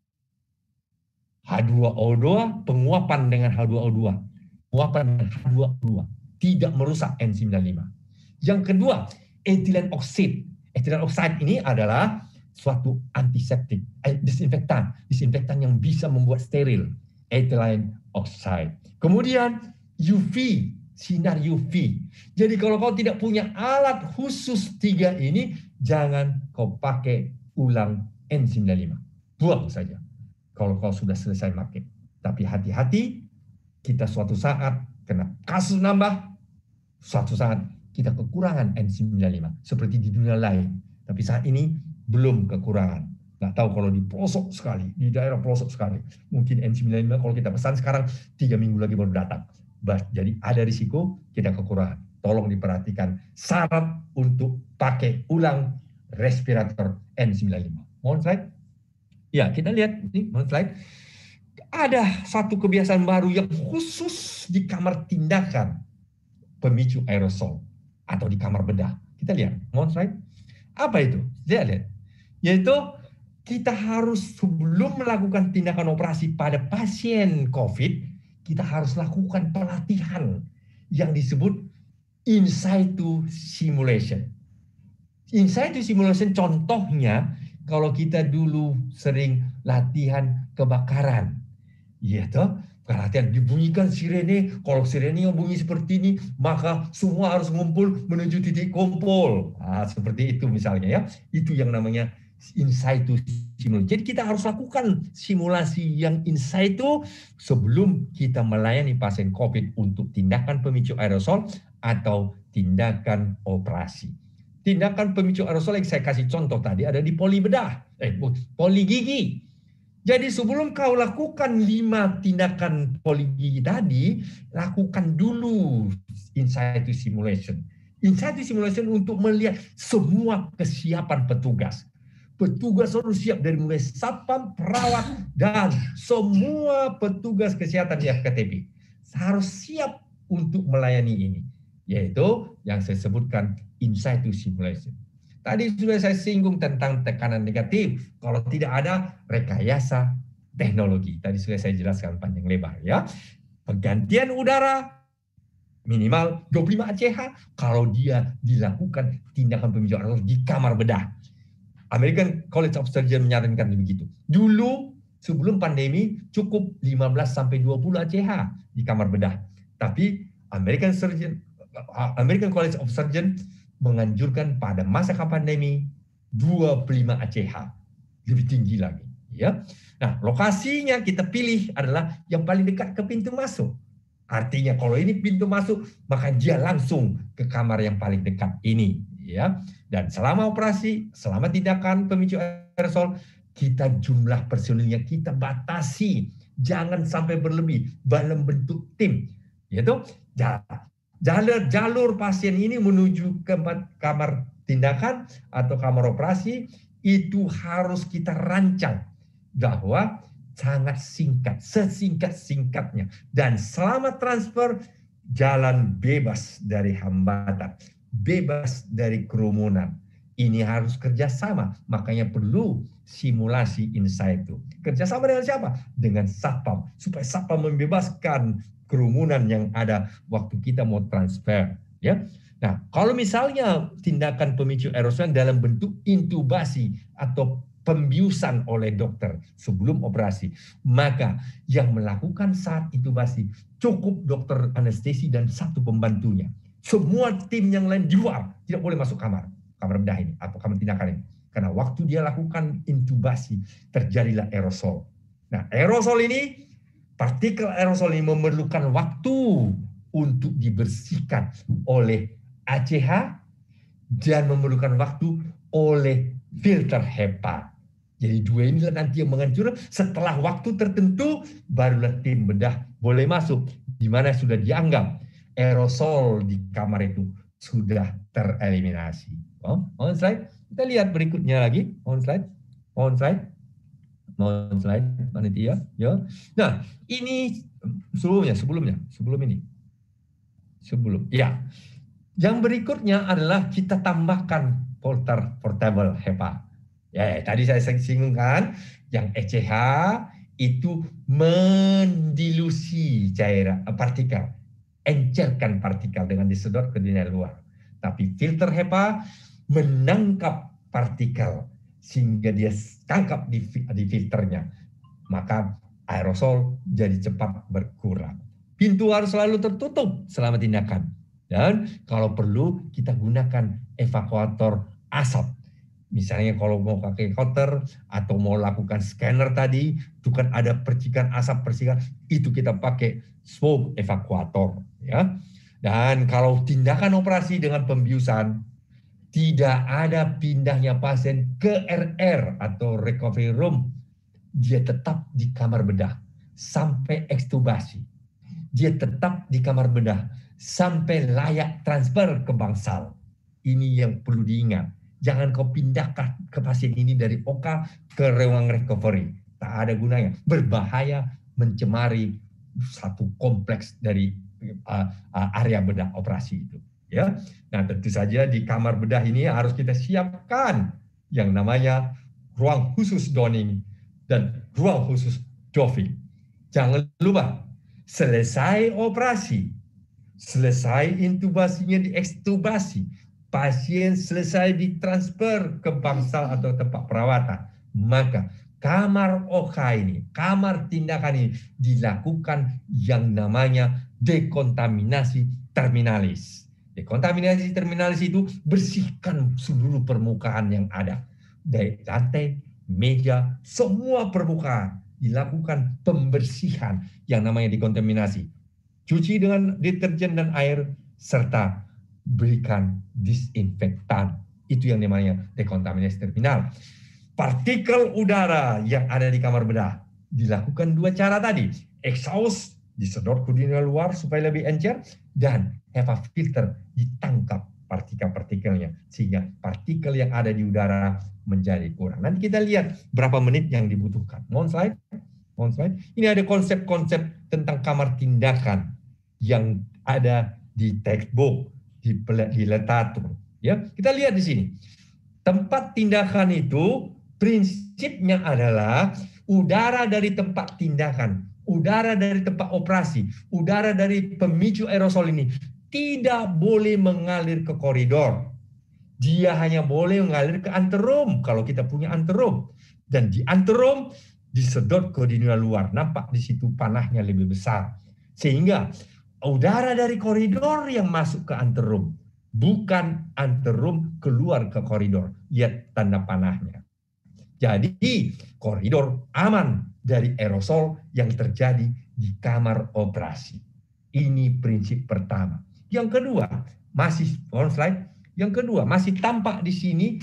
H dua O dua, penguapan dengan H dua O dua. Penguapan dengan H dua O dua. Tidak merusak N sembilan puluh lima. Yang kedua, ethylene oxide. Ethylene oxide ini adalah suatu antiseptik, eh, disinfektan. Disinfektan yang bisa membuat steril. Ethylene oxide. Kemudian U V. Sinar U V. Jadi kalau kau tidak punya alat khusus tiga ini, jangan kau pakai ulang N sembilan puluh lima. Buang saja. Kalau kau sudah selesai pakai. Tapi hati-hati, kita suatu saat kena kasus nambah, suatu saat kita kekurangan N sembilan puluh lima. Seperti di dunia lain. Tapi saat ini belum kekurangan. Nggak tahu kalau di pelosok sekali, di daerah pelosok sekali. Mungkin N sembilan puluh lima kalau kita pesan sekarang, tiga minggu lagi baru datang. Jadi ada risiko kita kekurangan. Tolong diperhatikan syarat untuk pakai ulang respirator N sembilan puluh lima. Mohon slide. Ya, kita lihat ini, mohon slide. Ada satu kebiasaan baru yang khusus di kamar tindakan pemicu aerosol atau di kamar bedah. Kita lihat, mohon slide. Apa itu? Kita lihat. Yaitu kita harus sebelum melakukan tindakan operasi pada pasien COVID, kita harus lakukan pelatihan yang disebut in situ simulation. In situ simulation contohnya kalau kita dulu sering latihan kebakaran. Iya toh, latihan dibunyikan sirene, kalau sirene yang bunyi seperti ini, maka semua harus ngumpul menuju titik kumpul. Nah, seperti itu misalnya ya. Itu yang namanya in situ simulasi. Jadi kita harus lakukan simulasi yang in situ sebelum kita melayani pasien COVID untuk tindakan pemicu aerosol atau tindakan operasi. Tindakan pemicu aerosol yang saya kasih contoh tadi ada di poli bedah, eh poli gigi. Jadi sebelum kau lakukan lima tindakan poli gigi tadi, lakukan dulu in situ simulation. In situ simulation untuk melihat semua kesiapan petugas. Petugas harus siap dari mulai satpam, perawat, dan semua petugas kesehatan di F K T P harus siap untuk melayani ini, yaitu yang saya sebutkan in situ simulation. Tadi sudah saya singgung tentang tekanan negatif. Kalau tidak ada rekayasa teknologi, tadi sudah saya jelaskan panjang lebar ya. Penggantian udara minimal dua puluh lima A C H kalau dia dilakukan tindakan pemicu aerosol di kamar bedah. American College of Surgeons menyarankan begitu. Dulu sebelum pandemi cukup lima belas sampai dua puluh A C H di kamar bedah. Tapi American Surgeon American College of Surgeons menganjurkan pada masa pandemi dua puluh lima A C H. Lebih tinggi lagi, ya. Nah, lokasinya kita pilih adalah yang paling dekat ke pintu masuk. Artinya kalau ini pintu masuk, maka dia langsung ke kamar yang paling dekat ini, ya. Dan selama operasi, selama tindakan pemicu aerosol, kita jumlah personilnya kita batasi, jangan sampai berlebih dalam bentuk tim, yaitu jalur jalur pasien ini menuju ke kamar tindakan atau kamar operasi itu harus kita rancang bahwa sangat singkat, sesingkat-singkatnya, dan selama transfer jalan bebas dari hambatan, bebas dari kerumunan. Ini harus kerjasama, makanya perlu simulasi in situ. Kerjasama dengan siapa? Dengan satpam, supaya satpam membebaskan kerumunan yang ada waktu kita mau transfer. Ya. Nah, kalau misalnya tindakan pemicu aerosol dalam bentuk intubasi atau pembiusan oleh dokter sebelum operasi, maka yang melakukan saat intubasi cukup dokter anestesi dan satu pembantunya. Semua tim yang lain di luar tidak boleh masuk kamar, kamar bedah ini atau kamar tindakan ini. Karena waktu dia lakukan intubasi terjadilah aerosol. Nah, aerosol ini, partikel aerosol ini memerlukan waktu untuk dibersihkan oleh A C H dan memerlukan waktu oleh filter HEPA. Jadi dua inilah nanti yang menghancurkan. Setelah waktu tertentu barulah tim bedah boleh masuk, di mana sudah dianggap aerosol di kamar itu sudah tereliminasi. Oh, on slide. Kita lihat berikutnya lagi. On slide. On slide. On slide. Panitia. Ya. Nah, ini sebelumnya, sebelumnya, sebelum ini. Sebelum. Ya. Yang berikutnya adalah kita tambahkan filter portable HEPA. Ya, tadi saya singgungkan yang E C H itu mendilusi cairan partikel, encerkan partikel dengan disedot ke dunia luar. Tapi filter HEPA menangkap partikel sehingga dia tangkap di, di filternya. Maka aerosol jadi cepat berkurang. Pintu harus selalu tertutup selama tindakan. Dan kalau perlu kita gunakan evakuator asap. Misalnya kalau mau pakai cutter atau mau lakukan scanner tadi, itu kan ada percikan asap, percikan, itu kita pakai smoke evakuator. Ya. Dan kalau tindakan operasi dengan pembiusan, tidak ada pindahnya pasien ke R R atau recovery room. Dia tetap di kamar bedah sampai ekstubasi. Dia tetap di kamar bedah sampai layak transfer ke bangsal. Ini yang perlu diingat. Jangan kau pindahkan ke pasien ini dari O K ke ruang recovery. Tak ada gunanya. Berbahaya, mencemari satu kompleks dari uh, uh, area bedah operasi itu. Ya, nah tentu saja di kamar bedah ini harus kita siapkan yang namanya ruang khusus donning dan ruang khusus doffing. Jangan lupa, selesai operasi, selesai intubasinya diekstubasi, pasien selesai ditransfer ke bangsal atau tempat perawatan, maka kamar O K ini, kamar tindakan ini dilakukan yang namanya dekontaminasi terminalis. Dekontaminasi terminalis itu bersihkan seluruh permukaan yang ada. Dari lantai, meja, semua permukaan dilakukan pembersihan yang namanya dekontaminasi. Cuci dengan deterjen dan air serta berikan disinfektan. Itu yang namanya dekontaminasi terminal. Partikel udara yang ada di kamar bedah dilakukan dua cara tadi. Exhaust disedot ke dunia luar supaya lebih encer, dan HEPA filter ditangkap partikel-partikelnya sehingga partikel yang ada di udara menjadi kurang. Nanti kita lihat berapa menit yang dibutuhkan. Mohon slide. Mohon slide. Ini ada konsep-konsep tentang kamar tindakan yang ada di textbook, di, di literatur. Ya, kita lihat di sini. Tempat tindakan itu prinsipnya adalah udara dari tempat tindakan, udara dari tempat operasi, udara dari pemicu aerosol ini tidak boleh mengalir ke koridor. Dia hanya boleh mengalir ke anterum kalau kita punya anterum. Dan di anterum disedot ke dunia luar. Nampak di situ panahnya lebih besar. Sehingga udara dari koridor yang masuk ke anterum, bukan anterum keluar ke koridor. Lihat tanda panahnya. Jadi koridor aman dari aerosol yang terjadi di kamar operasi. Ini prinsip pertama. Yang kedua, masih on slide. Yang kedua, masih tampak di sini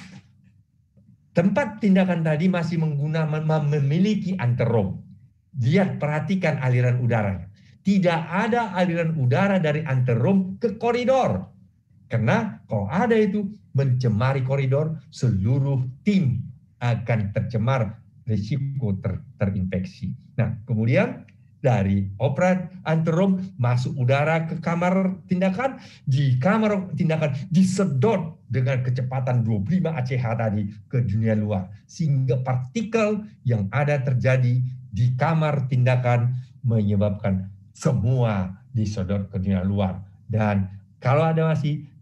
tempat tindakan tadi masih menggunakan memiliki anterum. Lihat, perhatikan aliran udaranya. Tidak ada aliran udara dari anterum ke koridor. Karena kalau ada itu mencemari koridor, seluruh tim akan tercemar, risiko ter, terinfeksi. Nah, kemudian dari operat anterum masuk udara ke kamar tindakan, di kamar tindakan disedot dengan kecepatan dua puluh lima A C H tadi ke dunia luar, sehingga partikel yang ada terjadi di kamar tindakan menyebabkan semua disedot ke dunia luar. Dan kalau ada masih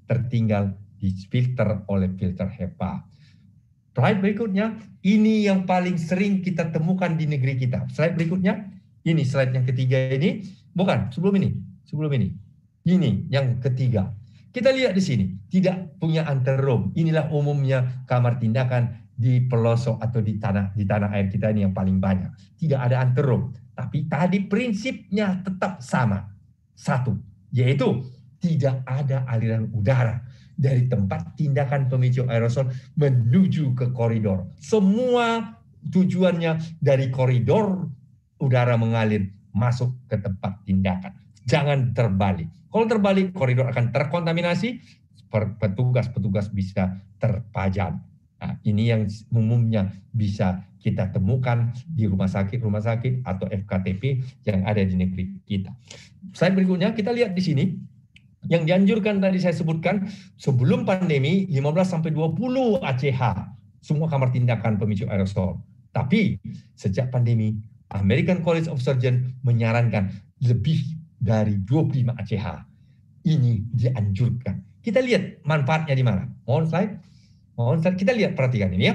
tertinggal difilter oleh filter HEPA. Slide berikutnya, ini yang paling sering kita temukan di negeri kita. Slide berikutnya, ini slide yang ketiga ini, bukan, sebelum ini, sebelum ini. Ini yang ketiga. Kita lihat di sini, tidak punya anteroom. Inilah umumnya kamar tindakan di pelosok atau di tanah di tanah air kita ini yang paling banyak. Tidak ada anteroom. Tapi tadi prinsipnya tetap sama. Satu, yaitu tidak ada aliran udara dari tempat tindakan pemicu aerosol menuju ke koridor. Semua tujuannya dari koridor udara mengalir masuk ke tempat tindakan. Jangan terbalik. Kalau terbalik, koridor akan terkontaminasi, petugas-petugas bisa terpajang. Nah, ini yang umumnya bisa kita temukan di rumah sakit-rumah sakit atau F K T P yang ada di negeri kita. Slide berikutnya, kita lihat di sini. Yang dianjurkan tadi saya sebutkan, sebelum pandemi lima belas sampai dua puluh A C H, semua kamar tindakan pemicu aerosol. Tapi sejak pandemi, American College of Surgeons menyarankan lebih dari dua puluh lima A C H. Ini dianjurkan. Kita lihat manfaatnya di mana. Mohon slide. Mohon slide. Kita lihat, perhatikan ini ya.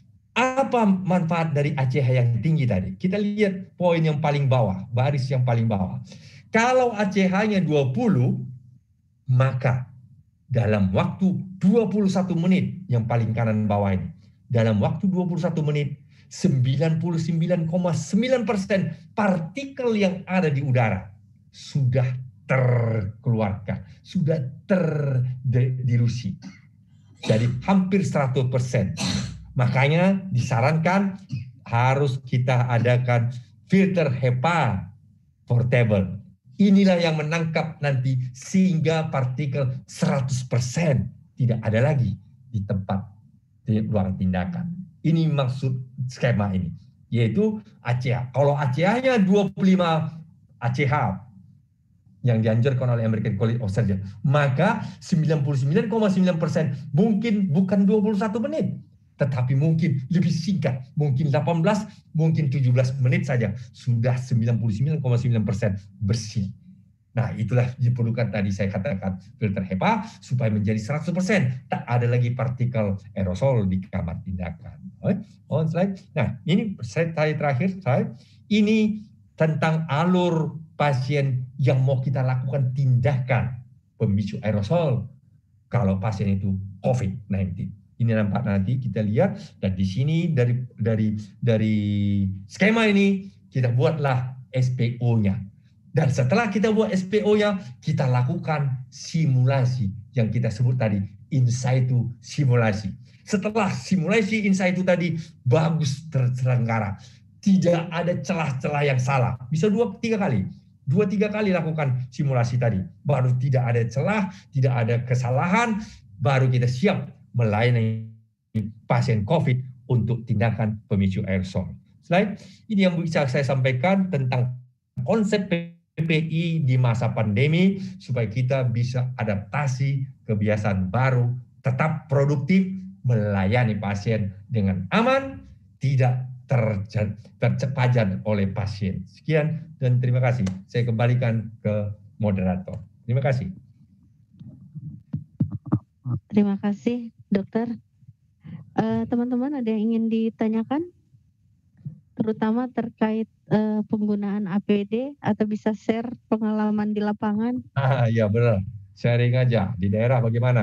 Apa manfaat dari A C H yang tinggi tadi? Kita lihat poin yang paling bawah, baris yang paling bawah. Kalau A C H-nya dua puluh, maka dalam waktu dua puluh satu menit, yang paling kanan bawah ini, dalam waktu dua puluh satu menit, sembilan puluh sembilan koma sembilan persen partikel yang ada di udara sudah terkeluarkan, sudah terdilusi. Jadi hampir seratus persen. Makanya disarankan harus kita adakan filter HEPA portable. Inilah yang menangkap nanti sehingga partikel seratus persen tidak ada lagi di tempat di ruang tindakan. Ini maksud skema ini, yaitu A C H. Kalau A C H-nya dua puluh lima A C H yang dianjurkan oleh American College of Surgeons, maka sembilan puluh sembilan koma sembilan persen mungkin bukan dua puluh satu menit, tetapi mungkin lebih singkat, mungkin delapan belas, mungkin tujuh belas menit saja sudah sembilan puluh sembilan koma sembilan persen bersih. Nah, itulah diperlukan tadi saya katakan filter HEPA supaya menjadi seratus persen. Tak ada lagi partikel aerosol di kamar tindakan. On slide. Nah, ini slide terakhir, slide. Ini tentang alur pasien yang mau kita lakukan tindakan pemicu aerosol kalau pasien itu COVID sembilan belas. Ini nampak nanti kita lihat, dan di sini dari dari dari skema ini kita buatlah S P O-nya. Dan setelah kita buat S P O-nya, kita lakukan simulasi yang kita sebut tadi, in situ simulasi. Setelah simulasi in situ tadi bagus terselenggara, tidak ada celah-celah yang salah. Bisa dua tiga kali, dua tiga kali lakukan simulasi tadi, baru tidak ada celah, tidak ada kesalahan, baru kita siap melayani pasien COVID untuk tindakan pemicu aerosol. Slide ini yang bisa saya sampaikan tentang konsep P P I di masa pandemi supaya kita bisa adaptasi kebiasaan baru, tetap produktif, melayani pasien dengan aman, tidak tercepajan oleh pasien. Sekian dan terima kasih. Saya kembalikan ke moderator. Terima kasih. Terima kasih, dokter. Teman-teman, uh, ada yang ingin ditanyakan? Terutama terkait uh, penggunaan A P D atau bisa share pengalaman di lapangan? Ah, ya benar. Sharing aja di daerah bagaimana?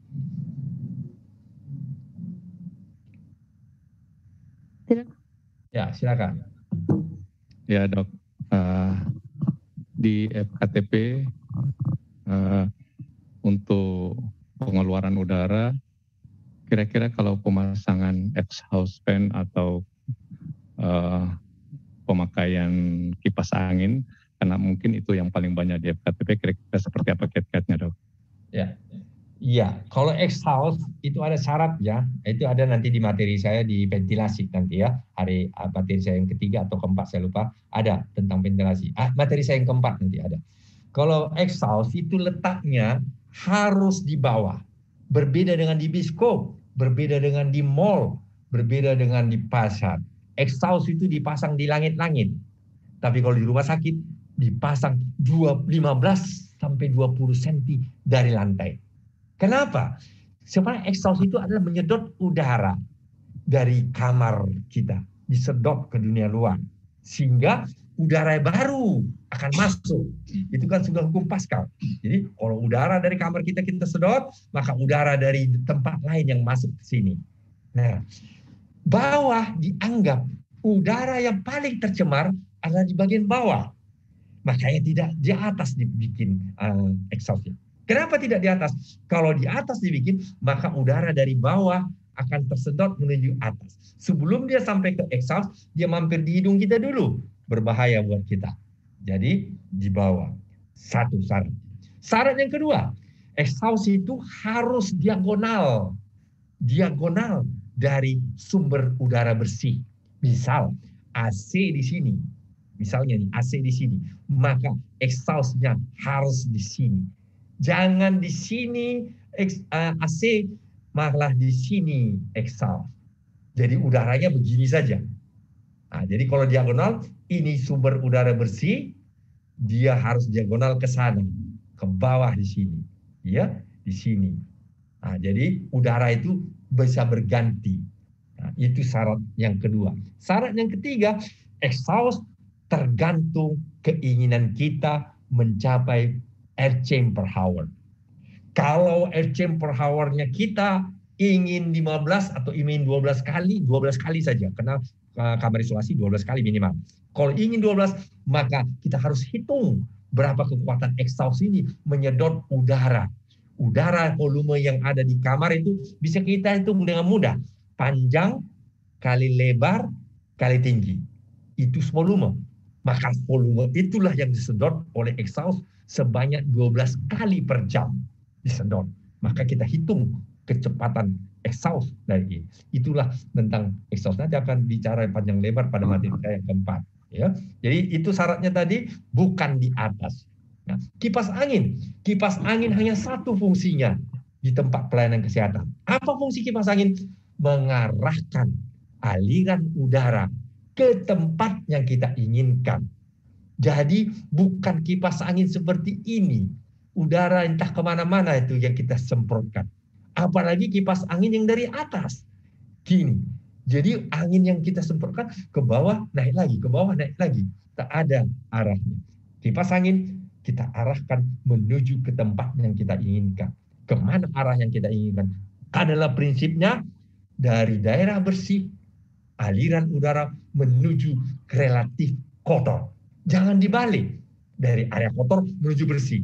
Tidak. Ya, silakan. Ya, Dok. Uh, di F K T P uh, untuk pengeluaran udara, kira-kira kalau pemasangan exhaust fan atau uh, pemakaian kipas angin, karena mungkin itu yang paling banyak di F K T P, kira-kira seperti apa kiat-kiatnya, Dok? Ya, iya. Kalau exhaust itu ada syarat ya, itu ada nanti di materi saya di ventilasi nanti ya, hari materi saya yang ketiga atau keempat saya lupa, ada tentang ventilasi. Ah, materi saya yang keempat nanti ada. Kalau exhaust itu letaknya harus di bawah, berbeda dengan di biskop, berbeda dengan di mall, berbeda dengan di pasar. Exhaust itu dipasang di langit-langit, tapi kalau di rumah sakit dipasang lima belas sampai dua puluh sentimeter dari lantai. Kenapa? Sebenarnya exhaust itu adalah menyedot udara dari kamar kita, disedot ke dunia luar. Sehingga udara baru akan masuk. Itu kan sudah hukum Pascal. Jadi kalau udara dari kamar kita kita sedot, maka udara dari tempat lain yang masuk ke sini. Nah, bawah dianggap udara yang paling tercemar adalah di bagian bawah. Makanya tidak di atas dibikin uh, exhaustnya. Kenapa tidak di atas? Kalau di atas dibikin, maka udara dari bawah akan tersedot menuju atas. Sebelum dia sampai ke exhaust, dia mampir di hidung kita dulu. Berbahaya buat kita. Jadi di bawah. Satu syarat. Syarat yang kedua, exhaust itu harus diagonal. Diagonal dari sumber udara bersih. Misal A C di sini. Misalnya nih A C di sini. Maka exhaustnya harus di sini. Jangan di sini A C, malah di sini exhaust. Jadi udaranya begini saja. Nah, jadi kalau diagonal, ini sumber udara bersih, dia harus diagonal ke sana, ke bawah di sini, ya, di sini. Nah, jadi udara itu bisa berganti. Nah, itu syarat yang kedua. Syarat yang ketiga, exhaust tergantung keinginan kita mencapai air chamber hour. Kalau air chamber hour-nya kita ingin lima belas atau ingin dua belas kali, dua belas kali saja. Karena kamar isolasi dua belas kali minimal. Kalau ingin dua belas, maka kita harus hitung berapa kekuatan exhaust ini menyedot udara. Udara volume yang ada di kamar itu bisa kita hitung dengan mudah. Panjang kali lebar kali tinggi. Itu volume. Maka volume itulah yang disedot oleh exhaust sebanyak dua belas kali per jam disedot. Maka kita hitung kecepatan exhaust dari ini. Itulah tentang exhaust. Nanti akan bicara panjang lebar pada materi saya yang keempat. Ya, jadi itu syaratnya tadi, bukan di atas. Nah, kipas angin, kipas angin hanya satu fungsinya di tempat pelayanan kesehatan. Apa fungsi kipas angin? Mengarahkan aliran udara ke tempat yang kita inginkan. Jadi bukan kipas angin seperti ini, udara entah kemana-mana itu yang kita semprotkan. Apalagi kipas angin yang dari atas. Gini, jadi angin yang kita semprotkan ke bawah, naik lagi, ke bawah, naik lagi. Tak ada arahnya. Kipas angin kita arahkan menuju ke tempat yang kita inginkan. Kemana arah yang kita inginkan? Adalah prinsipnya dari daerah bersih, aliran udara menuju ke relatif kotor. Jangan dibalik, dari area kotor menuju bersih.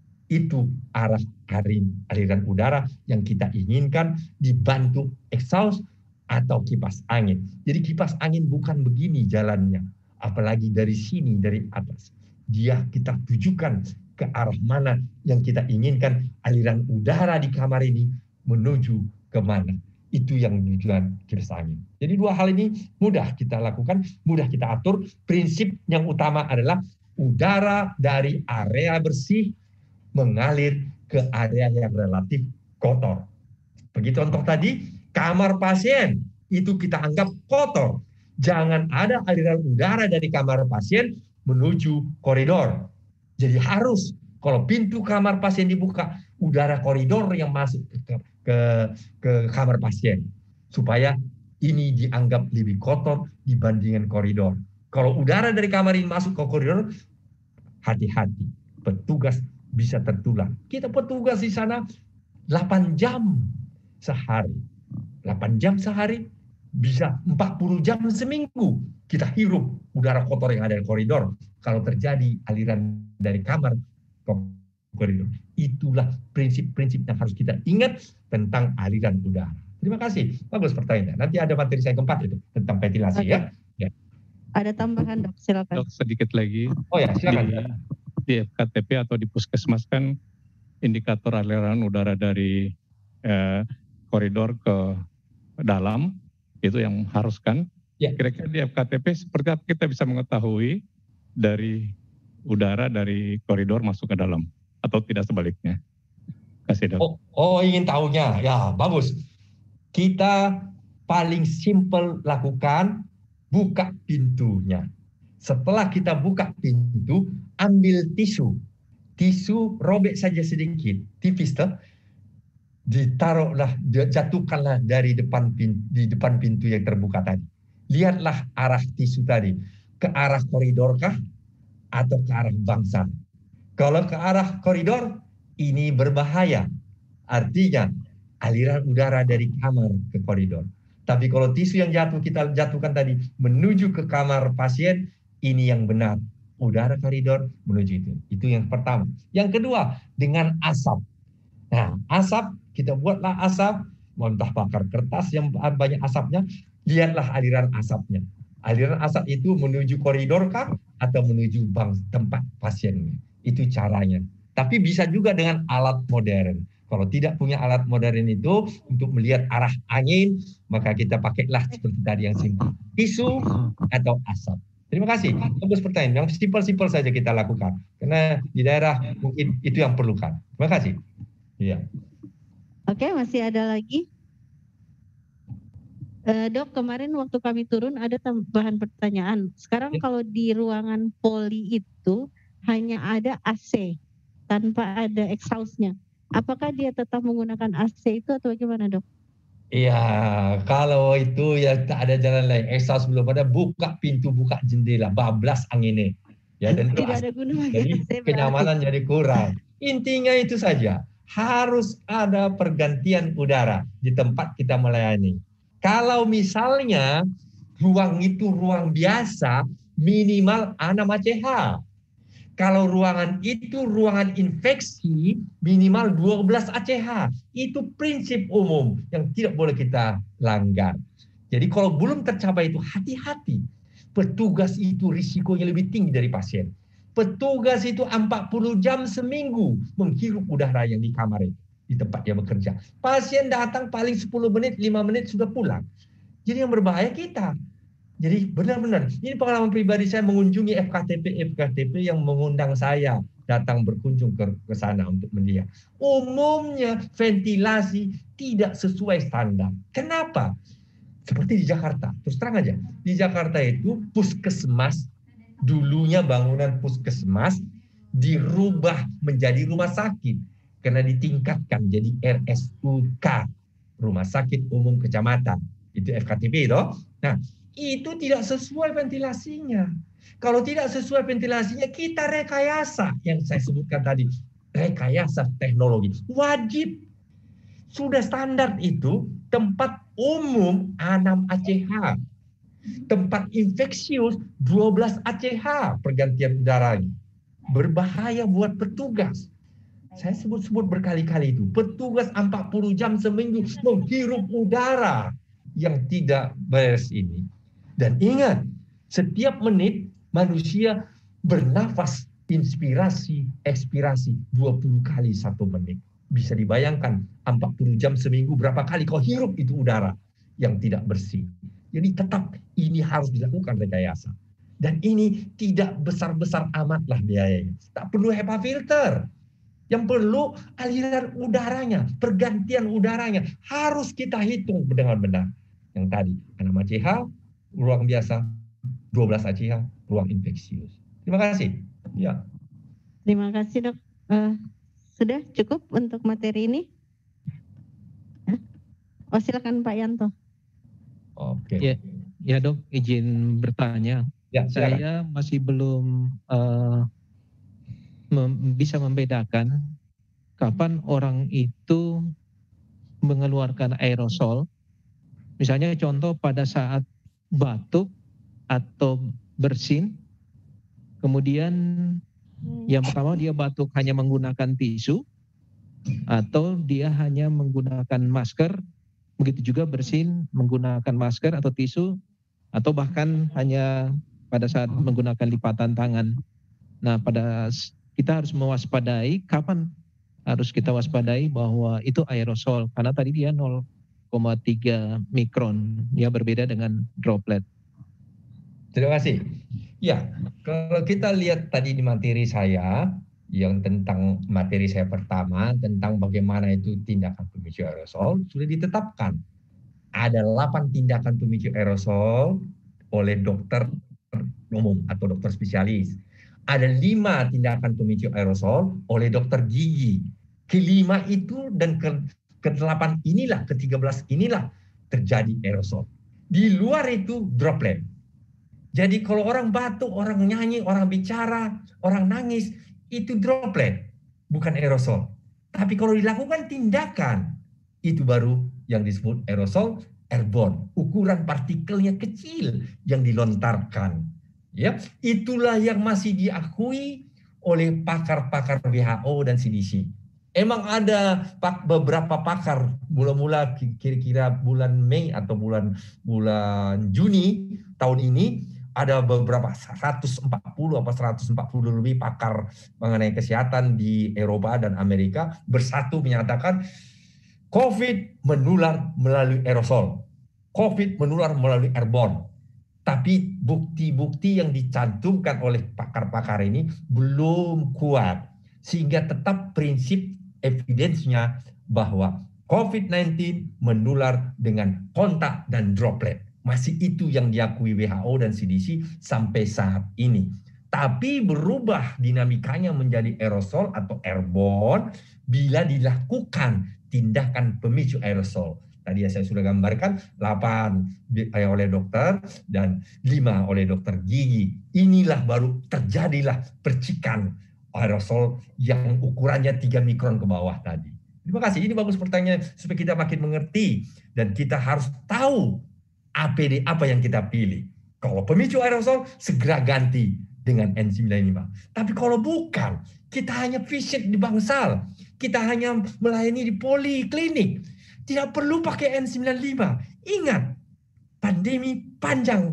Itu arah aliran udara yang kita inginkan dibantu exhaust atau kipas angin. Jadi kipas angin bukan begini jalannya, apalagi dari sini, dari atas. Dia kita tujukan ke arah mana yang kita inginkan aliran udara di kamar ini menuju kemana. Itu yang tujuan kipas angin. Jadi dua hal ini mudah kita lakukan, mudah kita atur. Prinsip yang utama adalah udara dari area bersih mengalir ke area yang relatif kotor. Begitu contoh tadi, kamar pasien itu kita anggap kotor. Jangan ada aliran udara dari kamar pasien menuju koridor. Jadi harus kalau pintu kamar pasien dibuka, udara koridor yang masuk ke, ke, ke kamar pasien. Supaya ini dianggap lebih kotor dibandingkan koridor. Kalau udara dari kamar ini masuk ke koridor, hati-hati. Petugas bisa tertular. Kita petugas di sana delapan jam sehari. delapan jam sehari, bisa empat puluh jam seminggu. Kita hirup udara kotor yang ada di koridor. Kalau terjadi aliran dari kamar ke koridor. Itulah prinsip-prinsip yang harus kita ingat tentang aliran udara. Terima kasih. Bagus pertanyaannya. Nanti ada materi saya keempat itu tentang ventilasi. Okay. Ya. Ya. Ada tambahan dok, silakan. Dok, sedikit lagi. Oh ya, silakan. Di, di F K T P atau di puskesmas kan indikator aliran udara dari eh, koridor ke dalam itu yang haruskan. Ya. Kira-kira di F K T P seperti apa kita bisa mengetahui dari udara dari koridor masuk ke dalam atau tidak sebaliknya? Kasih dok. Oh, oh ingin tahunya, ya bagus. Kita paling simpel lakukan, buka pintunya. Setelah kita buka pintu, ambil tisu. Tisu robek saja sedikit, tipis tuh. ditaruhlah, jatuhkanlah dari depan pintu, di depan pintu yang terbuka tadi. Lihatlah arah tisu tadi, ke arah koridorkah atau ke arah bangsal. Kalau ke arah koridor, ini berbahaya. Artinya aliran udara dari kamar ke koridor. Tapi kalau tisu yang jatuh kita jatuhkan tadi menuju ke kamar pasien, ini yang benar. Udara koridor menuju itu. Itu yang pertama. Yang kedua, dengan asap. Nah, asap, kita buatlah asap, entah bakar kertas yang banyak asapnya, lihatlah aliran asapnya. Aliran asap itu menuju koridor kah atau menuju bang tempat pasiennya. Itu caranya. Tapi bisa juga dengan alat modern. Kalau tidak punya alat modern itu untuk melihat arah angin, maka kita pakailah seperti tadi yang simpel, tisu atau asap. Terima kasih. Bagus pertanyaan. Yang simpel-simpel saja kita lakukan. Karena di daerah mungkin itu yang perlukan. Terima kasih. Iya. Oke, masih ada lagi. Uh, dok, kemarin waktu kami turun ada tambahan pertanyaan. Sekarang ya. Kalau di ruangan poli itu hanya ada A C tanpa ada exhaust-nya. Apakah dia tetap menggunakan A C itu atau bagaimana, dok? Iya, kalau itu ya tak ada jalan lain. Exhaust belum ada, buka pintu, buka jendela, bablas anginnya. Ya, dan tidak ada gunanya. Jadi kenyamanan jadi kurang. Intinya itu saja. Harus ada pergantian udara di tempat kita melayani. Kalau misalnya ruang itu ruang biasa, minimal enam A C H. Kalau ruangan itu ruangan infeksi, minimal dua belas A C H. Itu prinsip umum yang tidak boleh kita langgar. Jadi kalau belum tercapai itu, hati-hati. Petugas itu risikonya lebih tinggi dari pasien. Petugas itu empat puluh jam seminggu menghirup udara yang di kamar itu, di tempat dia bekerja. Pasien datang paling sepuluh menit, lima menit sudah pulang. Jadi yang berbahaya kita. Jadi benar-benar, ini pengalaman pribadi saya mengunjungi F K T P F K T P yang mengundang saya datang berkunjung ke, ke sana untuk melihat. Umumnya ventilasi tidak sesuai standar. Kenapa? Seperti di Jakarta, terus terang aja. Di Jakarta itu puskesmas, dulunya bangunan puskesmas dirubah menjadi rumah sakit. Karena ditingkatkan jadi R S U K, Rumah Sakit Umum Kecamatan. Itu F K T P itu. Nah, itu tidak sesuai ventilasinya. Kalau tidak sesuai ventilasinya, kita rekayasa yang saya sebutkan tadi. Rekayasa teknologi. Wajib. Sudah standar itu, tempat umum enam A C H. Tempat infeksius dua belas A C H pergantian udaranya. Berbahaya buat petugas. Saya sebut-sebut berkali-kali itu. Petugas empat puluh jam seminggu menghirup udara yang tidak beres ini. Dan ingat, setiap menit manusia bernafas inspirasi, ekspirasi dua puluh kali satu menit. Bisa dibayangkan empat puluh jam seminggu berapa kali kau hirup itu udara yang tidak bersih. Jadi tetap ini harus dilakukan rekayasa. Dan ini tidak besar-besar amatlah biayanya. Tak perlu HEPA filter. Yang perlu aliran udaranya, pergantian udaranya. Harus kita hitung dengan benar. Yang tadi, enam A C H, ruang biasa, dua belas A C H, ruang infeksius. Terima kasih. Ya. Terima kasih, dok. Uh, sudah cukup untuk materi ini? Oh, silakan Pak Yanto. Oke. Ya, ya dok, izin bertanya. Ya, saya masih belum uh, mem bisa membedakan kapan orang itu mengeluarkan aerosol. Misalnya contoh pada saat batuk atau bersin, kemudian yang pertama dia batuk hanya menggunakan tisu, atau dia hanya menggunakan masker, begitu juga bersin menggunakan masker atau tisu, atau bahkan hanya pada saat menggunakan lipatan tangan. Nah, pada kita harus mewaspadai kapan harus kita waspadai bahwa itu aerosol, karena tadi dia nol koma tiga mikron, dia berbeda dengan droplet. Terima kasih. Ya, kalau kita lihat tadi di materi saya, yang tentang materi saya pertama, tentang bagaimana itu tindakan pemicu aerosol, sudah ditetapkan. Ada delapan tindakan pemicu aerosol oleh dokter umum atau dokter spesialis. Ada lima tindakan pemicu aerosol oleh dokter gigi. Kelima itu dan ke, ke delapan inilah, ke tiga belas inilah terjadi aerosol. Di luar itu droplet. Jadi kalau orang batuk, orang nyanyi, orang bicara, orang nangis, itu droplet, bukan aerosol. Tapi kalau dilakukan tindakan, itu baru yang disebut aerosol airborne. Ukuran partikelnya kecil yang dilontarkan. Ya, itulah yang masih diakui oleh pakar-pakar W H O dan C D C. Emang ada beberapa pakar mula-mula kira-kira bulan Mei atau bulan bulan Juni tahun ini ada beberapa seratus empat puluh apa seratus empat puluh lebih pakar mengenai kesehatan di Eropa dan Amerika bersatu menyatakan COVID menular melalui aerosol. COVID menular melalui airborne. Tapi bukti-bukti yang dicantumkan oleh pakar-pakar ini belum kuat. Sehingga tetap prinsip evidence-nya bahwa COVID sembilan belas menular dengan kontak dan droplet. Masih itu yang diakui W H O dan C D C sampai saat ini. Tapi berubah dinamikanya menjadi aerosol atau airborne bila dilakukan tindakan pemicu aerosol. Tadi saya sudah gambarkan delapan oleh dokter dan lima oleh dokter gigi. Inilah baru terjadilah percikan aerosol yang ukurannya tiga mikron ke bawah tadi. Terima kasih, ini bagus pertanyaan supaya kita makin mengerti dan kita harus tahu A P D apa yang kita pilih. Kalau pemicu aerosol segera ganti dengan N sembilan lima. Tapi kalau bukan, kita hanya visit di bangsal. Kita hanya melayani di poliklinik. Tidak perlu pakai N sembilan lima. Ingat, pandemi panjang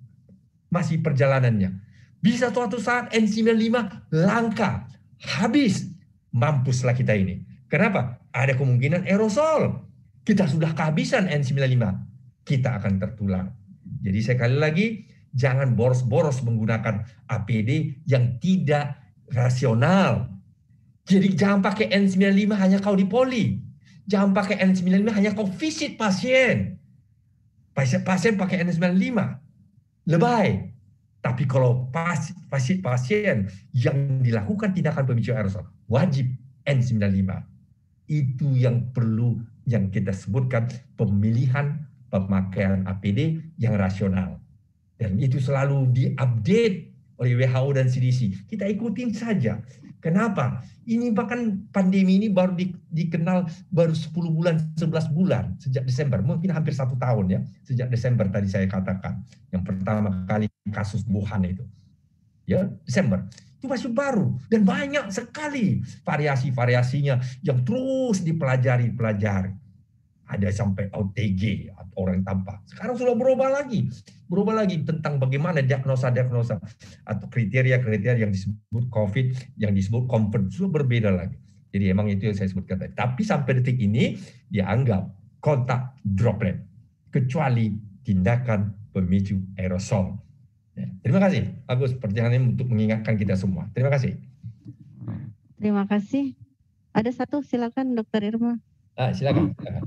masih perjalanannya. Bisa suatu saat N sembilan lima langka, habis, mampuslah kita ini. Kenapa? Ada kemungkinan aerosol. Kita sudah kehabisan N sembilan lima. Kita akan tertular. Jadi sekali lagi, jangan boros-boros menggunakan A P D yang tidak rasional. Jadi jangan pakai N sembilan lima hanya kau di poli. Jangan pakai N sembilan lima hanya kau visit pasien. Pasien, pasien pakai N sembilan lima. Lebay. Tapi kalau pas, visit pasien yang dilakukan tindakan pemicu aerosol, wajib N sembilan lima. Itu yang perlu yang kita sebutkan pemilihan pemakaian A P D yang rasional. Dan itu selalu diupdate oleh W H O dan C D C. Kita ikutin saja. Kenapa? Ini bahkan pandemi ini baru di, dikenal baru sepuluh bulan, sebelas bulan sejak Desember. Mungkin hampir satu tahun ya. Sejak Desember tadi saya katakan. Yang pertama kali kasus Wuhan itu. Ya, Desember. Itu masih baru. Dan banyak sekali variasi-variasinya yang terus dipelajari-pelajari. Ada sampai O T G, orang tanpa. Sekarang sudah berubah lagi. Berubah lagi tentang bagaimana diagnosa-diagnosa atau kriteria-kriteria yang disebut COVID, yang disebut confirm. Sudah berbeda lagi. Jadi emang itu yang saya sebutkan tadi. Tapi sampai detik ini dianggap kontak droplet. Kecuali tindakan pemicu aerosol. Ya, terima kasih. Bagus pertanyaannya untuk mengingatkan kita semua. Terima kasih. Terima kasih. Ada satu, silakan Dokter Irma. Ah, silakan. silakan.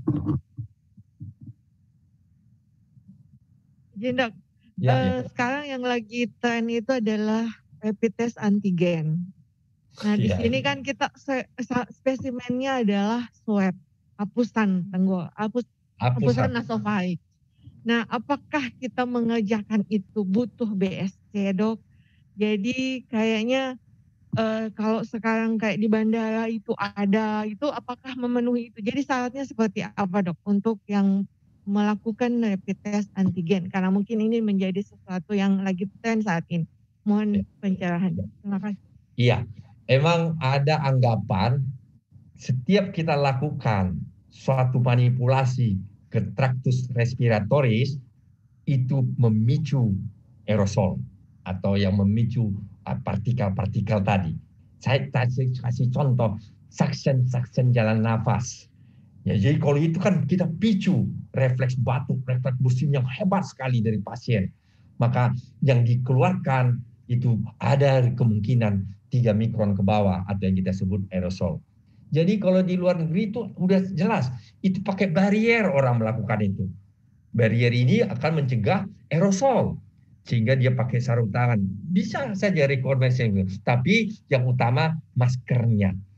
Jadi dok, Ya, uh, ya. sekarang yang lagi tren itu adalah rapid test antigen. Nah di Ya, sini ya. kan kita spesimennya adalah swab, hapusan tenggorok, hapus, hapusan nasofaring. Nah apakah kita mengerjakan itu butuh B S C dok? Jadi kayaknya uh, kalau sekarang kayak di bandara itu ada, itu apakah memenuhi itu? Jadi syaratnya seperti apa dok untuk yang melakukan rapid test antigen? Karena mungkin ini menjadi sesuatu yang lagi tren saat ini. Mohon pencerahan. Terima kasih. Iya, emang ada anggapan setiap kita lakukan suatu manipulasi ke traktus respiratoris itu memicu aerosol atau yang memicu partikel-partikel tadi. Saya kasih contoh suction-suction jalan nafas. Ya, jadi kalau itu kan kita picu refleks batuk, refleks bersin yang hebat sekali dari pasien. Maka yang dikeluarkan itu ada kemungkinan tiga mikron ke bawah atau yang kita sebut aerosol. Jadi kalau di luar negeri itu udah jelas, itu pakai barrier orang melakukan itu. Barrier ini akan mencegah aerosol. Sehingga dia pakai sarung tangan. Bisa saja rekomendasi, tapi yang utama maskernya.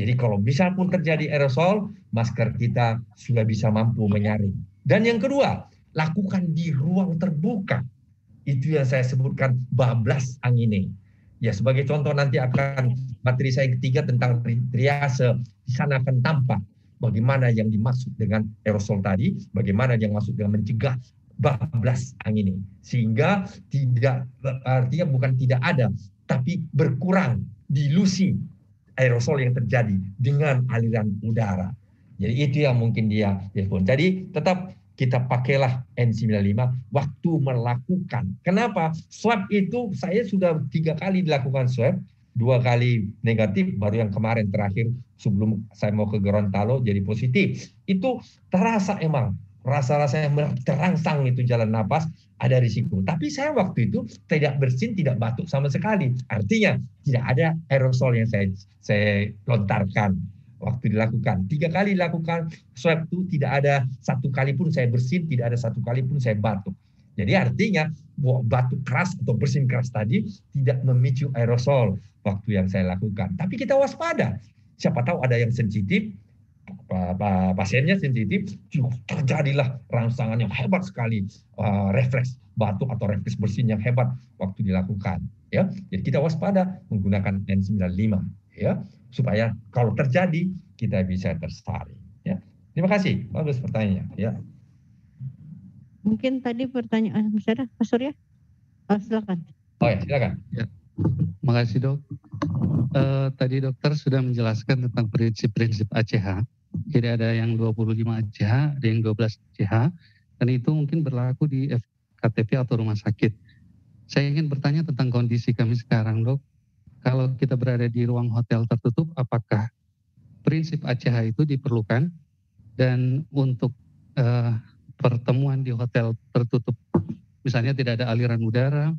Jadi kalau misal pun terjadi aerosol, masker kita sudah bisa mampu menyaring. Dan yang kedua, lakukan di ruang terbuka. Itu yang saya sebutkan bablas angine. Ya, sebagai contoh nanti akan materi saya yang ketiga tentang triase. Di sana akan tampak bagaimana yang dimaksud dengan aerosol tadi, bagaimana yang maksud dengan mencegah bablas angine. Sehingga tidak, artinya bukan tidak ada, tapi berkurang dilusi aerosol yang terjadi dengan aliran udara. Jadi itu yang mungkin dia telepon. Jadi tetap kita pakailah N sembilan puluh lima waktu melakukan. Kenapa? Swab itu saya sudah tiga kali dilakukan swab, dua kali negatif, baru yang kemarin terakhir sebelum saya mau ke Gorontalo jadi positif. Itu terasa emang, rasa-rasa yang terangsang itu jalan napas, ada risiko. Tapi saya waktu itu tidak bersin, tidak batuk sama sekali. Artinya tidak ada aerosol yang saya, saya lontarkan. Waktu dilakukan, tiga kali dilakukan swab itu tidak ada satu kali pun saya bersin, tidak ada satu kali pun saya batuk. Jadi artinya batuk keras atau bersin keras tadi tidak memicu aerosol waktu yang saya lakukan. Tapi kita waspada, siapa tahu ada yang sensitif, pasiennya sensitif, terjadilah rangsangan yang hebat sekali, uh, refleks batuk atau refleks bersin yang hebat waktu dilakukan. Ya, jadi kita waspada menggunakan N sembilan puluh lima. Ya, supaya kalau terjadi kita bisa tersaring. Ya, terima kasih, bagus pertanyaannya. Ya. Mungkin tadi pertanyaan Mas Sarah, Pak Surya, oh, silakan. Oh ya, silakan. Ya. Makasih dok. Uh, tadi dokter sudah menjelaskan tentang prinsip-prinsip A C H. Jadi ada yang dua puluh lima A C H, ada yang dua belas A C H, dan itu mungkin berlaku di F K T P atau rumah sakit. Saya ingin bertanya tentang kondisi kami sekarang dok. Kalau kita berada di ruang hotel tertutup, apakah prinsip A C H itu diperlukan? Dan untuk uh, pertemuan di hotel tertutup, misalnya tidak ada aliran udara,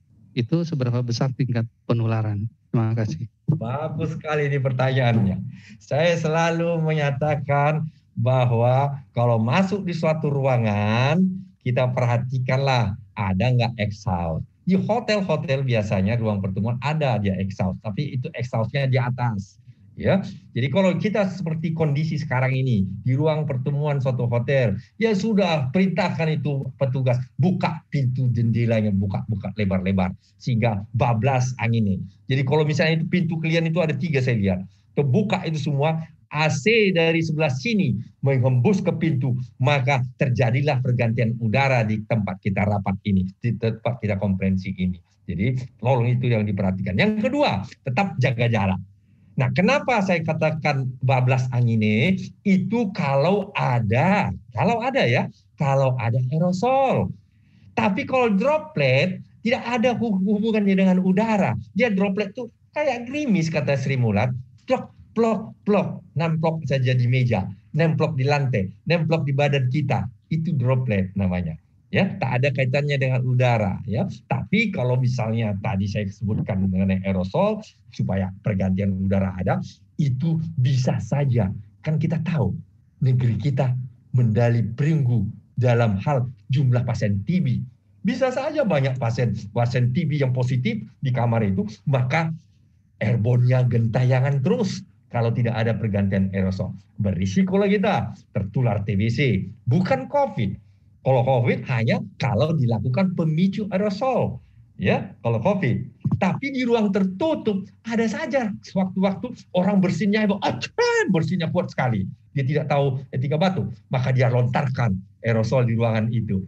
itu seberapa besar tingkat penularan? Terima kasih. Bagus sekali ini pertanyaannya. Saya selalu menyatakan bahwa kalau masuk di suatu ruangan, kita perhatikanlah ada nggak exhaust. Di hotel-hotel biasanya ruang pertemuan ada dia exhaust, tapi itu exhaustnya di atas. Ya, jadi kalau kita seperti kondisi sekarang ini di ruang pertemuan suatu hotel, ya sudah perintahkan itu petugas buka pintu jendelanya, buka-buka lebar-lebar sehingga bablas anginnya. Jadi kalau misalnya itu pintu kalian itu ada tiga saya lihat, terbuka itu semua, A C dari sebelah sini menghembus ke pintu, maka terjadilah pergantian udara di tempat kita rapat ini, di tempat kita konferensi ini. Jadi tolong itu yang diperhatikan. Yang kedua, tetap jaga jarak. Nah, kenapa saya katakan bablas angine? Itu kalau ada, kalau ada ya, kalau ada aerosol. Tapi kalau droplet tidak ada hubungannya dengan udara. Dia droplet tuh kayak gerimis kata Sri Mulat. Plok, plok, plok, nemplok saja di meja, nemplok di lantai, nemplok di badan kita. Itu droplet namanya. Ya, tak ada kaitannya dengan udara, ya. Tapi kalau misalnya tadi saya sebutkan mengenai aerosol supaya pergantian udara ada, itu bisa saja. Kan kita tahu negeri kita medali perunggu dalam hal jumlah pasien T B. Bisa saja banyak pasien pasien T B yang positif di kamar itu, maka airborne-nya gentayangan terus kalau tidak ada pergantian aerosol. Berisikolah kita tertular T B C, bukan COVID. Kalau COVID hanya kalau dilakukan pemicu aerosol, ya kalau COVID. Tapi di ruang tertutup ada saja sewaktu-waktu orang bersinnya itu, ah, bersinnya kuat sekali. Dia tidak tahu etika batuk, maka dia lontarkan aerosol di ruangan itu.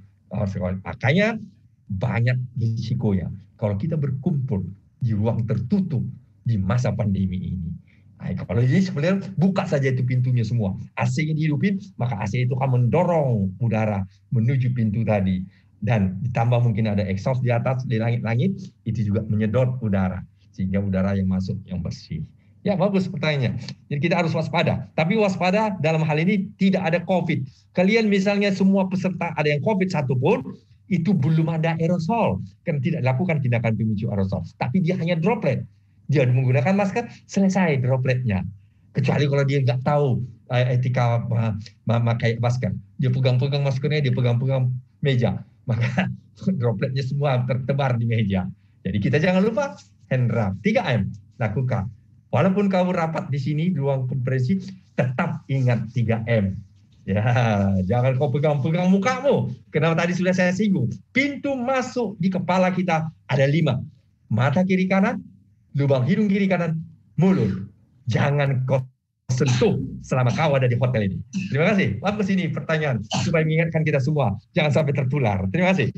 Makanya banyak risikonya kalau kita berkumpul di ruang tertutup di masa pandemi ini. Nah, kalau ini sebenarnya buka saja itu pintunya semua. A C-nya dihidupin, maka A C itu akan mendorong udara menuju pintu tadi. Dan ditambah mungkin ada exhaust di atas, di langit-langit, itu juga menyedot udara. Sehingga udara yang masuk yang bersih. Ya, bagus pertanyaannya. Jadi kita harus waspada. Tapi waspada dalam hal ini tidak ada COVID. Kalian misalnya semua peserta ada yang COVID satu pun, itu belum ada aerosol. Kan tidak lakukan tindakan pemicu aerosol. Tapi dia hanya droplet. Dia menggunakan masker, selesai dropletnya. Kecuali kalau dia nggak tahu etika memakai masker. Dia pegang-pegang maskernya, dia pegang-pegang meja. Maka dropletnya semua tertebar di meja. Jadi kita jangan lupa hand rub. tiga M lakukan. Walaupun kamu rapat di sini di ruang konferensi, tetap ingat tiga M. Ya, jangan kau pegang-pegang mukamu. Kenapa tadi sudah saya singgung. Pintu masuk di kepala kita ada lima. Mata kiri kanan, lubang hidung kiri kanan, mulut. Jangan kau sentuh selama kau ada di hotel ini. Terima kasih. Bagus ini pertanyaan supaya mengingatkan kita semua. Jangan sampai tertular. Terima kasih.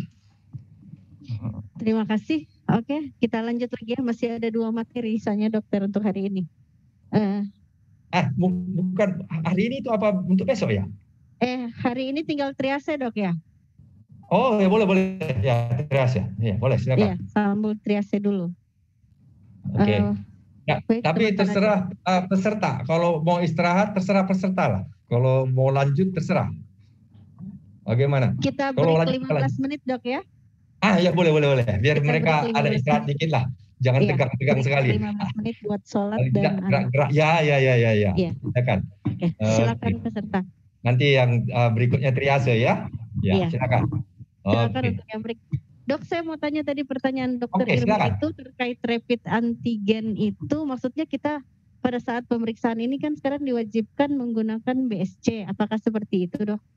Terima kasih. Oke, kita lanjut lagi ya. Masih ada dua materi misalnya dokter untuk hari ini. Uh, Ah, bukan hari ini itu apa untuk besok ya? Eh, hari ini tinggal triase dok ya? Oh ya boleh boleh ya triase ya boleh silakan. Iya, sambung triase dulu. Oke. Okay. Uh, ya, baik, tapi terserah uh, peserta. Kalau mau istirahat terserah peserta lah. Kalau mau lanjut terserah. Bagaimana? Kita break lima belas menit dok ya? Ah ya boleh boleh boleh. Biar Kita mereka ada istirahat dikit lah. Jangan iya, tegang-tegang sekali. lima belas menit buat sholat dan gerak-gerak. Ya, ya, ya, ya, ya. Iya. Silakan. Oke, silakan uh, peserta. Nanti yang uh, berikutnya triase ya. Ya, iya. silakan. Silakan okay. untuk yang break. Dok, saya mau tanya tadi pertanyaan dokter okay, Irma silakan. itu terkait rapid antigen itu, maksudnya kita pada saat pemeriksaan ini kan sekarang diwajibkan menggunakan B S C. Apakah seperti itu, dok?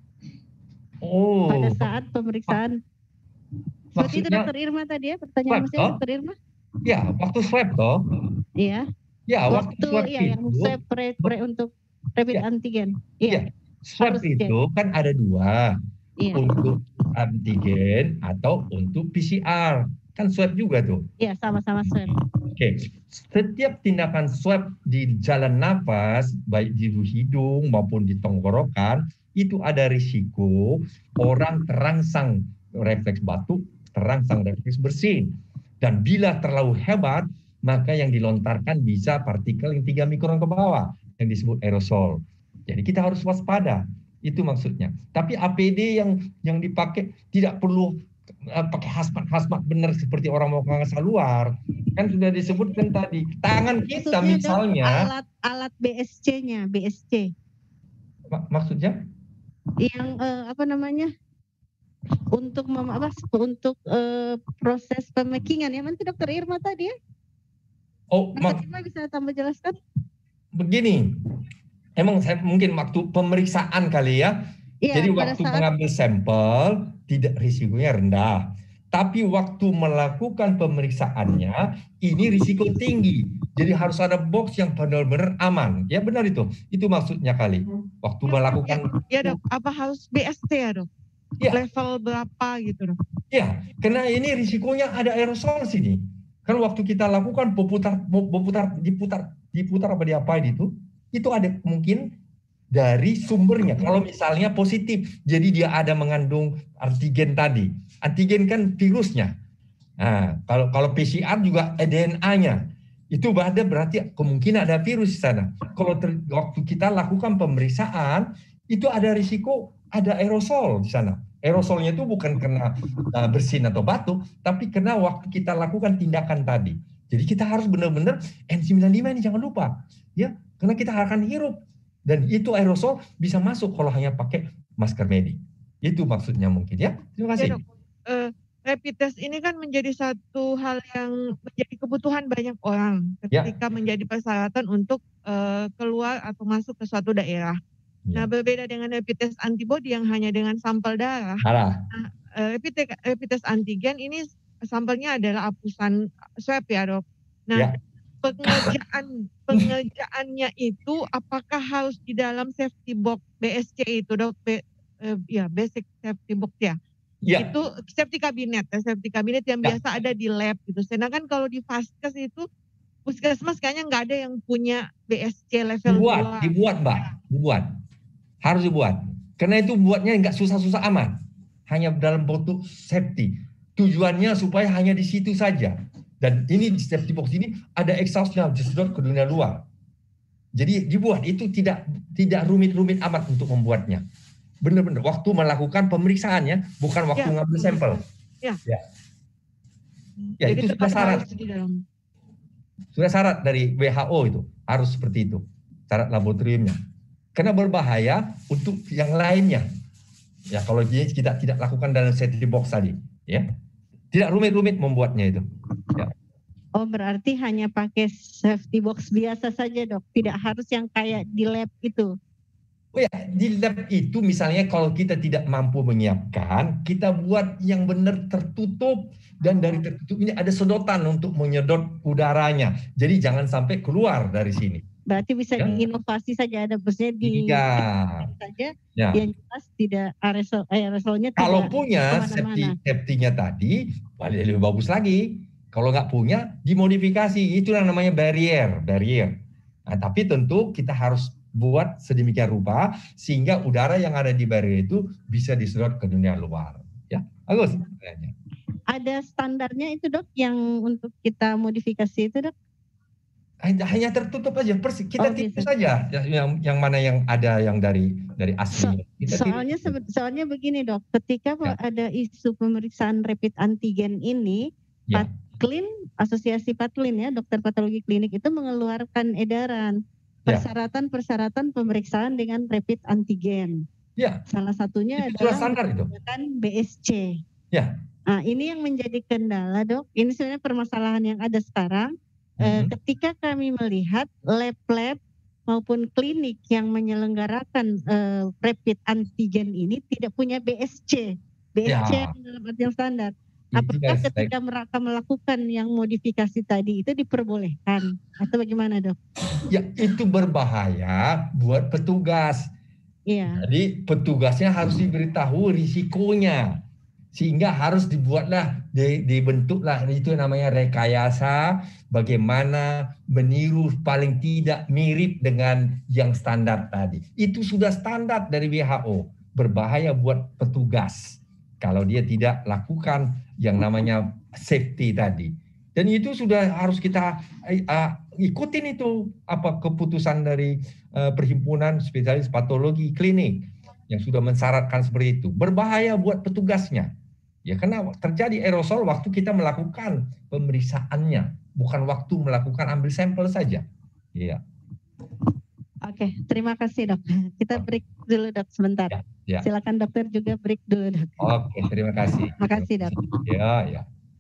Oh. Pada saat pemeriksaan. Seperti itu dokter Irma tadi ya, pertanyaan saya dokter Irma. Ya, waktu swab toh. Iya. Ya, waktu, waktu swab iya, itu. Yang swab pre, pre untuk rapid ya. antigen. Iya. Ya. Swab Harus itu cek. Kan ada dua. Iya. Untuk antigen atau untuk P C R. Kan swab juga tuh. Iya, sama-sama swab. Oke. Setiap tindakan swab di jalan nafas, baik di hidung maupun di tenggorokan, itu ada risiko orang terangsang refleks batuk, terangsang refleks bersin. Dan bila terlalu hebat, maka yang dilontarkan bisa partikel yang tiga mikron ke bawah, yang disebut aerosol. Jadi kita harus waspada, itu maksudnya. Tapi A P D yang yang dipakai tidak perlu uh, pakai hazmat-hazmat benar seperti orang mau ke angkasa luar. Kan sudah disebutkan tadi, tangan kita maksudnya misalnya. Alat-alat B S C-nya, B S C. Mak maksudnya? Yang uh, apa namanya? Untuk mem, apa, untuk uh, proses pemakingan ya, nanti dokter Irma tadi ya. Oh, dokter Irma bisa tambah jelaskan? Begini, emang saya mungkin waktu pemeriksaan kali ya. ya Jadi waktu saat... mengambil sampel tidak risikonya rendah. Tapi waktu melakukan pemeriksaannya ini risiko tinggi. Jadi harus ada box yang benar-benar aman. Ya benar itu. Itu maksudnya kali. Waktu ya, melakukan. Ya, ya dok, apa harus B S T ya dok? Ya. Level berapa gitu dok? Ya, karena ini risikonya ada aerosol sini. Kan waktu kita lakukan peputar, peputar, diputar, diputar apa diapain itu, itu ada mungkin dari sumbernya. Kalau misalnya positif, jadi dia ada mengandung antigen tadi. Antigen kan virusnya. Nah, kalau kalau P C R juga D N A-nya. Itu ada berarti kemungkinan ada virus di sana. Kalau ter, waktu kita lakukan pemeriksaan, itu ada risiko ada aerosol di sana. Aerosolnya itu bukan karena uh, bersin atau batuk, tapi karena waktu kita lakukan tindakan tadi. Jadi kita harus benar-benar N sembilan puluh lima ini jangan lupa, ya, karena kita akan hirup dan itu aerosol bisa masuk kalau hanya pakai masker medis. Itu maksudnya mungkin ya. Terima kasih. Ya, dok. Uh, rapid test ini kan menjadi satu hal yang menjadi kebutuhan banyak orang ketika ya. menjadi persyaratan untuk uh, keluar atau masuk ke suatu daerah. Ya. Nah, berbeda dengan rapid test antibody yang hanya dengan sampel darah. Nah, rapid, rapid test antigen ini sampelnya adalah hapusan swab ya dok. Nah, ya. pengerjaan pengerjaannya itu apakah harus di dalam safety box B S C itu dok? B, uh, ya basic safety box ya. Ya. Itu safety cabinet, safety cabinet yang ya. biasa ada di lab gitu. Sedangkan kalau di Vaskes itu puskesmas kayaknya nggak ada yang punya B S C level dibuat, dua. Dibuat, Mbak, dibuat. Harus dibuat. Karena itu buatnya nggak susah-susah amat. Hanya dalam bentuk safety. Tujuannya supaya hanya di situ saja. Dan ini di safety box ini ada exhaustnya disedot ke dunia luar. Jadi dibuat itu tidak tidak rumit-rumit amat untuk membuatnya. Benar-benar waktu melakukan pemeriksaannya, bukan waktu ya. ngambil sampel. Ya. Ya, ya itu sudah syarat. Sudah syarat dari W H O itu harus seperti itu. Syarat laboratoriumnya. Karena berbahaya untuk yang lainnya. Ya kalau kita tidak lakukan dalam safety box tadi, ya. Tidak rumit-rumit membuatnya itu. Ya. Oh, berarti hanya pakai safety box biasa saja, Dok. Tidak harus yang kayak di lab itu. Oh ya, di lab itu misalnya kalau kita tidak mampu menyiapkan, kita buat yang benar tertutup, dan dari tertutup ini ada sedotan untuk menyedot udaranya. Jadi jangan sampai keluar dari sini. Berarti bisa Ya. diinovasi saja, ada busnya di Iya. saja, Ya. yang jelas tidak aerosol, aerosolnya Kalau tidak punya kemana-mana. safety safety-nya tadi, lebih bagus lagi. Kalau nggak punya, dimodifikasi. Itu yang namanya barrier, barrier. Nah, tapi tentu kita harus buat sedemikian rupa sehingga udara yang ada di barrier itu bisa disedot ke dunia luar. Ya, bagus. Ada standarnya itu, Dok, yang untuk kita modifikasi itu, Dok? Hanya tertutup aja, persis kita Oh, tipu bisa. saja yang yang mana yang ada yang dari dari aslinya. Kita Soalnya tipu. soalnya begini, Dok, ketika Ya. ada isu pemeriksaan rapid antigen ini, Ya. Patlin, Asosiasi Patlin ya, dokter patologi klinik itu mengeluarkan edaran Ya. persyaratan-persyaratan pemeriksaan dengan rapid antigen. Ya. Salah satunya Itu adalah standar itu. menggunakan B S C. Ya. Nah, ini yang menjadi kendala, Dok. Ini sebenarnya permasalahan yang ada sekarang. Eh, Mhm. ketika kami melihat lab-lab maupun klinik yang menyelenggarakan eh, rapid antigen ini tidak punya B S C. B S C Ya. yang dalam arti yang standar. Itu Apakah yang ketika mereka melakukan yang modifikasi tadi itu diperbolehkan atau bagaimana, Dok? Ya, itu berbahaya buat petugas. Iya. Jadi petugasnya harus diberitahu risikonya. Sehingga harus dibuatlah, dibentuklah itu namanya rekayasa, bagaimana meniru paling tidak mirip dengan yang standar tadi. Itu sudah standar dari W H O, berbahaya buat petugas kalau dia tidak lakukan yang namanya safety tadi. Dan itu sudah harus kita uh, ikutin itu apa keputusan dari uh, Perhimpunan Spesialis Patologi Klinik yang sudah mensyaratkan seperti itu. Berbahaya buat petugasnya. Ya, karena terjadi aerosol waktu kita melakukan pemeriksaannya, bukan waktu melakukan ambil sampel saja. Iya. Oke, terima kasih, Dok. Kita break dulu, Dok, sebentar. Ya, ya. Silakan dokter juga break dulu, Dok. Oke, terima kasih. Terima kasih, Dok. Ya, ya.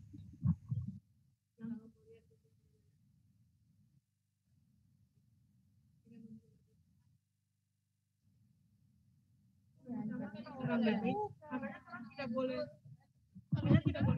Tidak boleh. Tidak boleh.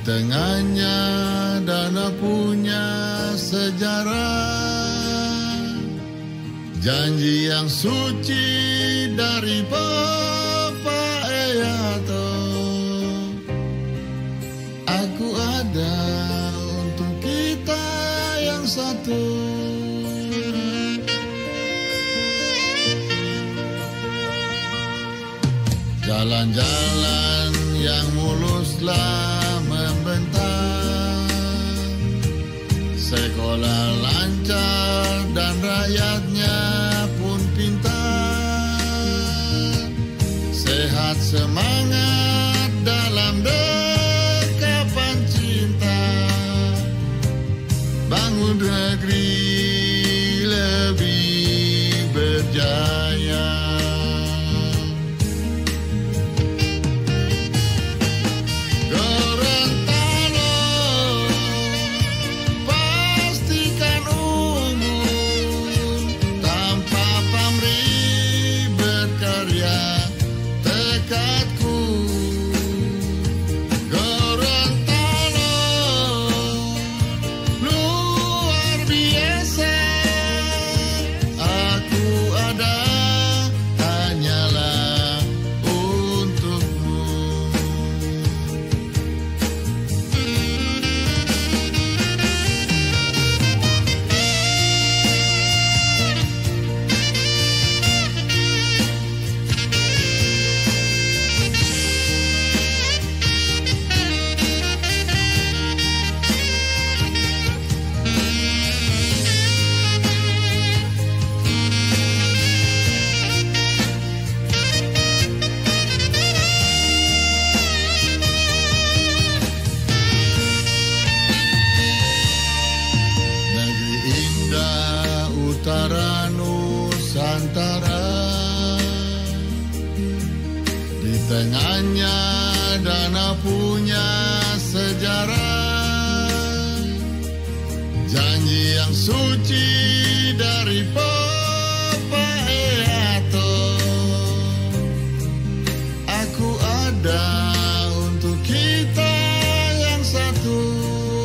tengahnya dana punya sejarah, janji yang suci dari Bapa Eyato. Aku ada untuk kita yang satu. Jalan-jalan yang muluslah membentang, sekolah lancar dan rakyatnya pun pintar, sehat semangat dalam dekapan cinta, bangun negeri lebih berjaya. Utara Nusantara, di tengahnya dana punya sejarah, janji yang suci dari Bapa Eyato. Aku ada untuk kita yang satu.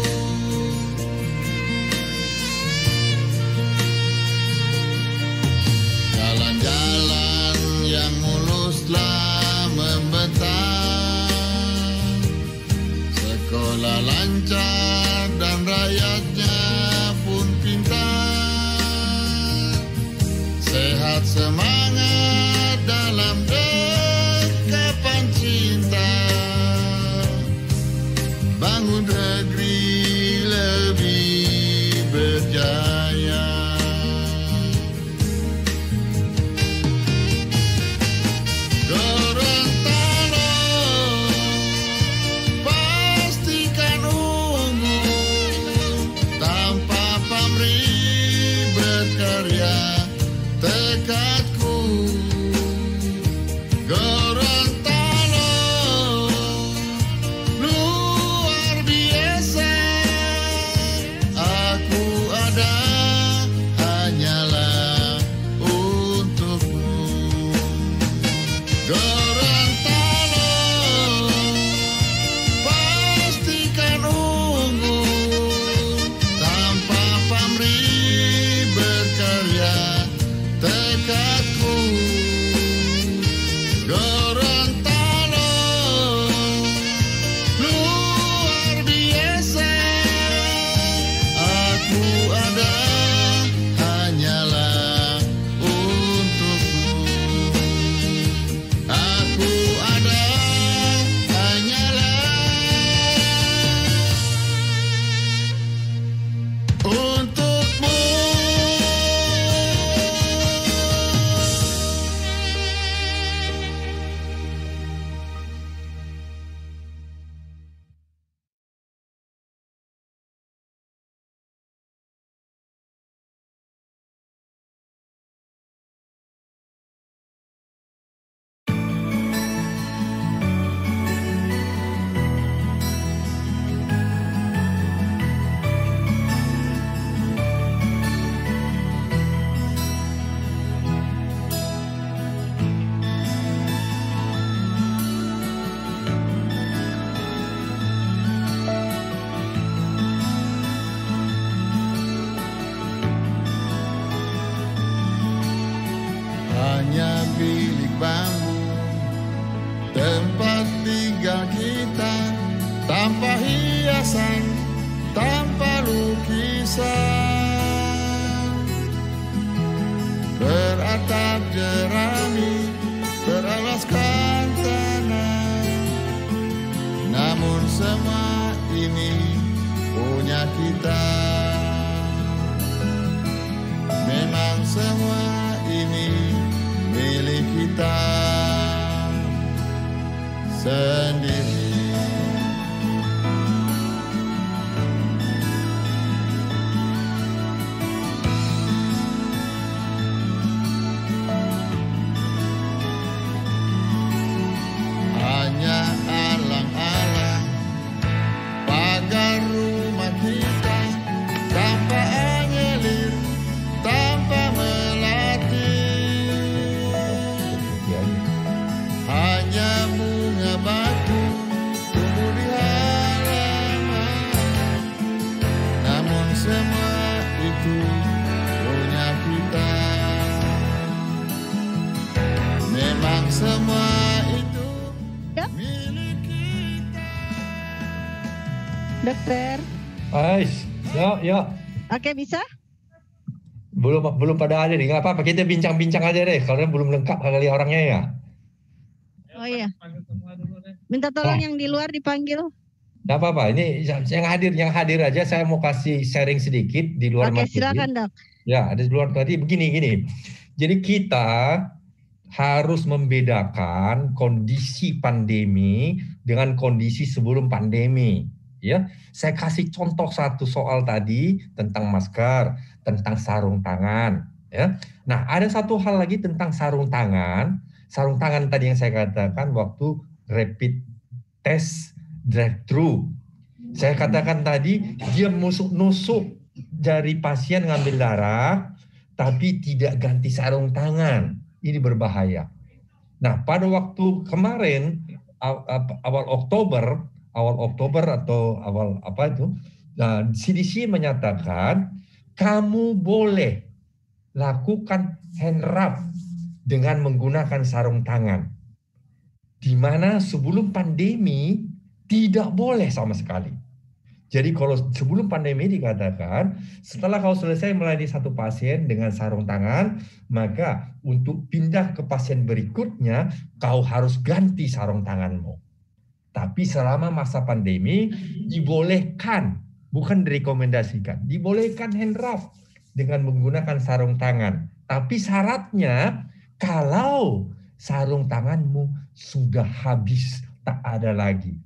Jalan yang muluslah membentang, sekolah lancar dan rakyatnya pun pintar, sehat semangat dalam dekapan cinta, bangun negeri lebih berjaya. Tekadku Gorontalo luar biasa. Aku ada hanyalah untukmu. Gorontalo pastikan unggul tanpa pamrih berkarya. Tekad hanya bilik bambu, tempat tinggal kita, tanpa hiasan, tanpa lukisan. Beratap jerami, beralaskan tanah, namun semua ini punya kita. Memang semua ini milik kita sendiri. Hanya alang-alang pagar rumah kita, tanpa anyelir, tanpa melatih. Hanya bunga batu tumbuh di halaman, namun semua itu punya kita. Memang semua itu milik kita. Dokter. Ais, ya, ya. Oke, bisa? Belum belum pada ada nih, nggak apa-apa, kita bincang-bincang aja deh, karena belum lengkap kali orangnya ya. Oh iya. Minta tolong Nah. yang di luar dipanggil. Nggak apa-apa, ini yang hadir yang hadir aja saya mau kasih sharing sedikit di luar Oke, materi. silakan, Dok. Ya, ada di luar tadi begini gini. Jadi kita harus membedakan kondisi pandemi dengan kondisi sebelum pandemi. Ya, saya kasih contoh satu soal tadi tentang masker, tentang sarung tangan. Ya, nah ada satu hal lagi tentang sarung tangan. Sarung tangan tadi yang saya katakan waktu rapid test drive-thru. Saya katakan tadi dia nusuk-nusuk dari pasien ngambil darah, tapi tidak ganti sarung tangan. Ini berbahaya. Nah, pada waktu kemarin awal Oktober, awal Oktober atau awal apa itu, nah, C D C menyatakan kamu boleh lakukan hand rub dengan menggunakan sarung tangan. Di mana sebelum pandemi tidak boleh sama sekali. Jadi kalau sebelum pandemi dikatakan, setelah kau selesai melayani satu pasien dengan sarung tangan, maka untuk pindah ke pasien berikutnya, kau harus ganti sarung tanganmu. Tapi selama masa pandemi, dibolehkan, bukan direkomendasikan, dibolehkan hand rub dengan menggunakan sarung tangan. Tapi syaratnya, kalau sarung tanganmu sudah habis, tak ada lagi.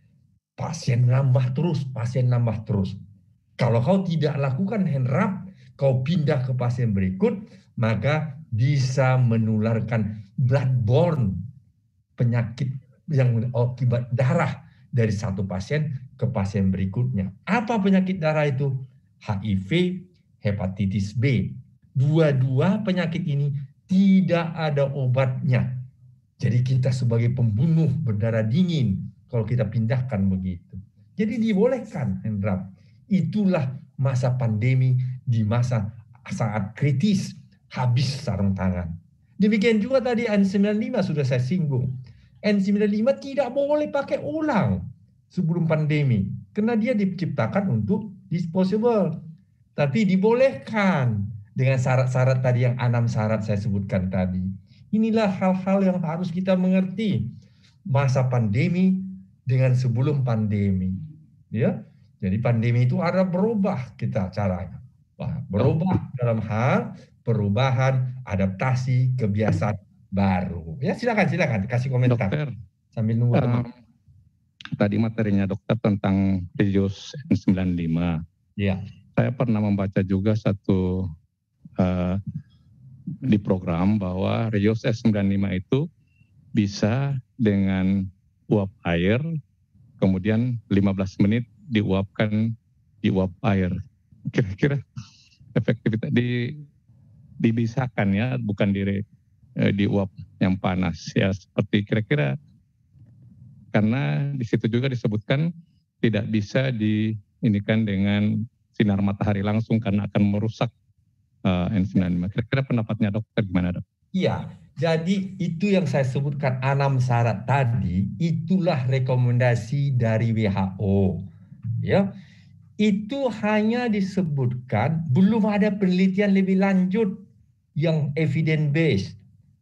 Pasien nambah terus, pasien nambah terus. Kalau kau tidak lakukan hand rub, kau pindah ke pasien berikut, maka bisa menularkan bloodborne, penyakit yang akibat darah dari satu pasien ke pasien berikutnya. Apa penyakit darah itu? H I V, hepatitis B. Dua-dua penyakit ini tidak ada obatnya. Jadi kita sebagai pembunuh berdarah dingin, kalau kita pindahkan begitu. Jadi dibolehkan hand rub. Itulah masa pandemi, di masa saat kritis, habis sarung tangan. Demikian juga tadi N sembilan puluh lima sudah saya singgung. N sembilan puluh lima tidak boleh pakai ulang sebelum pandemi. Karena dia diciptakan untuk disposable. Tapi dibolehkan dengan syarat-syarat tadi yang enam syarat saya sebutkan tadi. Inilah hal-hal yang harus kita mengerti. Masa pandemi dengan sebelum pandemi, ya. Jadi pandemi itu ada berubah kita caranya, berubah dalam hal perubahan, adaptasi, kebiasaan baru. Ya silakan, silakan kasih komentar. Dokter, sambil nunggu teman. Uh, tadi materinya dokter tentang Reuse N sembilan puluh lima. Ya. Saya pernah membaca juga satu uh, di program bahwa Reuse N sembilan puluh lima itu bisa dengan uap air, kemudian lima belas menit diuapkan di uap air. Kira-kira efektivitas di dibisakan ya, bukan di eh, di uap yang panas ya, seperti kira-kira, karena di situ juga disebutkan tidak bisa diinikan dengan sinar matahari langsung karena akan merusak uh, N sembilan puluh lima. Kira-kira pendapatnya dokter gimana, Dok? Iya, Jadi itu yang saya sebutkan enam syarat tadi, itulah rekomendasi dari W H O. Ya, itu hanya disebutkan, belum ada penelitian lebih lanjut yang evidence based.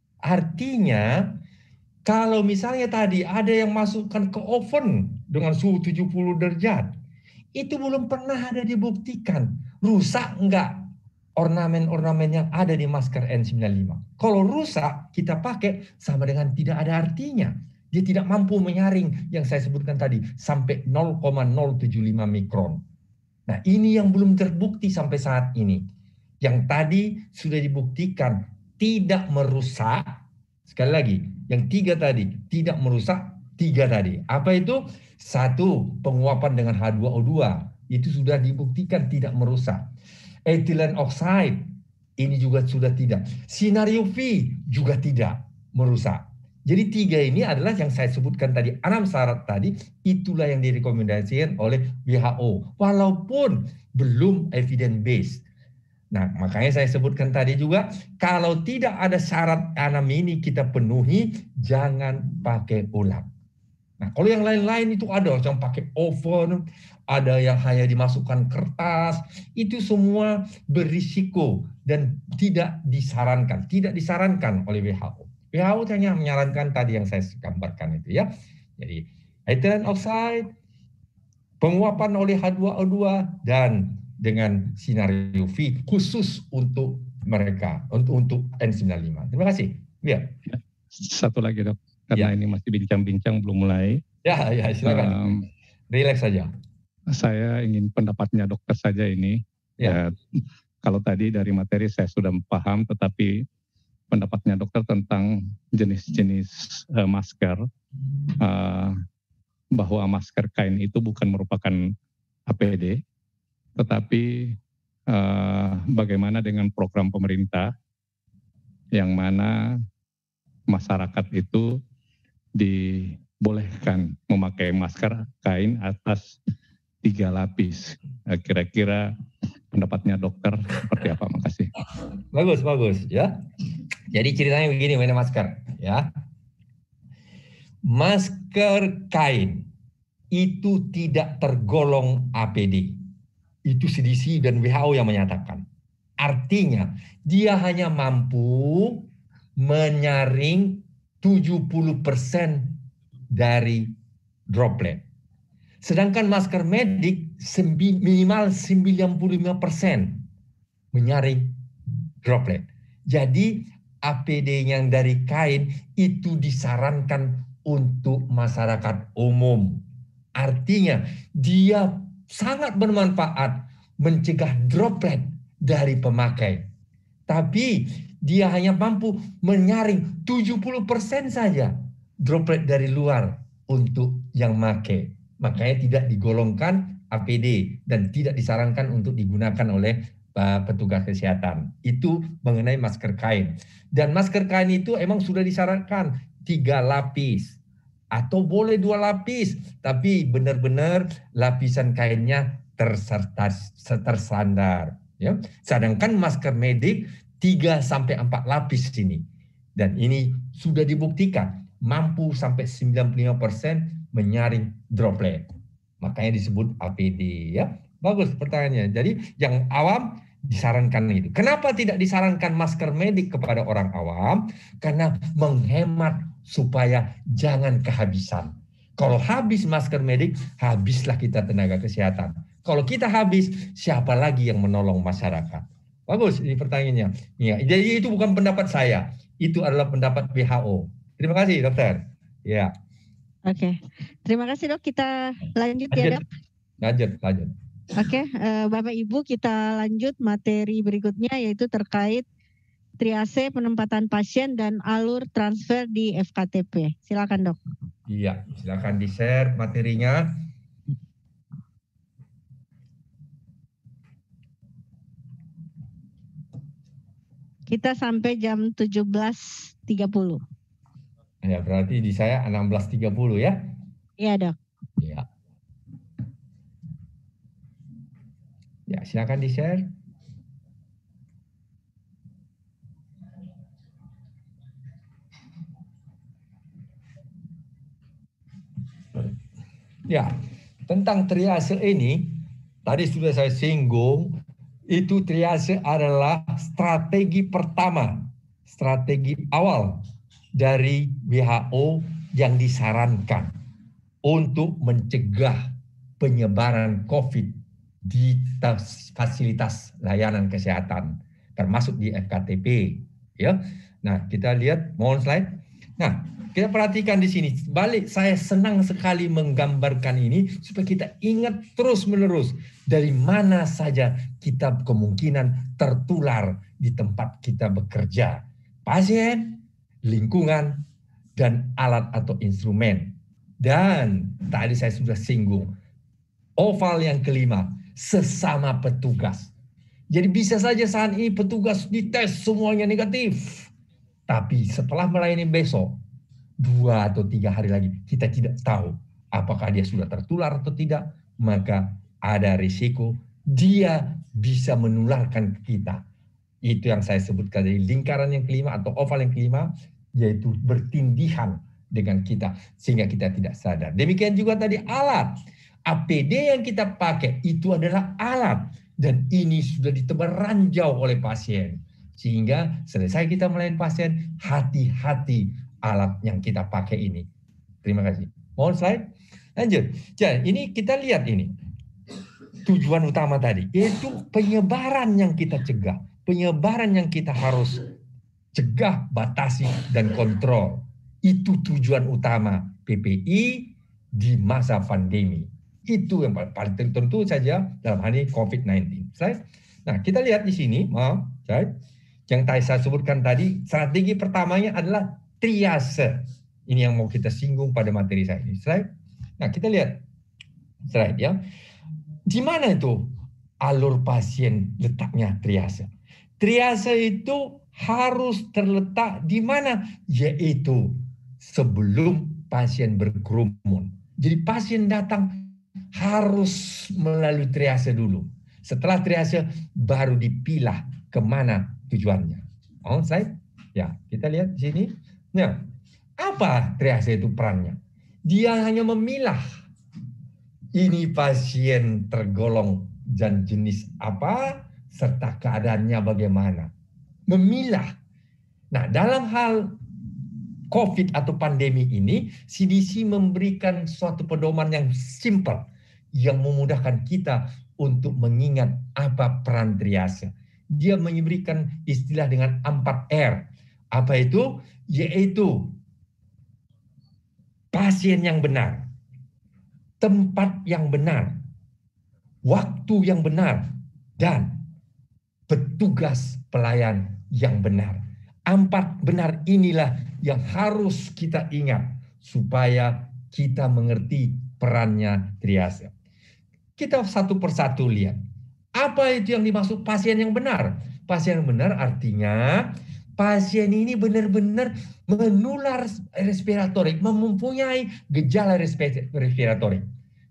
Artinya kalau misalnya tadi ada yang masukkan ke oven dengan suhu tujuh puluh derajat, itu belum pernah ada dibuktikan rusak enggak ornamen-ornamen yang ada di masker N sembilan puluh lima. Kalau rusak, kita pakai sama dengan tidak ada artinya. Dia tidak mampu menyaring yang saya sebutkan tadi sampai nol koma nol tujuh lima mikron. Nah, ini yang belum terbukti sampai saat ini. Yang tadi sudah dibuktikan tidak merusak. Sekali lagi, yang tiga tadi tidak merusak, tiga tadi. Apa itu? Satu, penguapan dengan H dua O dua. Itu sudah dibuktikan tidak merusak. Ethylene oxide, ini juga sudah tidak. Sinar U V juga tidak merusak. Jadi tiga ini adalah yang saya sebutkan tadi, enam syarat tadi, itulah yang direkomendasikan oleh W H O. Walaupun belum evidence based. Nah, makanya saya sebutkan tadi juga, kalau tidak ada syarat enam ini kita penuhi, jangan pakai ulang. Nah, kalau yang lain-lain itu ada yang pakai oven, ada yang hanya dimasukkan kertas, itu semua berisiko dan tidak disarankan, tidak disarankan oleh W H O. W H O hanya menyarankan tadi yang saya gambarkan itu ya. Jadi ethylene oxide, penguapan oleh H dua O dua dan dengan sinar U V khusus untuk mereka, untuk untuk N sembilan puluh lima. Terima kasih. Ya. Satu lagi dok, karena ya. ini masih bincang-bincang belum mulai. Ya, ya silakan. Um, Relax saja. Saya ingin pendapatnya dokter saja ini. Ya. Ya, kalau tadi dari materi saya sudah paham, tetapi pendapatnya dokter tentang jenis-jenis uh, masker, uh, bahwa masker kain itu bukan merupakan A P D, tetapi uh, bagaimana dengan program pemerintah yang mana masyarakat itu dibolehkan memakai masker kain atas tiga lapis. Kira-kira pendapatnya dokter seperti apa? Makasih. Bagus, bagus ya. Jadi ceritanya begini mengenai masker ya. Masker kain itu tidak tergolong A P D. Itu C D C dan W H O yang menyatakan. Artinya dia hanya mampu menyaring tujuh puluh persen dari droplet. Sedangkan masker medik minimal sembilan puluh lima persen menyaring droplet. Jadi A P D yang dari kain itu disarankan untuk masyarakat umum. Artinya dia sangat bermanfaat mencegah droplet dari pemakai. Tapi dia hanya mampu menyaring tujuh puluh persen saja droplet dari luar untuk yang pakai. Makanya tidak digolongkan A P D dan tidak disarankan untuk digunakan oleh petugas kesehatan. Itu mengenai masker kain. Dan masker kain itu emang sudah disarankan tiga lapis. Atau boleh dua lapis. Tapi benar-benar lapisan kainnya terstandar. Ya. Sedangkan masker medik tiga sampai empat lapis sini. Dan ini sudah dibuktikan mampu sampai sembilan puluh lima persen menyaring droplet. Makanya disebut A P D ya. Bagus pertanyaannya. Jadi yang awam disarankan itu. Kenapa tidak disarankan masker medik kepada orang awam? Karena menghemat supaya jangan kehabisan. Kalau habis masker medik, habislah kita tenaga kesehatan. Kalau kita habis, siapa lagi yang menolong masyarakat? Bagus ini pertanyaannya. Ya, jadi itu bukan pendapat saya. Itu adalah pendapat W H O. Terima kasih dokter. Ya. Oke. Terima kasih dok. Kita lanjut, lanjut. ya dok. Lanjut, lanjut. Oke, uh, Bapak Ibu kita lanjut materi berikutnya yaitu terkait triase penempatan pasien dan alur transfer di F K T P. Silakan dok. Iya, silakan di-share materinya. Kita sampai jam tujuh belas tiga puluh. Ya, berarti di saya enam belas tiga puluh ya? Iya dok. Iya. Ya, silakan di-share. Ya, tentang triase ini, tadi sudah saya singgung, itu triase adalah strategi pertama, strategi awal dari W H O yang disarankan untuk mencegah penyebaran COVID di fasilitas layanan kesehatan, termasuk di F K T P. Ya, nah kita lihat, mohon slide. Nah, kita perhatikan di sini. Balik, saya senang sekali menggambarkan ini supaya kita ingat terus-menerus dari mana saja kita kemungkinan tertular di tempat kita bekerja. Pasien, lingkungan, dan alat atau instrumen. Dan tadi saya sudah singgung, oval yang kelima, sesama petugas. Jadi bisa saja saat ini petugas dites semuanya negatif. Tapi setelah melayani besok, dua atau tiga hari lagi, kita tidak tahu apakah dia sudah tertular atau tidak. Maka ada risiko dia bisa menularkan ke kita. Itu yang saya sebutkan dari lingkaran yang kelima atau oval yang kelima, yaitu bertindihan dengan kita sehingga kita tidak sadar. Demikian juga tadi alat. A P D yang kita pakai itu adalah alat. Dan ini sudah ditebar ranjau oleh pasien. Sehingga selesai kita melayani pasien, hati-hati alat yang kita pakai ini. Terima kasih. Mohon slide. Lanjut. Jadi ini kita lihat ini. Tujuan utama tadi. Yaitu penyebaran yang kita cegah. Penyebaran yang kita harus cegah, batasi, dan kontrol. Itu tujuan utama P P I di masa pandemi. Itu yang paling tentu saja dalam hal ini COVID sembilan belas. Slide. Nah, kita lihat di sini, maaf, slide. Yang tadi saya sebutkan tadi, strategi pertamanya adalah triase. Ini yang mau kita singgung pada materi saya ini. Slide. Nah, kita lihat slide ya. Di mana itu alur pasien letaknya triase? Triase itu harus terletak di mana? Yaitu sebelum pasien berkerumun. Jadi pasien datang harus melalui triase dulu. Setelah triase baru dipilah kemana tujuannya. Oh, slide. Ya, kita lihat di sini. Nah, apa triase itu perannya? Dia hanya memilah ini pasien tergolong dan jenis apa serta keadaannya bagaimana. Memilah. Nah, dalam hal COVID atau pandemi ini, C D C memberikan suatu pedoman yang simpel, yang memudahkan kita untuk mengingat apa peran triase. Dia memberikan istilah dengan empat R. Apa itu? Yaitu pasien yang benar, tempat yang benar, waktu yang benar, dan petugas pelayan yang benar. Empat benar inilah yang harus kita ingat supaya kita mengerti perannya triase. Kita satu persatu lihat. Apa itu yang dimaksud pasien yang benar? Pasien yang benar artinya pasien ini benar-benar menular respiratorik, mempunyai gejala respiratorik.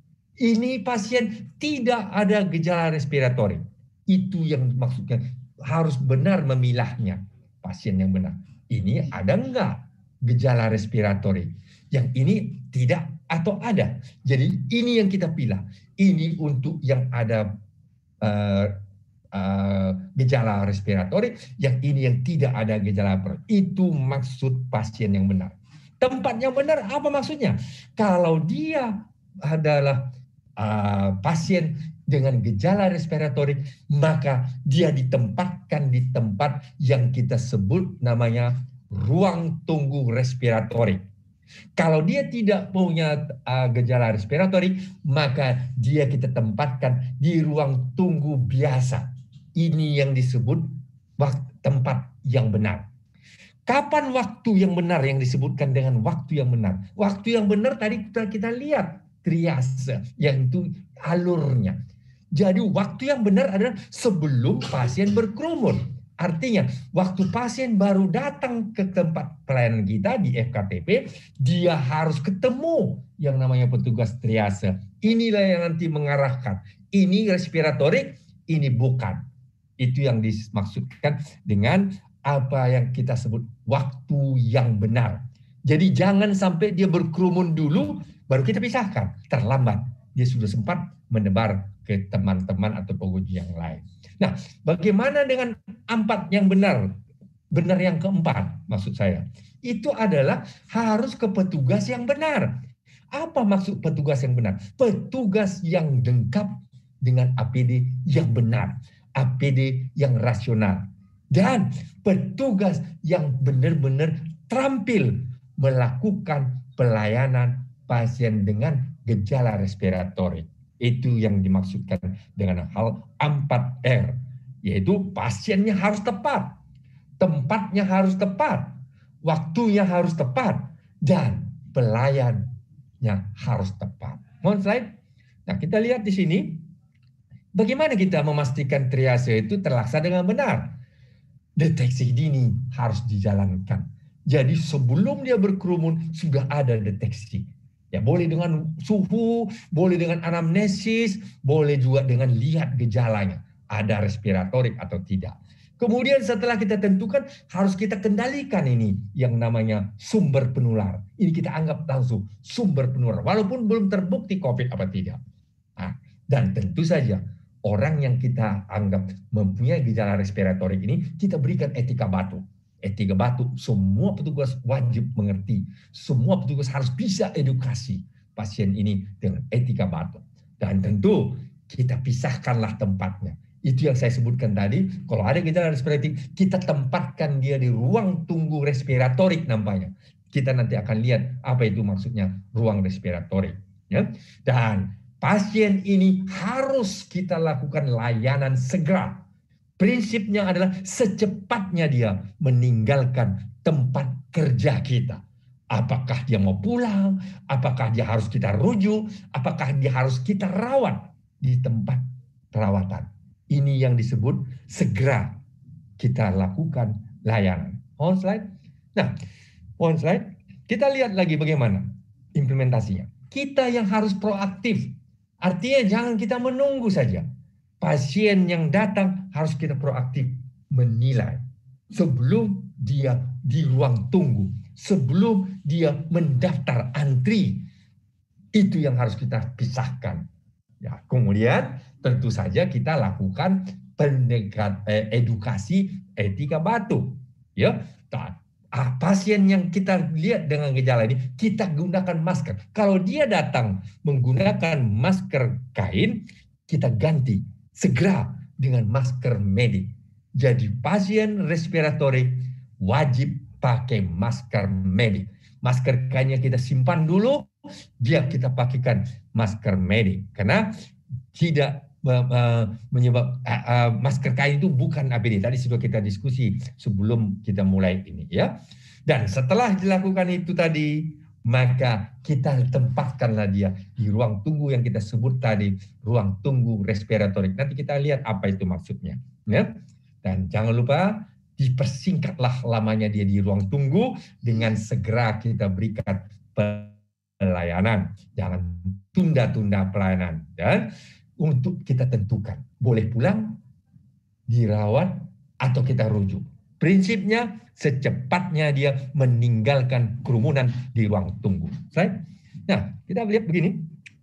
Ini pasien tidak ada gejala respiratorik. Itu yang maksudnya harus benar memilahnya. Pasien yang benar. Ini ada enggak gejala respiratorik? Yang ini tidak atau ada. Jadi ini yang kita pilih. Ini untuk yang ada uh, uh, gejala respiratorik. Yang ini yang tidak ada gejala respiratorik. Itu maksud pasien yang benar. Tempat yang benar apa maksudnya? Kalau dia adalah uh, pasien dengan gejala respiratorik, maka dia ditempatkan di tempat yang kita sebut namanya ruang tunggu respiratorik. Kalau dia tidak punya uh, gejala respiratorik, maka dia kita tempatkan di ruang tunggu biasa. Ini yang disebut waktu, tempat yang benar. Kapan waktu yang benar yang disebutkan dengan waktu yang benar? Waktu yang benar tadi kita, kita lihat triase, yang itu alurnya. Jadi waktu yang benar adalah sebelum pasien berkerumun. Artinya waktu pasien baru datang ke tempat pelayanan kita di F K T P, dia harus ketemu yang namanya petugas triase. Inilah yang nanti mengarahkan. Ini respiratorik, ini bukan. Itu yang dimaksudkan dengan apa yang kita sebut waktu yang benar. Jadi jangan sampai dia berkerumun dulu, baru kita pisahkan. Terlambat, dia sudah sempat menebar ke teman-teman atau pengunjung yang lain. Nah, bagaimana dengan empat yang benar? Benar yang keempat, maksud saya. Itu adalah harus ke petugas yang benar. Apa maksud petugas yang benar? Petugas yang lengkap dengan A P D yang benar. A P D yang rasional. Dan petugas yang benar-benar terampil melakukan pelayanan pasien dengan gejala respiratorik. Itu yang dimaksudkan dengan hal empat R, yaitu pasiennya harus tepat, tempatnya harus tepat, waktunya harus tepat, dan pelayannya harus tepat. Mohon slide. Nah, kita lihat di sini, bagaimana kita memastikan triase itu terlaksana dengan benar. Deteksi dini harus dijalankan. Jadi sebelum dia berkerumun, sudah ada deteksi. Ya, boleh dengan suhu, boleh dengan anamnesis, boleh juga dengan lihat gejalanya. Ada respiratorik atau tidak. Kemudian setelah kita tentukan, harus kita kendalikan ini yang namanya sumber penular. Ini kita anggap langsung sumber penular, walaupun belum terbukti COVID apa tidak. Nah, dan tentu saja, orang yang kita anggap mempunyai gejala respiratorik ini, kita berikan etika batuk. Etika batuk, semua petugas wajib mengerti. Semua petugas harus bisa edukasi pasien ini dengan etika batuk. Dan tentu kita pisahkanlah tempatnya. Itu yang saya sebutkan tadi, kalau ada gejala respiratorik, kita tempatkan dia di ruang tunggu respiratorik nampaknya. Kita nanti akan lihat apa itu maksudnya ruang respiratorik. Ya. Dan pasien ini harus kita lakukan layanan segera. Prinsipnya adalah secepatnya dia meninggalkan tempat kerja kita. Apakah dia mau pulang, apakah dia harus kita rujuk, apakah dia harus kita rawat di tempat perawatan. Ini yang disebut segera kita lakukan layanan. On slide. Nah, on slide. Kita lihat lagi bagaimana implementasinya. Kita yang harus proaktif. Artinya jangan kita menunggu saja. Pasien yang datang harus kita proaktif menilai sebelum dia di ruang tunggu, sebelum dia mendaftar antri. Itu yang harus kita pisahkan. Ya, kemudian tentu saja kita lakukan pendekat eh, edukasi etika batuk. Ya, ah, pasien yang kita lihat dengan gejala ini, kita gunakan masker. Kalau dia datang menggunakan masker kain, kita ganti segera dengan masker medik. Jadi pasien respiratorik wajib pakai masker medik. Masker kainnya kita simpan dulu, biar kita pakaikan masker medik. Karena tidak uh, uh, menyebab uh, uh, masker kain itu bukan A P D. Tadi sudah kita diskusi sebelum kita mulai ini, ya. Dan setelah dilakukan itu tadi, maka kita tempatkanlah dia di ruang tunggu yang kita sebut tadi, ruang tunggu respiratorik. Nanti kita lihat apa itu maksudnya. Ya. Dan jangan lupa dipersingkatlah lamanya dia di ruang tunggu dengan segera kita berikan pelayanan. Jangan tunda-tunda pelayanan. Dan untuk kita tentukan, boleh pulang, dirawat, atau kita rujuk. Prinsipnya secepatnya dia meninggalkan kerumunan di ruang tunggu. Nah, kita lihat begini.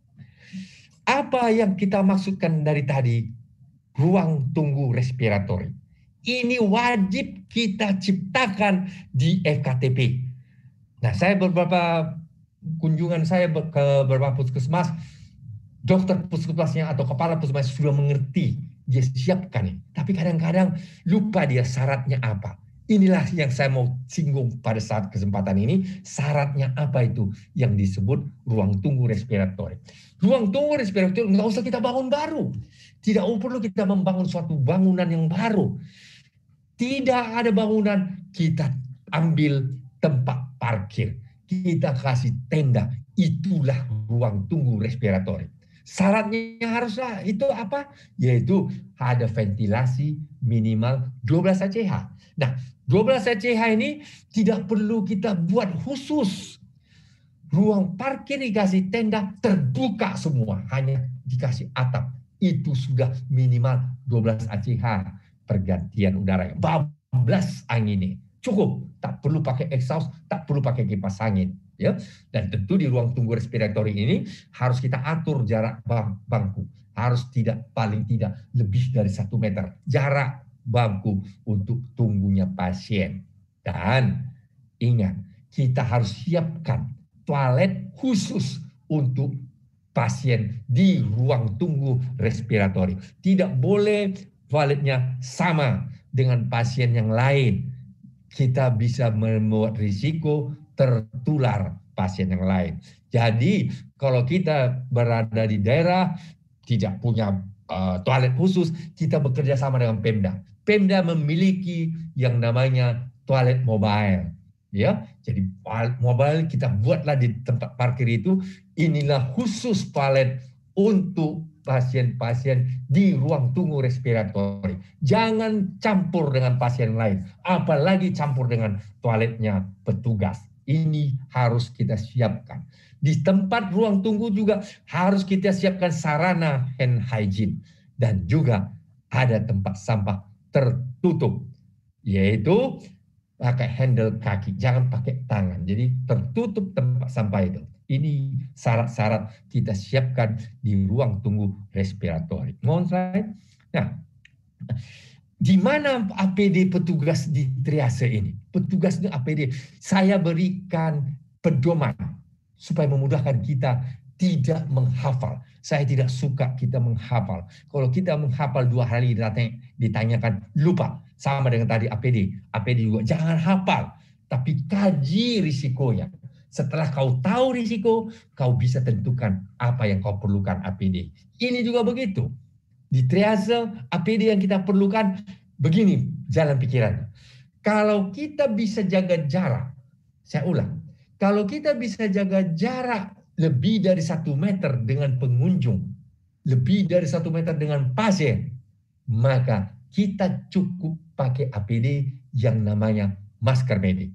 Apa yang kita maksudkan dari tadi? Ruang tunggu respiratorik. Ini wajib kita ciptakan di F K T P. Nah, saya beberapa kunjungan saya ke beberapa puskesmas, dokter puskesmasnya atau kepala puskesmas sudah mengerti, dia siapkan ini. Tapi kadang-kadang lupa dia syaratnya apa. Inilah yang saya mau singgung pada saat kesempatan ini. Syaratnya apa itu yang disebut ruang tunggu respiratorik. Ruang tunggu respiratorik nggak usah kita bangun baru. Tidak perlu kita membangun suatu bangunan yang baru. Tidak ada bangunan, kita ambil tempat parkir. Kita kasih tenda. Itulah ruang tunggu respiratorik. Syaratnya haruslah itu apa? Yaitu ada ventilasi minimal dua belas A C H. Nah, dua belas A C H ini tidak perlu kita buat khusus. Ruang parkir dikasih tenda terbuka semua, hanya dikasih atap. Itu sudah minimal dua belas A C H pergantian udara. bablas anginnya. Cukup, tak perlu pakai exhaust, tak perlu pakai kipas angin. Ya, dan tentu di ruang tunggu respiratori ini harus kita atur jarak bangku, harus tidak paling tidak lebih dari satu meter jarak bangku untuk tunggunya pasien. Dan ingat, kita harus siapkan toilet khusus untuk pasien di ruang tunggu respiratori. Tidak boleh toiletnya sama dengan pasien yang lain. Kita bisa membuat risiko tertular pasien yang lain. Jadi kalau kita berada di daerah tidak punya uh, toilet khusus, kita bekerja sama dengan Pemda. Pemda memiliki yang namanya toilet mobile. Ya, jadi toilet mobile kita buatlah di tempat parkir itu. Inilah khusus toilet untuk pasien-pasien di ruang tunggu respiratori. Jangan campur dengan pasien lain, apalagi campur dengan toiletnya petugas. Ini harus kita siapkan. Di tempat ruang tunggu juga harus kita siapkan sarana hand hygiene. Dan juga ada tempat sampah tertutup. Yaitu pakai handle kaki, jangan pakai tangan. Jadi tertutup tempat sampah itu. Ini syarat-syarat kita siapkan di ruang tunggu respiratori. Mohon slide. Nah, di mana A P D petugas di triase ini? Petugas A P D, saya berikan pedoman supaya memudahkan kita tidak menghafal. Saya tidak suka kita menghafal. Kalau kita menghafal dua hari ditanyakan, lupa. Sama dengan tadi A P D. A P D juga jangan hafal, tapi kaji risikonya. Setelah kau tahu risiko, kau bisa tentukan apa yang kau perlukan A P D. Ini juga begitu. Di triase A P D yang kita perlukan, begini jalan pikirannya. Kalau kita bisa jaga jarak, saya ulang, kalau kita bisa jaga jarak lebih dari satu meter dengan pengunjung, lebih dari satu meter dengan pasien, maka kita cukup pakai A P D yang namanya masker medis.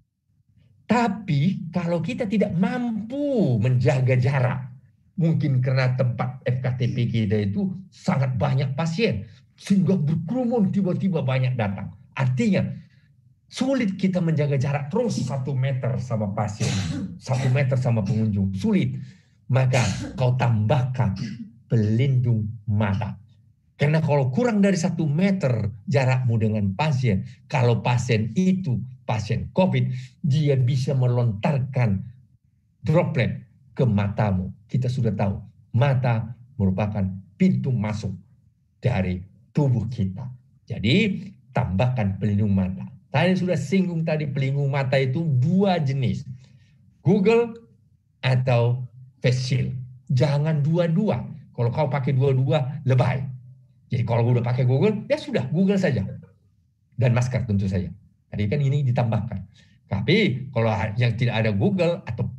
Tapi kalau kita tidak mampu menjaga jarak, mungkin karena tempat F K T P kita itu sangat banyak pasien, sehingga berkerumun tiba-tiba banyak datang. Artinya sulit kita menjaga jarak terus satu meter sama pasien, satu meter sama pengunjung, sulit. Maka kau tambahkan pelindung mata. Karena kalau kurang dari satu meter jarakmu dengan pasien, kalau pasien itu pasien COVID, dia bisa melontarkan droplet ke matamu. Kita sudah tahu, mata merupakan pintu masuk dari tubuh kita. Jadi, tambahkan pelindung mata. Saya sudah singgung tadi pelindung mata itu dua jenis. Google atau face shield. Jangan dua-dua. Kalau kau pakai dua-dua, lebay. Jadi kalau udah pakai Google, ya sudah, Google saja. Dan masker tentu saja. Tadi kan ini ditambahkan. Tapi kalau yang tidak ada Google atau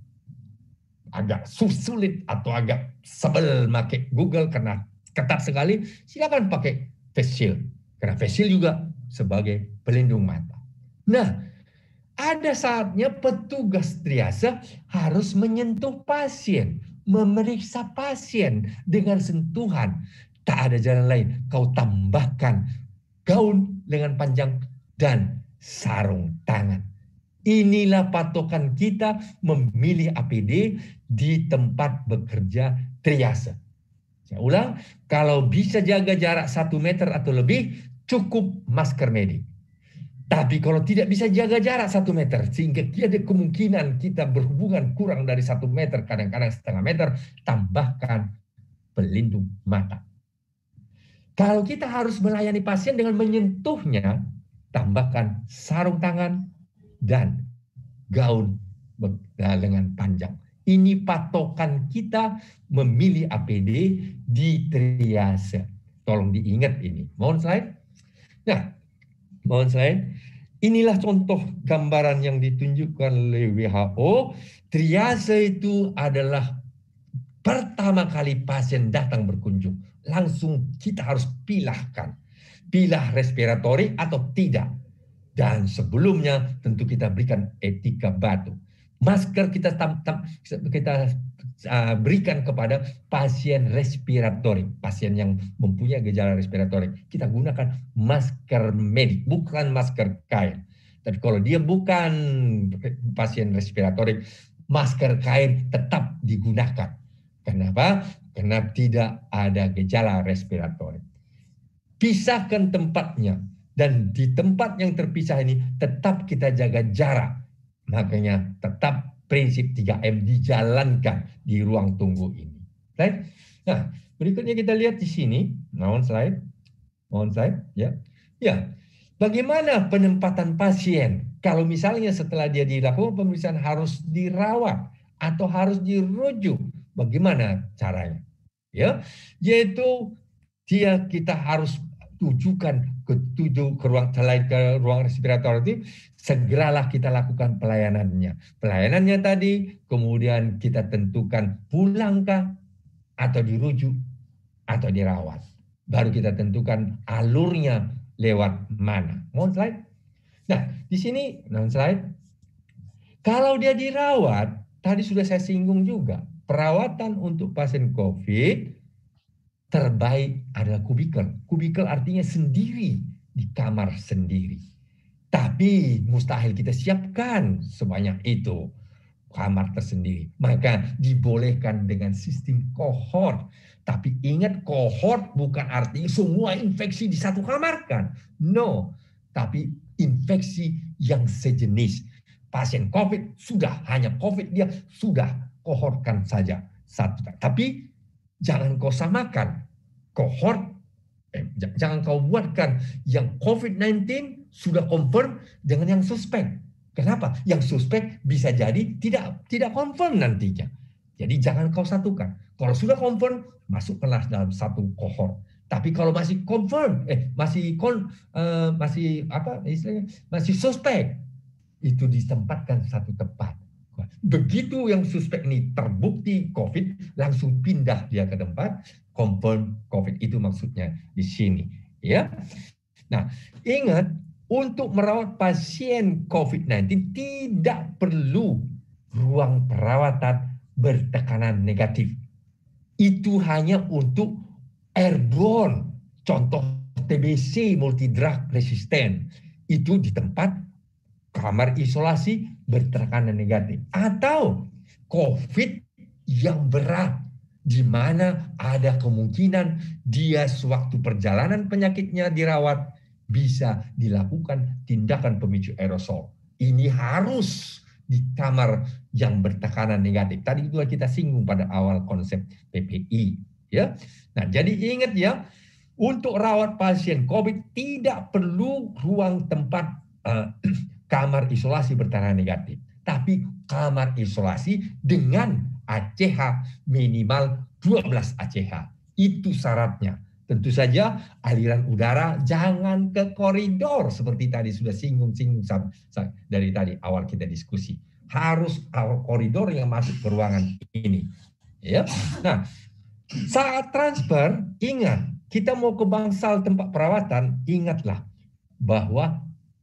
agak sulit atau agak sebel pakai Google karena ketat sekali, silakan pakai face shield. Karena face shield juga sebagai pelindung mata. Nah, ada saatnya petugas triase harus menyentuh pasien, memeriksa pasien dengan sentuhan. Tak ada jalan lain. Kau tambahkan gaun lengan panjang dan sarung tangan. Inilah patokan kita memilih A P D di tempat bekerja triase. Saya ulang, kalau bisa jaga jarak satu meter atau lebih, cukup masker medis. Tapi kalau tidak bisa jaga jarak satu meter, sehingga ada kemungkinan kita berhubungan kurang dari satu meter, kadang-kadang setengah meter, tambahkan pelindung mata. Kalau kita harus melayani pasien dengan menyentuhnya, tambahkan sarung tangan dan gaun lengan panjang. Ini patokan kita memilih A P D di triase. Tolong diingat ini. Mohon slide. Nah, mohon slide. Inilah contoh gambaran yang ditunjukkan oleh W H O. Triase itu adalah pertama kali pasien datang berkunjung. Langsung kita harus pilahkan. Pilah respiratori atau tidak. Dan sebelumnya tentu kita berikan etika batu. Masker kita tam, tam, kita uh, berikan kepada pasien respiratori, pasien yang mempunyai gejala respiratori. Kita gunakan masker medis, bukan masker kain. Tapi kalau dia bukan pasien respiratori, masker kain tetap digunakan. Kenapa? Karena tidak ada gejala respiratori. Pisahkan tempatnya, dan di tempat yang terpisah ini tetap kita jaga jarak. Makanya tetap prinsip tiga M dijalankan di ruang tunggu ini. Right? Nah, berikutnya kita lihat di sini, mohon slide, mohon slide, ya, ya. Bagaimana penempatan pasien? Kalau misalnya setelah dia dilakukan pemeriksaan harus dirawat atau harus dirujuk, bagaimana caranya? Ya, yaitu dia kita harus tujukan ke tuju ke ruang selain ke ruang respirator, segeralah kita lakukan pelayanannya. Pelayanannya tadi, kemudian kita tentukan pulangkah atau dirujuk atau dirawat. Baru kita tentukan alurnya lewat mana. Mohon slide. Nah, di sini non slide. Kalau dia dirawat, tadi sudah saya singgung juga, perawatan untuk pasien COVID terbaik adalah kubikel. Kubikel artinya sendiri, di kamar sendiri. Tapi mustahil kita siapkan sebanyak itu kamar tersendiri. Maka dibolehkan dengan sistem kohort. Tapi ingat, kohort bukan artinya semua infeksi di satu kamar kan. No, tapi infeksi yang sejenis. Pasien COVID sudah, hanya COVID dia sudah kohortkan saja satu. Tapi jangan kau samakan kohort, eh, jangan kau buatkan yang COVID sembilan belas sudah confirm dengan yang suspek. Kenapa? Yang suspek bisa jadi tidak tidak confirm nantinya. Jadi jangan kau satukan. Kalau sudah confirm, masukkanlah dalam satu kohort. Tapi kalau masih confirm, eh masih kon, uh, masih apa istilahnya, masih suspek, itu ditempatkan satu tempat. Begitu yang suspek ini terbukti COVID, langsung pindah dia ke tempat confirm COVID, itu maksudnya di sini, ya. Nah, ingat, untuk merawat pasien COVID sembilan belas tidak perlu ruang perawatan bertekanan negatif. Itu hanya untuk airborne, contoh T B C multidrug resistant, itu di tempat kamar isolasi bertekanan negatif, atau COVID yang berat, di mana ada kemungkinan dia sewaktu perjalanan penyakitnya dirawat bisa dilakukan tindakan pemicu aerosol. Ini harus di kamar yang bertekanan negatif. Tadi itu kita singgung pada awal konsep P P I, ya. Nah, jadi ingat ya, untuk rawat pasien COVID tidak perlu ruang tempat uh, kamar isolasi bertekanan negatif, tapi kamar isolasi dengan A C H minimal dua belas A C H. Itu syaratnya. Tentu saja aliran udara jangan ke koridor seperti tadi sudah singgung-singgung dari tadi awal kita diskusi. Harus koridor yang masuk ke ruangan ini. Ya. Nah, saat transfer, ingat, kita mau ke bangsal tempat perawatan, ingatlah bahwa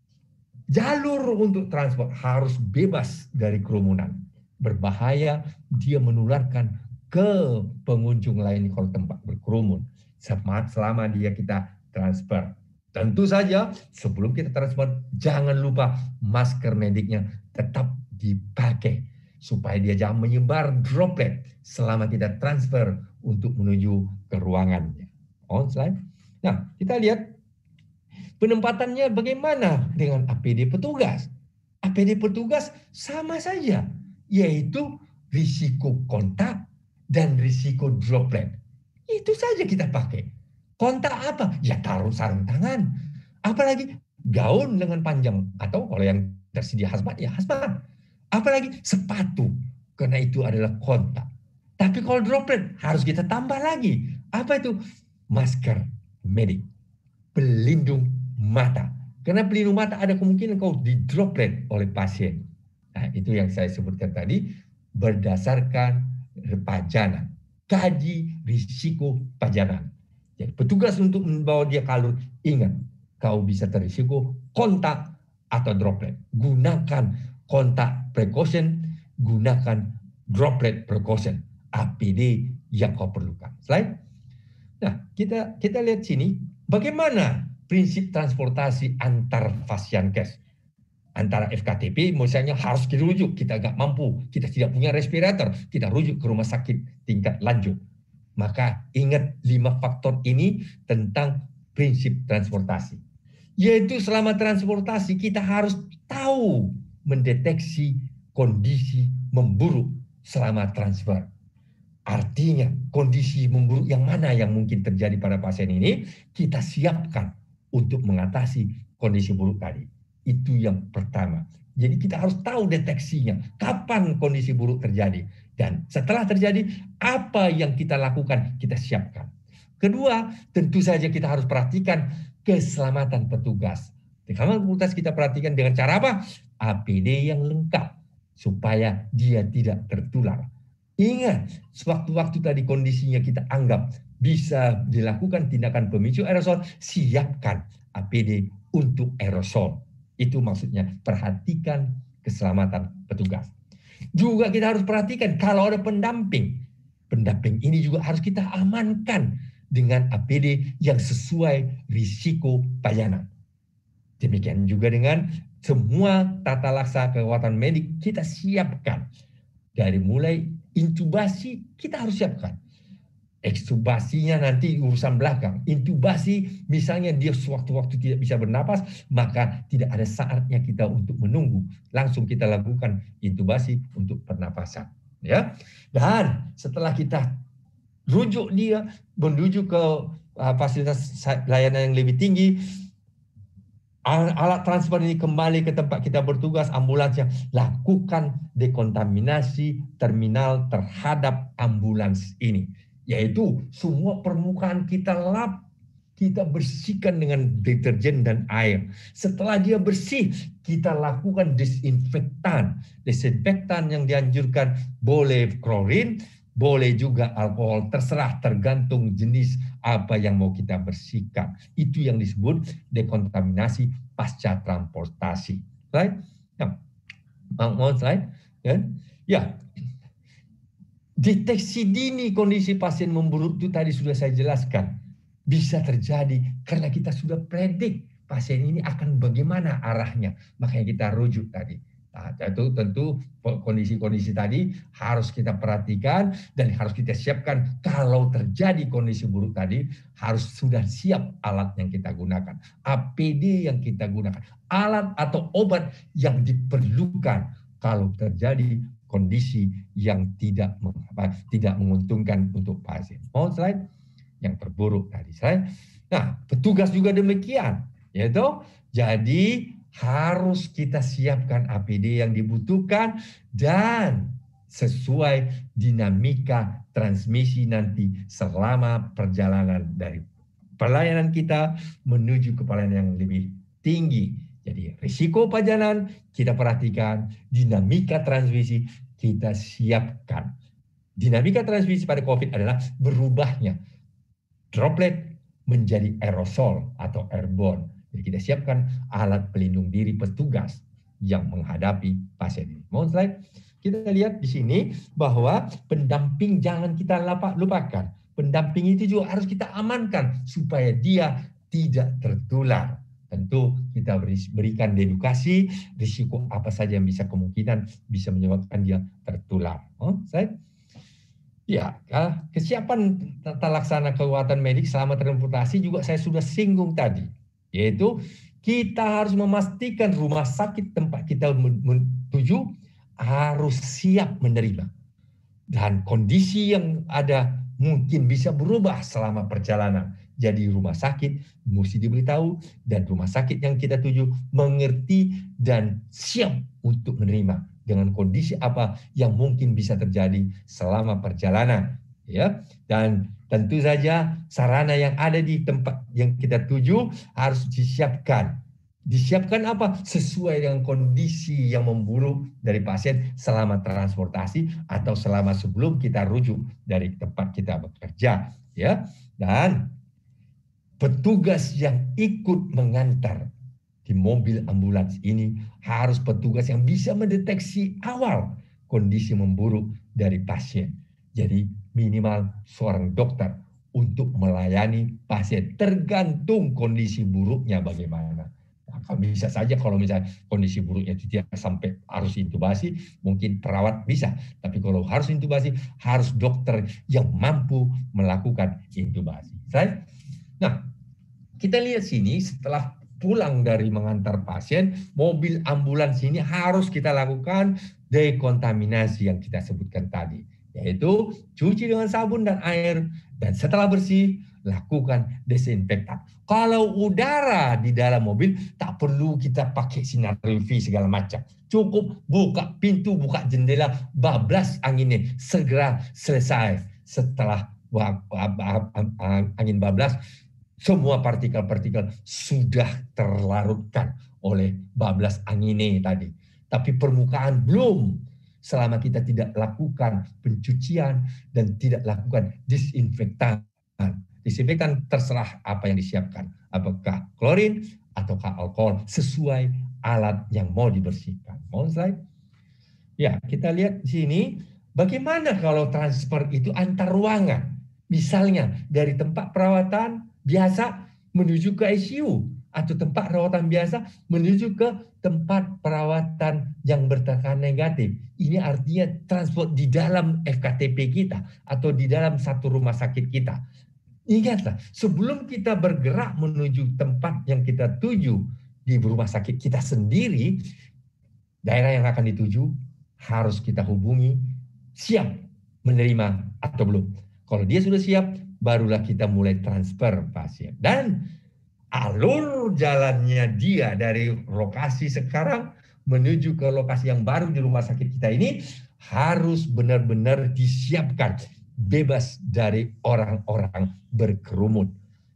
jalur untuk transfer harus bebas dari kerumunan. Berbahaya dia menularkan ke pengunjung lain kalau tempat berkerumun. Selama dia kita transfer. Tentu saja sebelum kita transfer, jangan lupa masker mediknya tetap dipakai supaya dia jangan menyebar droplet selama kita transfer untuk menuju ke ruangannya. On slide. Nah, kita lihat penempatannya bagaimana dengan A P D petugas. A P D petugas sama saja, yaitu risiko kontak dan risiko droplet. Itu saja kita pakai. Kontak apa? Ya taruh sarung tangan. Apalagi gaun dengan panjang. Atau kalau yang tersedia hazmat, ya hazmat. Apalagi sepatu. Karena itu adalah kontak. Tapi kalau droplet harus kita tambah lagi. Apa itu? Masker medik. Pelindung mata. Karena pelindung mata ada kemungkinan kau di droplet oleh pasien. Nah, itu yang saya sebutkan tadi. Berdasarkan pajanan. Kaji risiko pajanan. Jadi petugas untuk membawa dia ke alur, ingat, kau bisa terrisiko kontak atau droplet. Gunakan kontak precaution, gunakan droplet precaution. A P D yang kau perlukan. Slide. Nah, kita kita lihat sini bagaimana prinsip transportasi antar fasiankes. antara F K T P misalnya harus dirujuk, kita nggak mampu, kita tidak punya respirator, kita rujuk ke rumah sakit tingkat lanjut. Maka ingat lima faktor ini tentang prinsip transportasi. Yaitu selama transportasi kita harus tahu mendeteksi kondisi memburuk selama transfer. Artinya kondisi memburuk yang mana yang mungkin terjadi pada pasien ini, kita siapkan untuk mengatasi kondisi buruk tadi. Itu yang pertama. Jadi kita harus tahu deteksinya, kapan kondisi buruk terjadi. Dan setelah terjadi, apa yang kita lakukan, kita siapkan. Kedua, tentu saja kita harus perhatikan keselamatan petugas. Keselamatan petugas kita perhatikan dengan cara apa? A P D yang lengkap, supaya dia tidak tertular. Ingat, sewaktu-waktu tadi kondisinya kita anggap bisa dilakukan tindakan pemicu aerosol, siapkan A P D untuk aerosol. Itu maksudnya perhatikan keselamatan petugas. Juga kita harus perhatikan kalau ada pendamping. Pendamping ini juga harus kita amankan dengan A P D yang sesuai risiko pelayanan. Demikian juga dengan semua tata laksana kekuatan medik kita siapkan. Dari mulai intubasi kita harus siapkan. Ekstubasinya nanti urusan belakang. Intubasi misalnya dia sewaktu-waktu tidak bisa bernapas, maka tidak ada saatnya kita untuk menunggu. Langsung kita lakukan intubasi untuk pernapasan. Ya. Dan setelah kita rujuk dia menuju ke uh, fasilitas layanan yang lebih tinggi, alat transfer ini kembali ke tempat kita bertugas, ambulansnya, lakukan dekontaminasi terminal terhadap ambulans ini. Yaitu semua permukaan kita lap, kita bersihkan dengan deterjen dan air. Setelah dia bersih, kita lakukan disinfektan. Disinfektan yang dianjurkan boleh klorin, boleh juga alkohol, terserah tergantung jenis apa yang mau kita bersihkan. Itu yang disebut dekontaminasi pasca transportasi. Right? Ya. Mau slide? Ya. Ya. Deteksi dini kondisi pasien memburuk itu tadi sudah saya jelaskan. Bisa terjadi karena kita sudah predik pasien ini akan bagaimana arahnya. Makanya kita rujuk tadi. Nah, itu tentu kondisi-kondisi tadi harus kita perhatikan dan harus kita siapkan. Kalau terjadi kondisi buruk tadi, harus sudah siap alat yang kita gunakan. A P D yang kita gunakan. Alat atau obat yang diperlukan kalau terjadi kondisi yang tidak apa, tidak menguntungkan untuk pasien. Mohon slide yang terburuk tadi. Slide. Nah, petugas juga demikian, yaitu jadi harus kita siapkan A P D yang dibutuhkan dan sesuai dinamika transmisi nanti selama perjalanan dari pelayanan kita menuju ke pelayanan yang lebih tinggi. Jadi risiko perjalanan kita perhatikan, dinamika transmisi kita siapkan. Dinamika transmisi pada COVID adalah berubahnya droplet menjadi aerosol atau airborne. Jadi kita siapkan alat pelindung diri petugas yang menghadapi pasien ini. Mohon slide. Kita lihat di sini bahwa pendamping jangan kita lupakan. Pendamping itu juga harus kita amankan supaya dia tidak tertular. Tentu kita berikan edukasi risiko apa saja yang bisa kemungkinan bisa menyebabkan dia tertular. Oh, saya ya, kesiapan tata laksana kekuatan medik selama transportasi juga saya sudah singgung tadi, yaitu kita harus memastikan rumah sakit tempat kita menuju harus siap menerima dan kondisi yang ada mungkin bisa berubah selama perjalanan. Jadi rumah sakit mesti diberitahu dan rumah sakit yang kita tuju mengerti dan siap untuk menerima dengan kondisi apa yang mungkin bisa terjadi selama perjalanan, ya. Dan tentu saja sarana yang ada di tempat yang kita tuju harus disiapkan. Disiapkan apa? Sesuai dengan kondisi yang memburuk dari pasien selama transportasi atau selama sebelum kita rujuk dari tempat kita bekerja, ya. Dan petugas yang ikut mengantar di mobil ambulans ini harus petugas yang bisa mendeteksi awal kondisi memburuk dari pasien. Jadi minimal seorang dokter untuk melayani pasien tergantung kondisi buruknya bagaimana. Nah, kalau bisa saja kalau misalnya kondisi buruknya itu tidak sampai harus intubasi, mungkin perawat bisa. Tapi kalau harus intubasi, harus dokter yang mampu melakukan intubasi. Right? Nah, kita lihat sini setelah pulang dari mengantar pasien, mobil ambulans ini harus kita lakukan dekontaminasi yang kita sebutkan tadi. Yaitu cuci dengan sabun dan air, dan setelah bersih, lakukan desinfektan. Kalau udara di dalam mobil, tak perlu kita pakai sinar U V segala macam. Cukup buka pintu, buka jendela, bablas anginnya, segera selesai. Setelah angin bablas, semua partikel-partikel sudah terlarutkan oleh bablas anginnya tadi. Tapi permukaan belum, selama kita tidak lakukan pencucian dan tidak lakukan disinfektan. Disinfektan terserah apa yang disiapkan, apakah klorin ataukah alkohol sesuai alat yang mau dibersihkan. Mohon slide. Ya, kita lihat di sini bagaimana kalau transfer itu antar ruangan. Misalnya dari tempat perawatan biasa menuju ke I C U atau tempat perawatan biasa menuju ke tempat perawatan yang bertekanan negatif. Ini artinya transport di dalam F K T P kita atau di dalam satu rumah sakit kita. Ingatlah, sebelum kita bergerak menuju tempat yang kita tuju di rumah sakit kita sendiri, daerah yang akan dituju harus kita hubungi, siap menerima atau belum. Kalau dia sudah siap, barulah kita mulai transfer pasien. Dan alur jalannya dia dari lokasi sekarang menuju ke lokasi yang baru di rumah sakit kita ini harus benar-benar disiapkan, bebas dari orang-orang berkerumun.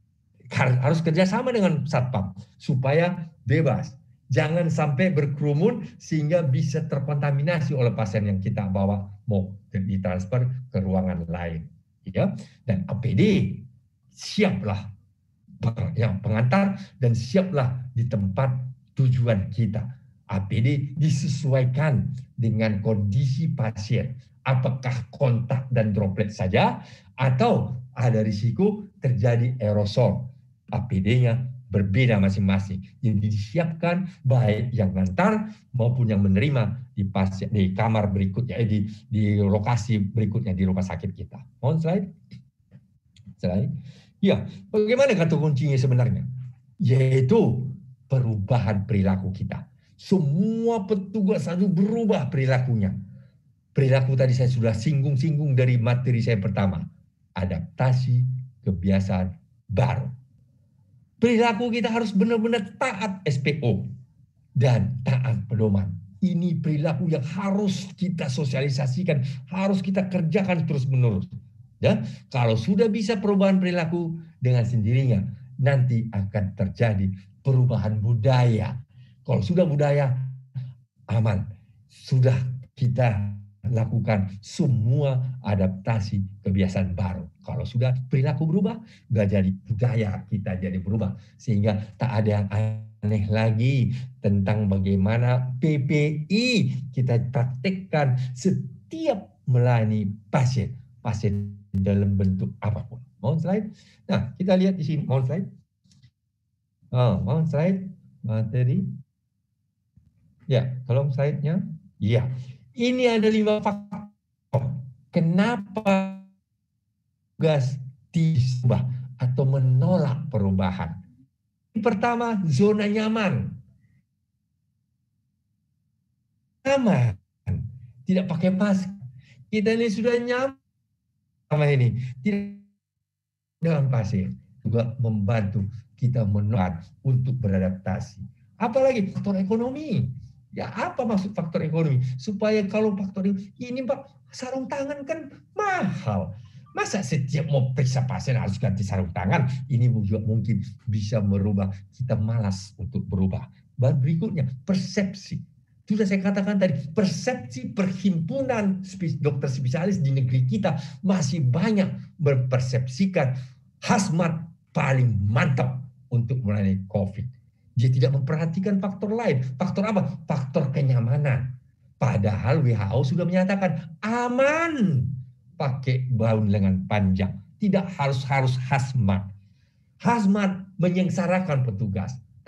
Harus kerjasama dengan satpam supaya bebas. Jangan sampai berkerumun sehingga bisa terkontaminasi oleh pasien yang kita bawa mau ditransfer ke ruangan lain. Ya, dan A P D siaplah yang pengantar dan siaplah di tempat tujuan kita. A P D disesuaikan dengan kondisi pasien. Apakah kontak dan droplet saja atau ada risiko terjadi aerosol. A P D-nya berbeda masing-masing. Jadi disiapkan baik yang ngantar maupun yang menerima di pasien di kamar berikutnya, eh, di di lokasi berikutnya di rumah sakit kita. Mohon slide. Slide. Ya, bagaimana kata kuncinya sebenarnya? Yaitu perubahan perilaku kita. Semua petugas harus berubah perilakunya. Perilaku tadi saya sudah singgung-singgung dari materi saya pertama. Adaptasi kebiasaan baru. Perilaku kita harus benar-benar taat S P O dan taat pedoman. Ini perilaku yang harus kita sosialisasikan, harus kita kerjakan terus-menerus. Ya, kalau sudah bisa perubahan perilaku dengan sendirinya, nanti akan terjadi perubahan budaya. Kalau sudah budaya, aman. Sudah kita lakukan semua adaptasi kebiasaan baru. Kalau sudah perilaku berubah, nggak jadi budaya kita jadi berubah. Sehingga tak ada yang aneh lagi tentang bagaimana P P I kita praktekkan setiap melayani pasien. Pasien dalam bentuk apapun. Mohon slide. Nah, kita lihat di sini. Mohon slide. Oh, mohon slide. Materi. Ya, tolong slide-nya. Iya. Ini ada lima faktor. Kenapa tugas diubah atau menolak perubahan? Pertama, zona nyaman. Nyaman. Tidak pakai masker. Kita ini sudah nyaman sama ini. Tidak dengan pasien. Juga membantu kita menolak untuk beradaptasi. Apalagi faktor ekonomi. Ya apa maksud faktor ekonomi? Supaya kalau faktor ini Pak, sarung tangan kan mahal. Masa setiap mau periksa pasien harus ganti sarung tangan? Ini juga mungkin bisa merubah kita malas untuk berubah. Dan berikutnya persepsi. Sudah saya katakan tadi, persepsi perhimpunan dokter spesialis di negeri kita masih banyak mempersepsikan hazmat paling mantap untuk melayani COVID. Dia tidak memperhatikan faktor lain. Faktor apa? Faktor kenyamanan. Padahal W H O sudah menyatakan aman pakai gaun lengan panjang. Tidak harus-harus hazmat. Hazmat menyengsarakan petugas.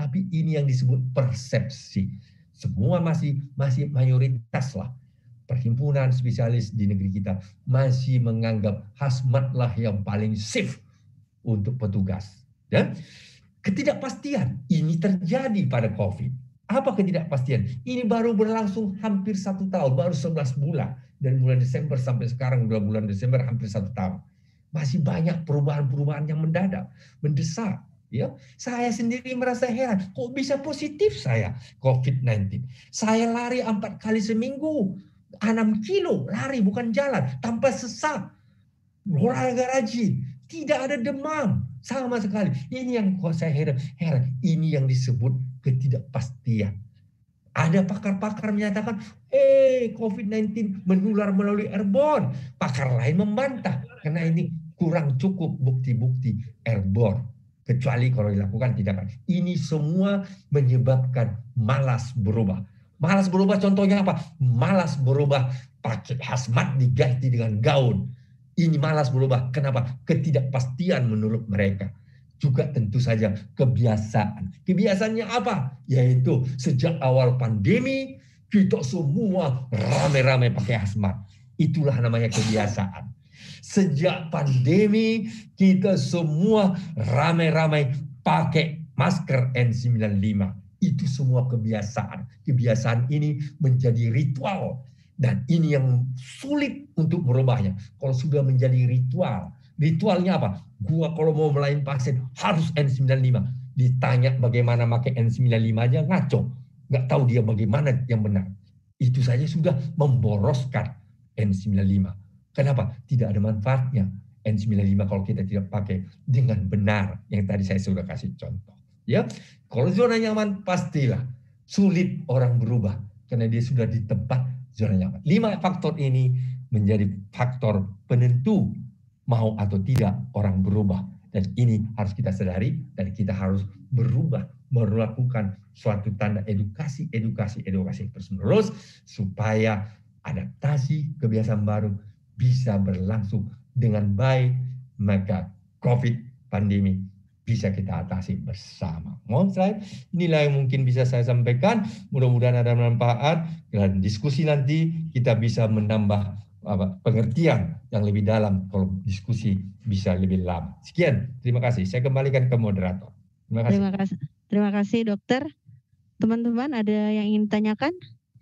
Tapi ini yang disebut persepsi. Semua masih masih mayoritas lah. Perhimpunan spesialis di negeri kita masih menganggap hazmat lah yang paling safe untuk petugas. Dan ketidakpastian ini terjadi pada COVID. Apa ketidakpastian? Ini baru berlangsung hampir satu tahun, baru sebelas bulan. Dari bulan Desember sampai sekarang, bulan Desember hampir satu tahun. Masih banyak perubahan-perubahan yang mendadak, mendesak. Ya, saya sendiri merasa heran, kok bisa positif saya COVID sembilan belas? Saya lari empat kali seminggu, enam kilo lari bukan jalan, tanpa sesak, olahraga rajin, tidak ada demam sama sekali. Ini yang kok saya heran, heran. Ini yang disebut ketidakpastian. Ada pakar-pakar menyatakan, eh COVID sembilan belas menular melalui airborne. Pakar lain membantah karena ini kurang cukup bukti-bukti airborne. Kecuali kalau dilakukan tindakan. Ini semua menyebabkan malas berubah. Malas berubah contohnya apa? Malas berubah pakai hazmat diganti dengan gaun. Ini malas berubah. Kenapa? Ketidakpastian menurut mereka. Juga tentu saja kebiasaan. Kebiasaannya apa? Yaitu sejak awal pandemi kita semua rame-rame pakai hazmat. Itulah namanya kebiasaan. Sejak pandemi kita semua ramai-ramai pakai masker N sembilan puluh lima. Itu semua kebiasaan. Kebiasaan ini menjadi ritual. Dan ini yang sulit untuk merubahnya. Kalau sudah menjadi ritual. Ritualnya apa? Gua kalau mau melayani pasien harus N sembilan puluh lima. Ditanya bagaimana pakai N sembilan puluh lima aja ngaco. Nggak tahu dia bagaimana yang benar. Itu saja sudah memboroskan N sembilan puluh lima. Kenapa? Tidak ada manfaatnya N sembilan puluh lima kalau kita tidak pakai dengan benar. Yang tadi saya sudah kasih contoh. Ya, kalau zona nyaman pastilah sulit orang berubah karena dia sudah di tempat zona nyaman. Lima faktor ini menjadi faktor penentu mau atau tidak orang berubah. Dan ini harus kita sadari dan kita harus berubah, melakukan suatu tanda edukasi, edukasi, edukasi terus-menerus supaya adaptasi kebiasaan baru bisa berlangsung dengan baik, maka COVID pandemi bisa kita atasi bersama. Mohon slide, inilah yang mungkin bisa saya sampaikan. Mudah-mudahan ada manfaat dan diskusi nanti kita bisa menambah apa, pengertian yang lebih dalam kalau diskusi bisa lebih lama. Sekian, terima kasih. Saya kembalikan ke moderator. Terima kasih. Terima kasih, terima kasih dokter. Teman-teman ada yang ingin tanyakan?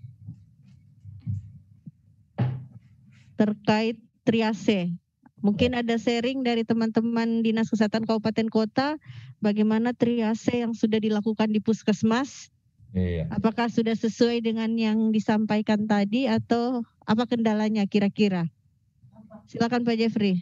Terkait triase. Mungkin ada sharing dari teman-teman Dinas Kesehatan Kabupaten Kota bagaimana triase yang sudah dilakukan di Puskesmas. Iya. Apakah sudah sesuai dengan yang disampaikan tadi atau apa kendalanya kira-kira? Silakan Pak Jeffrey.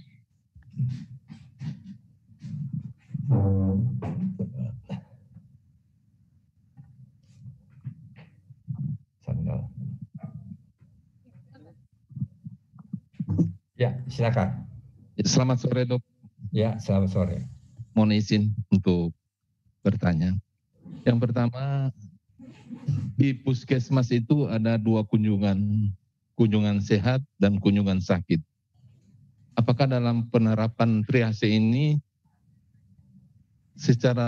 Ya, silakan. Selamat sore, Dok. Ya, selamat sore. Mohon izin untuk bertanya. Yang pertama, di Puskesmas itu ada dua kunjungan, kunjungan sehat dan kunjungan sakit. Apakah dalam penerapan triase ini secara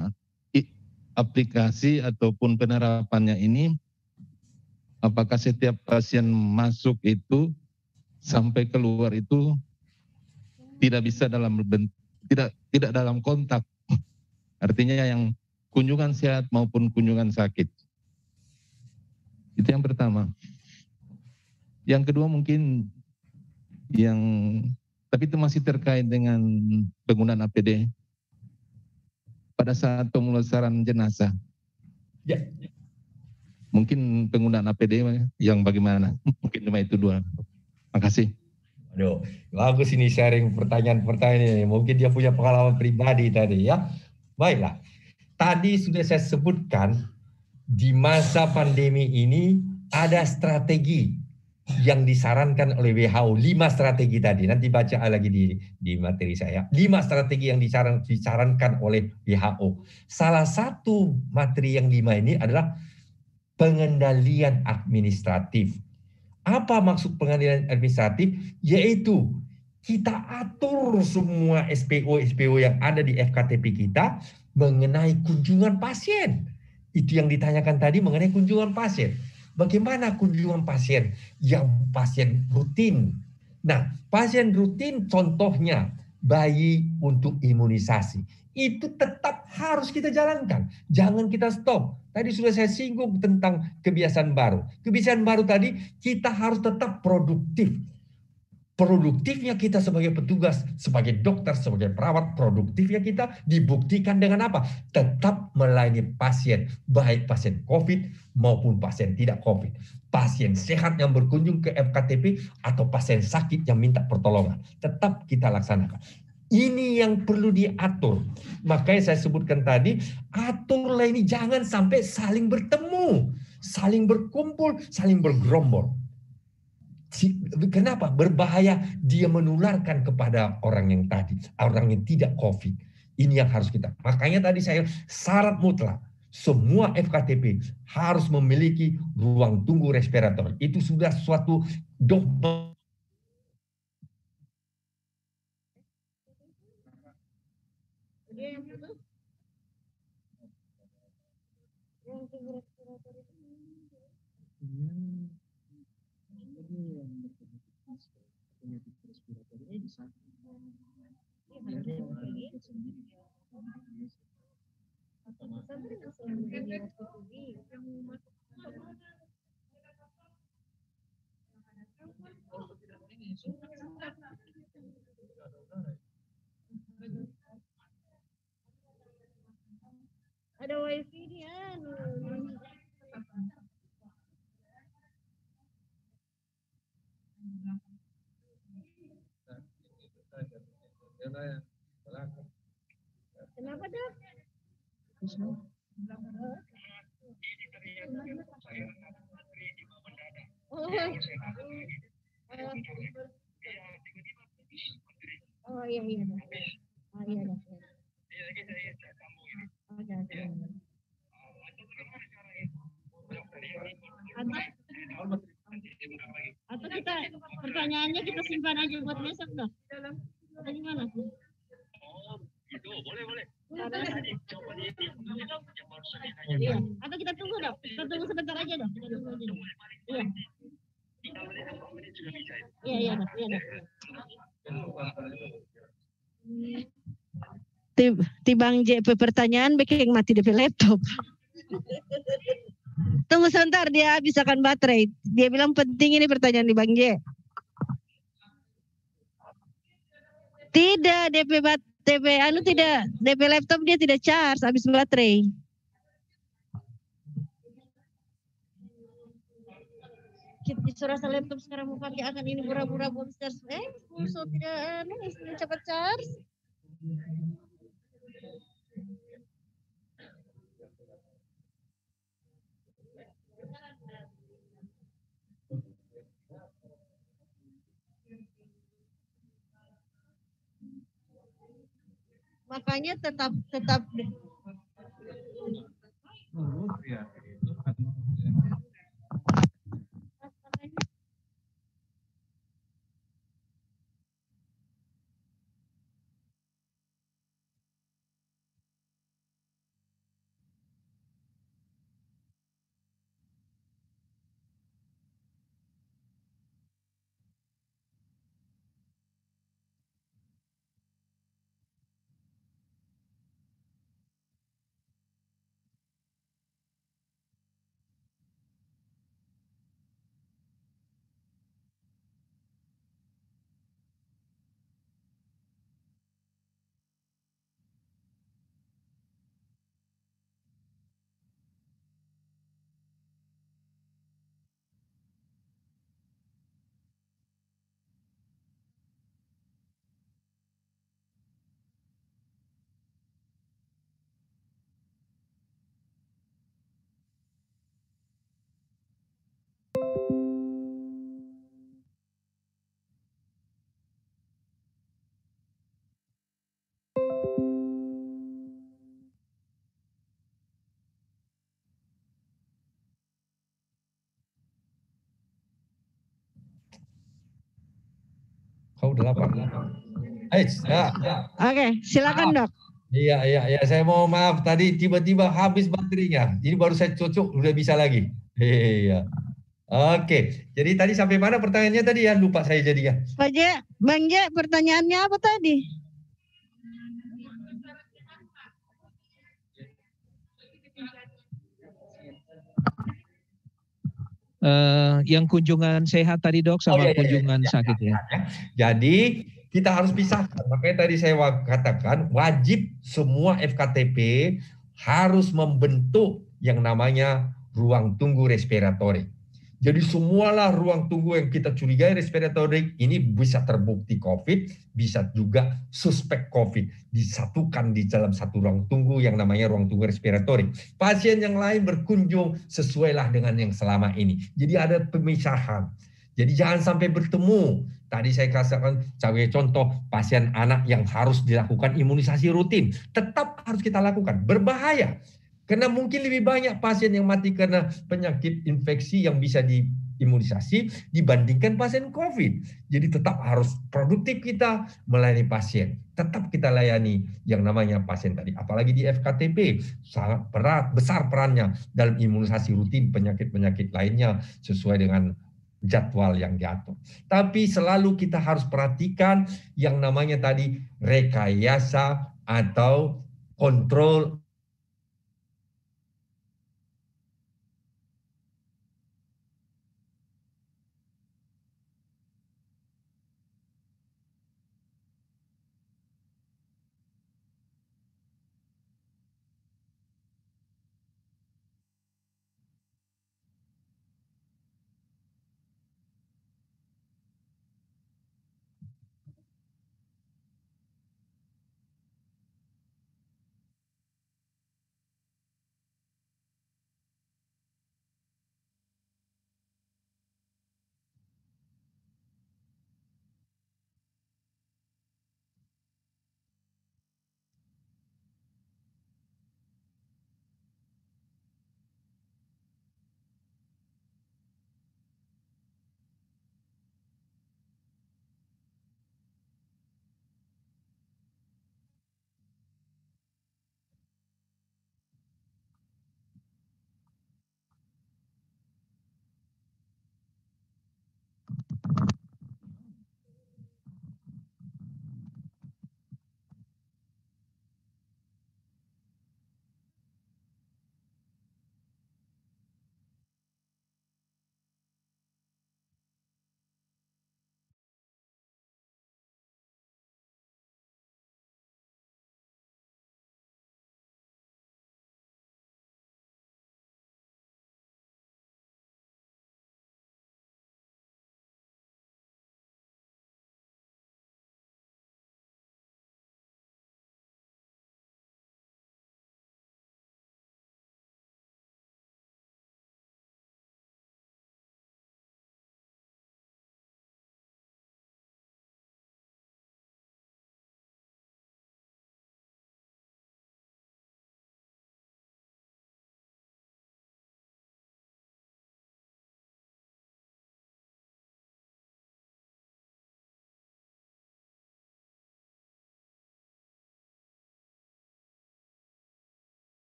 aplikasi ataupun penerapannya ini, apakah setiap pasien masuk itu sampai keluar itu tidak bisa dalam tidak tidak dalam kontak, artinya yang kunjungan sehat maupun kunjungan sakit. Itu yang pertama. Yang kedua mungkin yang tapi itu masih terkait dengan penggunaan A P D pada saat pemulasaran jenazah. Ya. Mungkin penggunaan A P D yang bagaimana? Mungkin cuma itu dua. Makasih. Aduh, bagus ini sharing pertanyaan-pertanyaan ini. Mungkin dia punya pengalaman pribadi tadi ya. Baiklah. Tadi sudah saya sebutkan di masa pandemi ini ada strategi yang disarankan oleh W H O. Lima strategi tadi. Nanti baca lagi di, di materi saya. Lima strategi yang disaran, disarankan oleh W H O. Salah satu materi yang lima ini adalah pengendalian administratif. Apa maksud pengendalian administratif? Yaitu kita atur semua S P O S P O yang ada di F K T P kita mengenai kunjungan pasien. Itu yang ditanyakan tadi mengenai kunjungan pasien. Bagaimana kunjungan pasien yang pasien rutin? Nah, pasien rutin contohnya bayi untuk imunisasi. Itu tetap harus kita jalankan. Jangan kita stop. Tadi sudah saya singgung tentang kebiasaan baru. Kebiasaan baru tadi kita harus tetap produktif. Produktifnya kita sebagai petugas, sebagai dokter, sebagai perawat, produktifnya kita dibuktikan dengan apa? Tetap melayani pasien, baik pasien COVID maupun pasien tidak COVID. Pasien sehat yang berkunjung ke F K T P atau pasien sakit yang minta pertolongan. Tetap kita laksanakan. Ini yang perlu diatur. Makanya saya sebutkan tadi, aturlah ini jangan sampai saling bertemu, saling berkumpul, saling bergerombol. Kenapa? Berbahaya, dia menularkan kepada orang yang tadi, orang yang tidak COVID. Ini yang harus kita. Makanya tadi saya syarat mutlak semua F K T P harus memiliki ruang tunggu respirator. Itu sudah suatu dogma. Ada wifi dia. Kenapa dok? Oh, oh iya iya. Oh iya dok. Oke oke. Atau, atau kita pertanyaannya kita simpan aja buat besok dok. Atau gimana? Itu boleh boleh. Iya. Atau kita tunggu dok. Kita tunggu sebentar aja dok. Kita tunggu aja. Iya. Iya iya dok. Iya dok. Tibang J P pertanyaan bikin mati D P laptop. Tunggu sebentar dia habiskan baterai. Dia bilang penting ini pertanyaan di Bang J. Tidak D P bat D P anu tidak D P laptop dia tidak charge habis baterai. Kita disuruh laptop sekarang mau pakai akan ini pura-pura monster eh pulso tidak anu cepat charge. Makanya tetap tetap Kau udah lapar. Eh, ya. Oke, silakan dok. Iya, iya, iya. Saya mau maaf tadi tiba-tiba habis baterainya. Ini baru saya cocok, udah bisa lagi. Iya. Oke. Jadi tadi sampai mana pertanyaannya tadi ya? Lupa saya jadi ya. Pak J, Bang J, pertanyaannya apa tadi? Uh, yang kunjungan sehat tadi dok sama oh, iya, iya, kunjungan iya, sakit iya, ya. ya. Jadi kita harus pisahkan. Makanya tadi saya katakan wajib semua F K T P harus membentuk yang namanya ruang tunggu respiratori. Jadi semualah ruang tunggu yang kita curigai respiratori ini bisa terbukti COVID, bisa juga suspek COVID. Disatukan di dalam satu ruang tunggu yang namanya ruang tunggu respiratori. Pasien yang lain berkunjung sesuailah dengan yang selama ini. Jadi ada pemisahan. Jadi jangan sampai bertemu. Tadi saya katakan sebagai contoh pasien anak yang harus dilakukan imunisasi rutin. Tetap harus kita lakukan. Berbahaya. Karena mungkin lebih banyak pasien yang mati karena penyakit infeksi yang bisa diimunisasi dibandingkan pasien COVID. Jadi tetap harus produktif kita melayani pasien. Tetap kita layani yang namanya pasien tadi. Apalagi di F K T P sangat berat, besar perannya dalam imunisasi rutin penyakit-penyakit lainnya sesuai dengan jadwal yang diatur. Tapi selalu kita harus perhatikan yang namanya tadi rekayasa atau kontrol